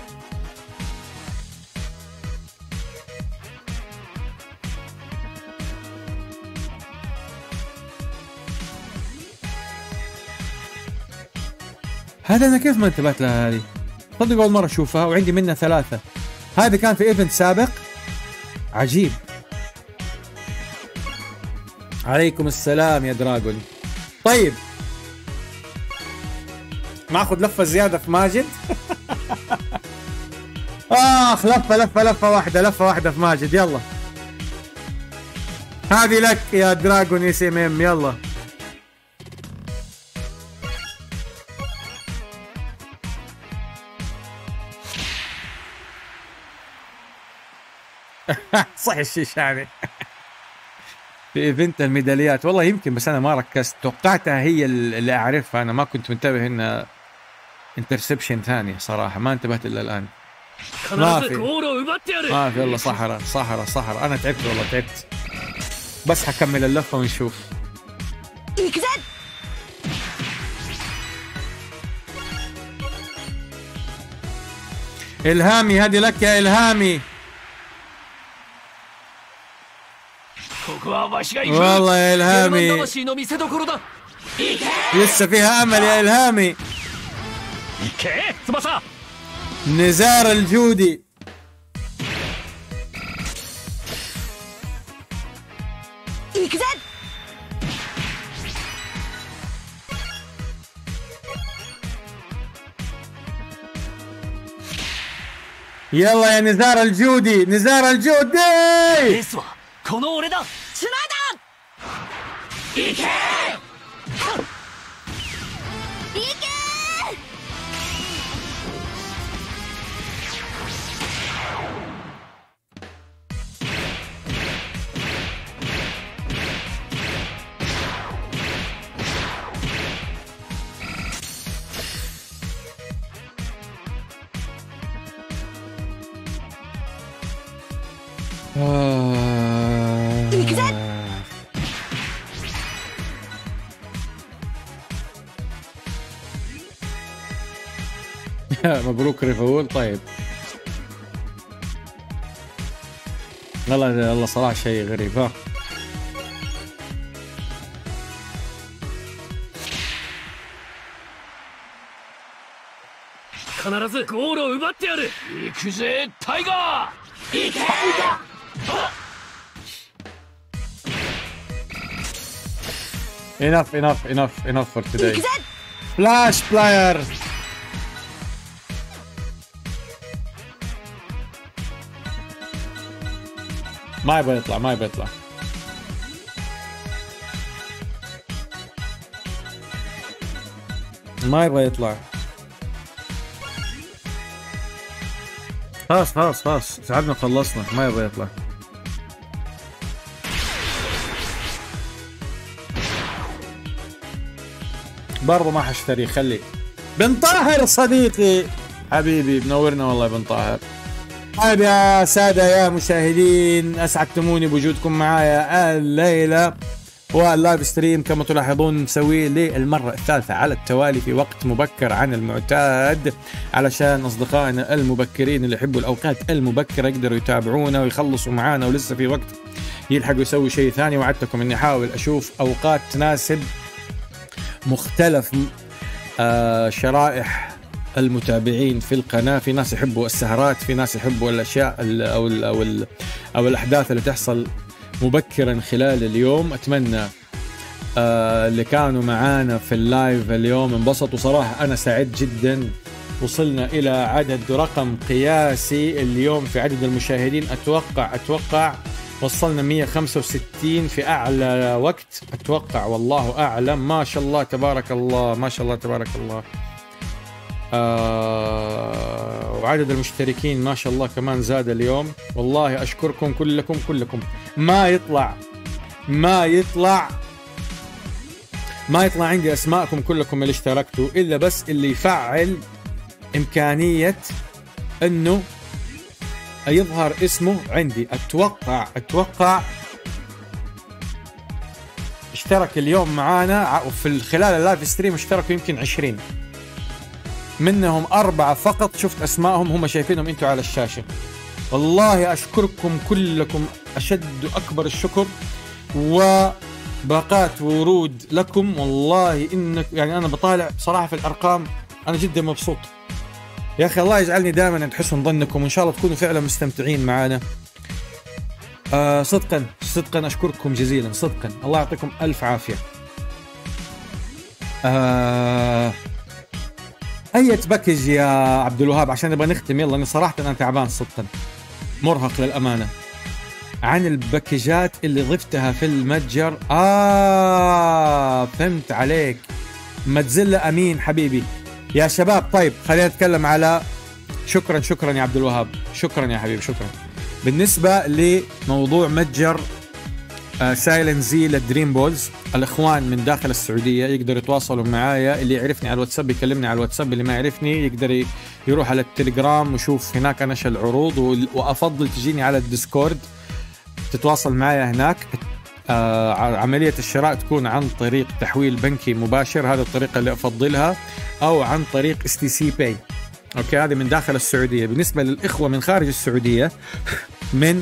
هذا انا كيف ما انتبهت لها هذه؟ صدق اول مره اشوفها، وعندي منها 3. هذا كان في ايفنت سابق. عجيب. عليكم السلام يا دراجون. طيب ناخذ لفه زياده في ماجد. لفه واحده في ماجد. يلا هذه لك يا دراجون اس ام ام. يلا صح الشيشاني. في ايفنت الميداليات والله يمكن، بس انا ما ركزت، توقعتها هي اللي اعرفها، انا ما كنت منتبه انها انترسبشن ثاني صراحه، ما انتبهت الا الان. ما في والله صحراء انا تعبت والله تعبت، بس حكمل اللفه ونشوف. إلهامي هذه لك يا إلهامي. والله يا إلهامي لسه فيها أمل يا إلهامي. نزار الجودي. يلا يا نزار الجودي، نزار الجودي. مبروك ريفول. طيب والله صراحة شيء غريب. ها enough for today. Flash player. ما يبغى يطلع خلاص ساعدنا خلصنا. ما يبغى يطلع. برضه ما حشتري. خلي بن طاهر صديقي حبيبي منورنا والله يا بن طاهر. طيب يا سادة يا مشاهدين، أسعدتموني بوجودكم معايا الليلة، واللايف ستريم كما تلاحظون نسويه للمرة الثالثة على التوالي في وقت مبكر عن المعتاد، علشان أصدقائنا المبكرين اللي يحبوا الأوقات المبكرة يقدروا يتابعونا ويخلصوا معانا ولسه في وقت يلحقوا يسوي شيء ثاني. وعدتكم إني أحاول أشوف أوقات تناسب مختلف شرائح المتابعين في القناة. في ناس يحبوا السهرات، في ناس يحبوا الأشياء أو الأحداث اللي تحصل مبكرا خلال اليوم. أتمنى اللي كانوا معانا في اللايف اليوم انبسطوا صراحة. أنا سعيد جدا، وصلنا إلى عدد رقم قياسي اليوم في عدد المشاهدين. أتوقع وصلنا 165 في أعلى وقت أتوقع، والله أعلم. ما شاء الله تبارك الله، ما شاء الله تبارك الله. وعدد المشتركين ما شاء الله كمان زاد اليوم. والله أشكركم كلكم. ما يطلع عندي أسماءكم كلكم اللي اشتركتوا، إلا بس اللي يفعل إمكانية أنه يظهر اسمه عندي. أتوقع اشترك اليوم معانا وفي خلال اللايف ستريم اشتركوا يمكن 20 منهم 4 فقط شفت أسمائهم، هم شايفينهم أنتوا على الشاشة. والله أشكركم كلكم أشد أكبر الشكر وباقات ورود لكم. والله إنك يعني أنا بطالع صراحة في الأرقام أنا جدا مبسوط يا أخي. الله يجعلني دائما عند حسن ظنكم، وإن شاء الله تكونوا فعلا مستمتعين معنا. صدقا أشكركم جزيلا صدقا. الله يعطيكم ألف عافية. أي باكج يا عبد الوهاب عشان نبغى نختم؟ يلا. أنا صراحة أنا تعبان صدقا، مرهق للأمانة عن الباكجات اللي ضفتها في المتجر. فهمت عليك. متزلة أمين حبيبي يا شباب. طيب خلينا نتكلم على شكرا يا عبد الوهاب، شكرا يا حبيبي، شكرا. بالنسبة لموضوع متجر سايلنزي للدريم بولز، الإخوان من داخل السعودية يقدروا يتواصلوا معايا. اللي يعرفني على الواتساب يكلمني على الواتساب، اللي ما يعرفني يقدر يروح على التليجرام وشوف هناك أنشر العروض، وأفضل تجيني على الديسكورد تتواصل معايا هناك. عملية الشراء تكون عن طريق تحويل بنكي مباشر، هذا الطريقة اللي أفضلها، أو عن طريق STC Pay. أوكي، هذه من داخل السعودية. بالنسبة للإخوة من خارج السعودية من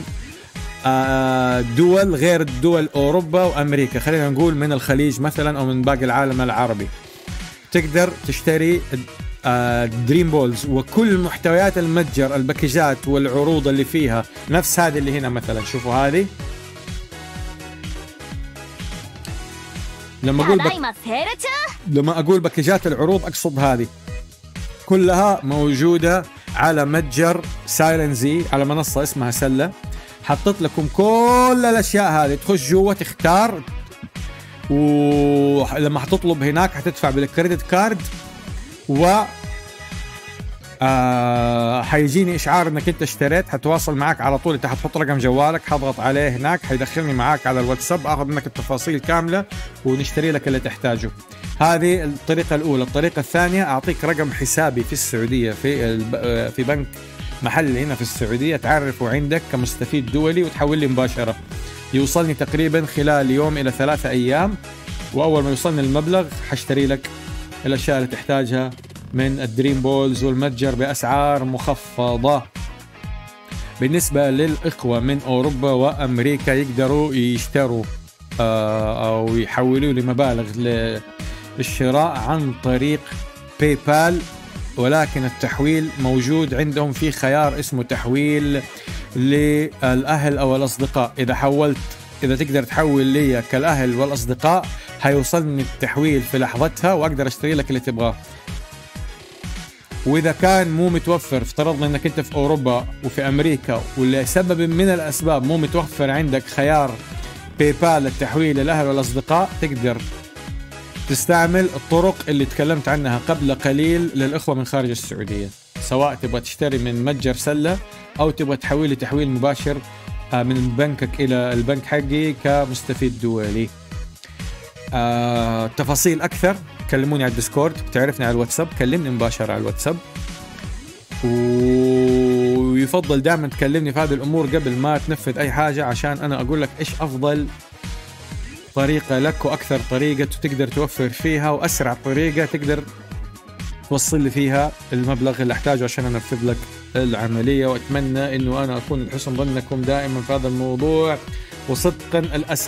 دول غير دول أوروبا وأمريكا، خلينا نقول من الخليج مثلا أو من باقي العالم العربي، تقدر تشتري دريم بولز وكل محتويات المتجر، الباكجات والعروض اللي فيها نفس هذه اللي هنا مثلا. شوفوا هذه، لما أقول باكجات العروض أقصد هذه كلها موجودة على متجر سايلنزي على منصة اسمها سلة. حطت لكم كل الأشياء هذه، تخش جوا تختار، ولما حتطلب هناك حتدفع بالكريدت كارد، و حيجيني إشعار إنك أنت اشتريت. حتواصل معك على طول، أنت حتحط رقم جوالك، حضغط عليه هناك حيدخلني معك على الواتساب، أخذ منك التفاصيل كاملة ونشتري لك اللي تحتاجه. هذه الطريقة الأولى. الطريقة الثانية، أعطيك رقم حسابي في السعودية في بنك محلي هنا في السعودية تعرفه عندك كمستفيد دولي وتحول لي مباشرة. يوصلني تقريبا خلال يوم إلى 3 أيام، وأول ما يوصلني المبلغ حاشتري لك الأشياء اللي تحتاجها من الدريم بولز والمتجر بأسعار مخفضة. بالنسبة للإخوة من أوروبا وأمريكا يقدروا يشتروا أو يحولوا لي مبالغ للشراء عن طريق باي بال، ولكن التحويل موجود عندهم في خيار اسمه تحويل للأهل أو الأصدقاء. إذا تقدر تحول لي كالأهل والأصدقاء هيوصلني التحويل في لحظتها وأقدر أشتري لك اللي تبغاه. وإذا كان مو متوفر، افترضنا أنك أنت في أوروبا وفي أمريكا ولسبب من الأسباب مو متوفر عندك خيار باي بال للتحويل للأهل والأصدقاء، تقدر تستعمل الطرق اللي تكلمت عنها قبل قليل للإخوة من خارج السعودية، سواء تبغى تشتري من متجر سلة أو تبغى تحويل لي تحويل مباشر من بنكك إلى البنك حقي كمستفيد دولي. تفاصيل أكثر كلموني على الديسكورد، تعرفني على الواتساب، كلمني مباشرة على الواتساب، ويفضل دائما تكلمني في هذه الأمور قبل ما تنفذ أي حاجة، عشان أنا أقول لك إيش أفضل طريقة لك وأكثر طريقة تقدر توفر فيها وأسرع طريقة تقدر توصل لي فيها المبلغ اللي أحتاجه عشان أنفذ لك العملية. وأتمنى أنه أنا أكون لحسن ظنكم دائما في هذا الموضوع. وصدقا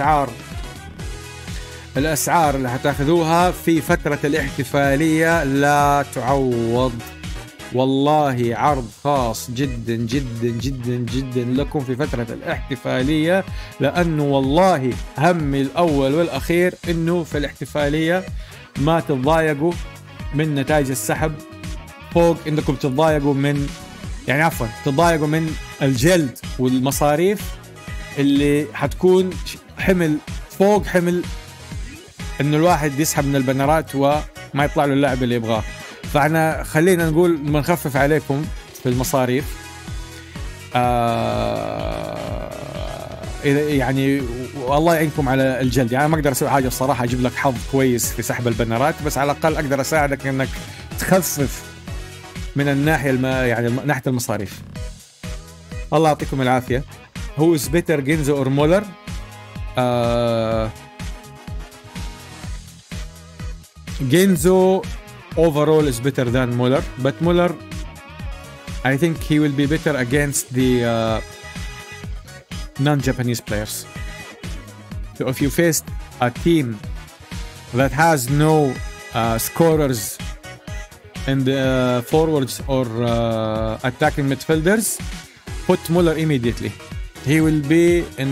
الأسعار اللي هتاخذوها في فترة الاحتفالية لا تعوض، والله عرض خاص جدا جدا جدا جدا لكم في فترة الاحتفالية، لأنه والله همي الأول والأخير أنه في الاحتفالية ما تتضايقوا من نتائج السحب، فوق أنكم تتضايقوا من تتضايقوا من الجلد والمصاريف اللي حتكون حمل فوق حمل انه الواحد يسحب من البنرات وما يطلع له اللاعب اللي يبغاه. فاحنا خلينا نقول بنخفف عليكم في المصاريف، يعني والله يعينكم على الجلد. يعني ما اقدر اسوي حاجه الصراحه اجيب لك حظ كويس في سحب البنرات، بس على الاقل اقدر اساعدك انك تخفف من الناحيه ناحيه المصاريف. الله يعطيكم العافيه. هو is better Ginzo or Muller؟ Ginzo overall is better than Muller, but Muller I think he will be better against the non-Japanese players. So if you face a team that has no scorers in the forwards or attacking midfielders, put Muller immediately. He will be in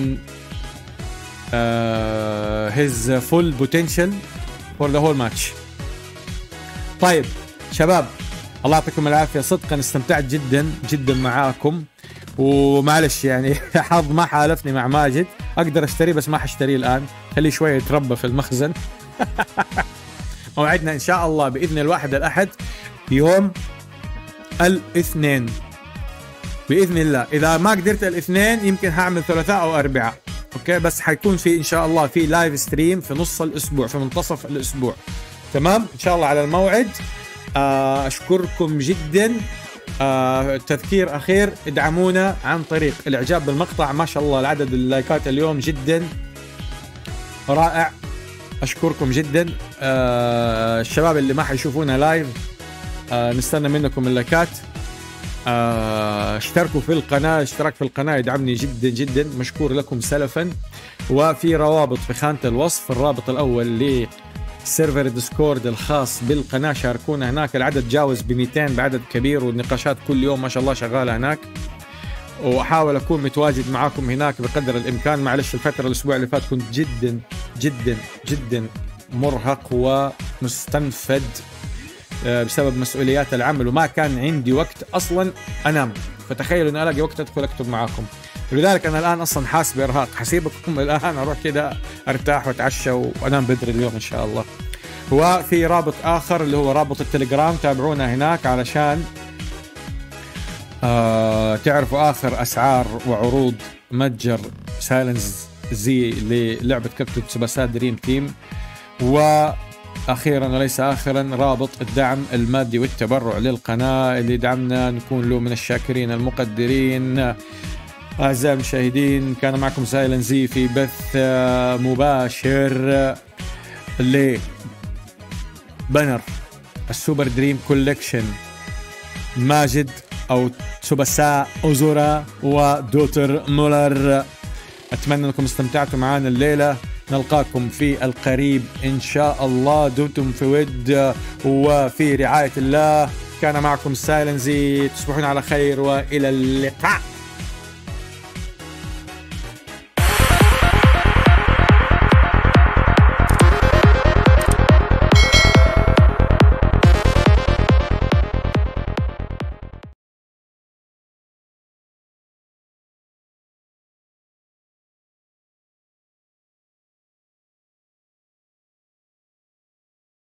his full potential for the whole match. طيب شباب، الله يعطيكم العافية، صدقا استمتعت جدا جدا معاكم، ومعلش يعني حظ ما حالفني مع ماجد، اقدر اشتريه بس ما حاشتريه الان، خليه شوية يتربى في المخزن. موعدنا ان شاء الله باذن الواحد الاحد يوم الاثنين باذن الله. اذا ما قدرت الاثنين يمكن هعمل ثلاثاء او اربعاء، اوكي؟ بس حيكون في ان شاء الله في لايف ستريم في نص الاسبوع، في منتصف الاسبوع، تمام؟ ان شاء الله على الموعد. اشكركم جدا. تذكير اخير، ادعمونا عن طريق الاعجاب بالمقطع. ما شاء الله العدد اللايكات اليوم جدا رائع، اشكركم جدا. الشباب اللي ما حيشوفونا لايف نستنى منكم اللايكات. اشتركوا في القناة، اشتراك في القناة يدعمني جدا جدا، مشكور لكم سلفا. وفي روابط في خانة الوصف، الرابط الأول لسيرفر ديسكورد الخاص بالقناة، شاركونا هناك. العدد جاوز ب200 بعدد كبير، والنقاشات كل يوم ما شاء الله شغالة هناك، وأحاول أكون متواجد معاكم هناك بقدر الإمكان. معلش الفترة الأسبوع اللي فات كنت جدا جدا جدا مرهق ومستنفد بسبب مسؤوليات العمل، وما كان عندي وقت اصلا انام، فتخيلوا اني الاقي وقت ادخل اكتب معاكم. لذلك انا الان اصلا حاسس بارهاق، حسيبكم الان اروح كده ارتاح واتعشى وانام بدري اليوم ان شاء الله. وفي رابط اخر اللي هو رابط التليجرام، تابعونا هناك علشان تعرفوا اخر اسعار وعروض متجر سايلنس زي للعبه كابتن تسوباسا دريم تيم. أخيرا وليس آخرا، رابط الدعم المادي والتبرع للقناة اللي دعمنا، نكون له من الشاكرين المقدرين. أعزائي المشاهدين، كان معكم سايلنزي في بث مباشر لبنر السوبر دريم كوليكشن ماجد أو تسوباسا أوزورا ودوتر مولر. أتمنى أنكم استمتعتوا معنا الليلة، نلقاكم في القريب إن شاء الله. دمتم في ود وفي رعاية الله. كان معكم سايلنزي، تصبحون على خير وإلى اللقاء.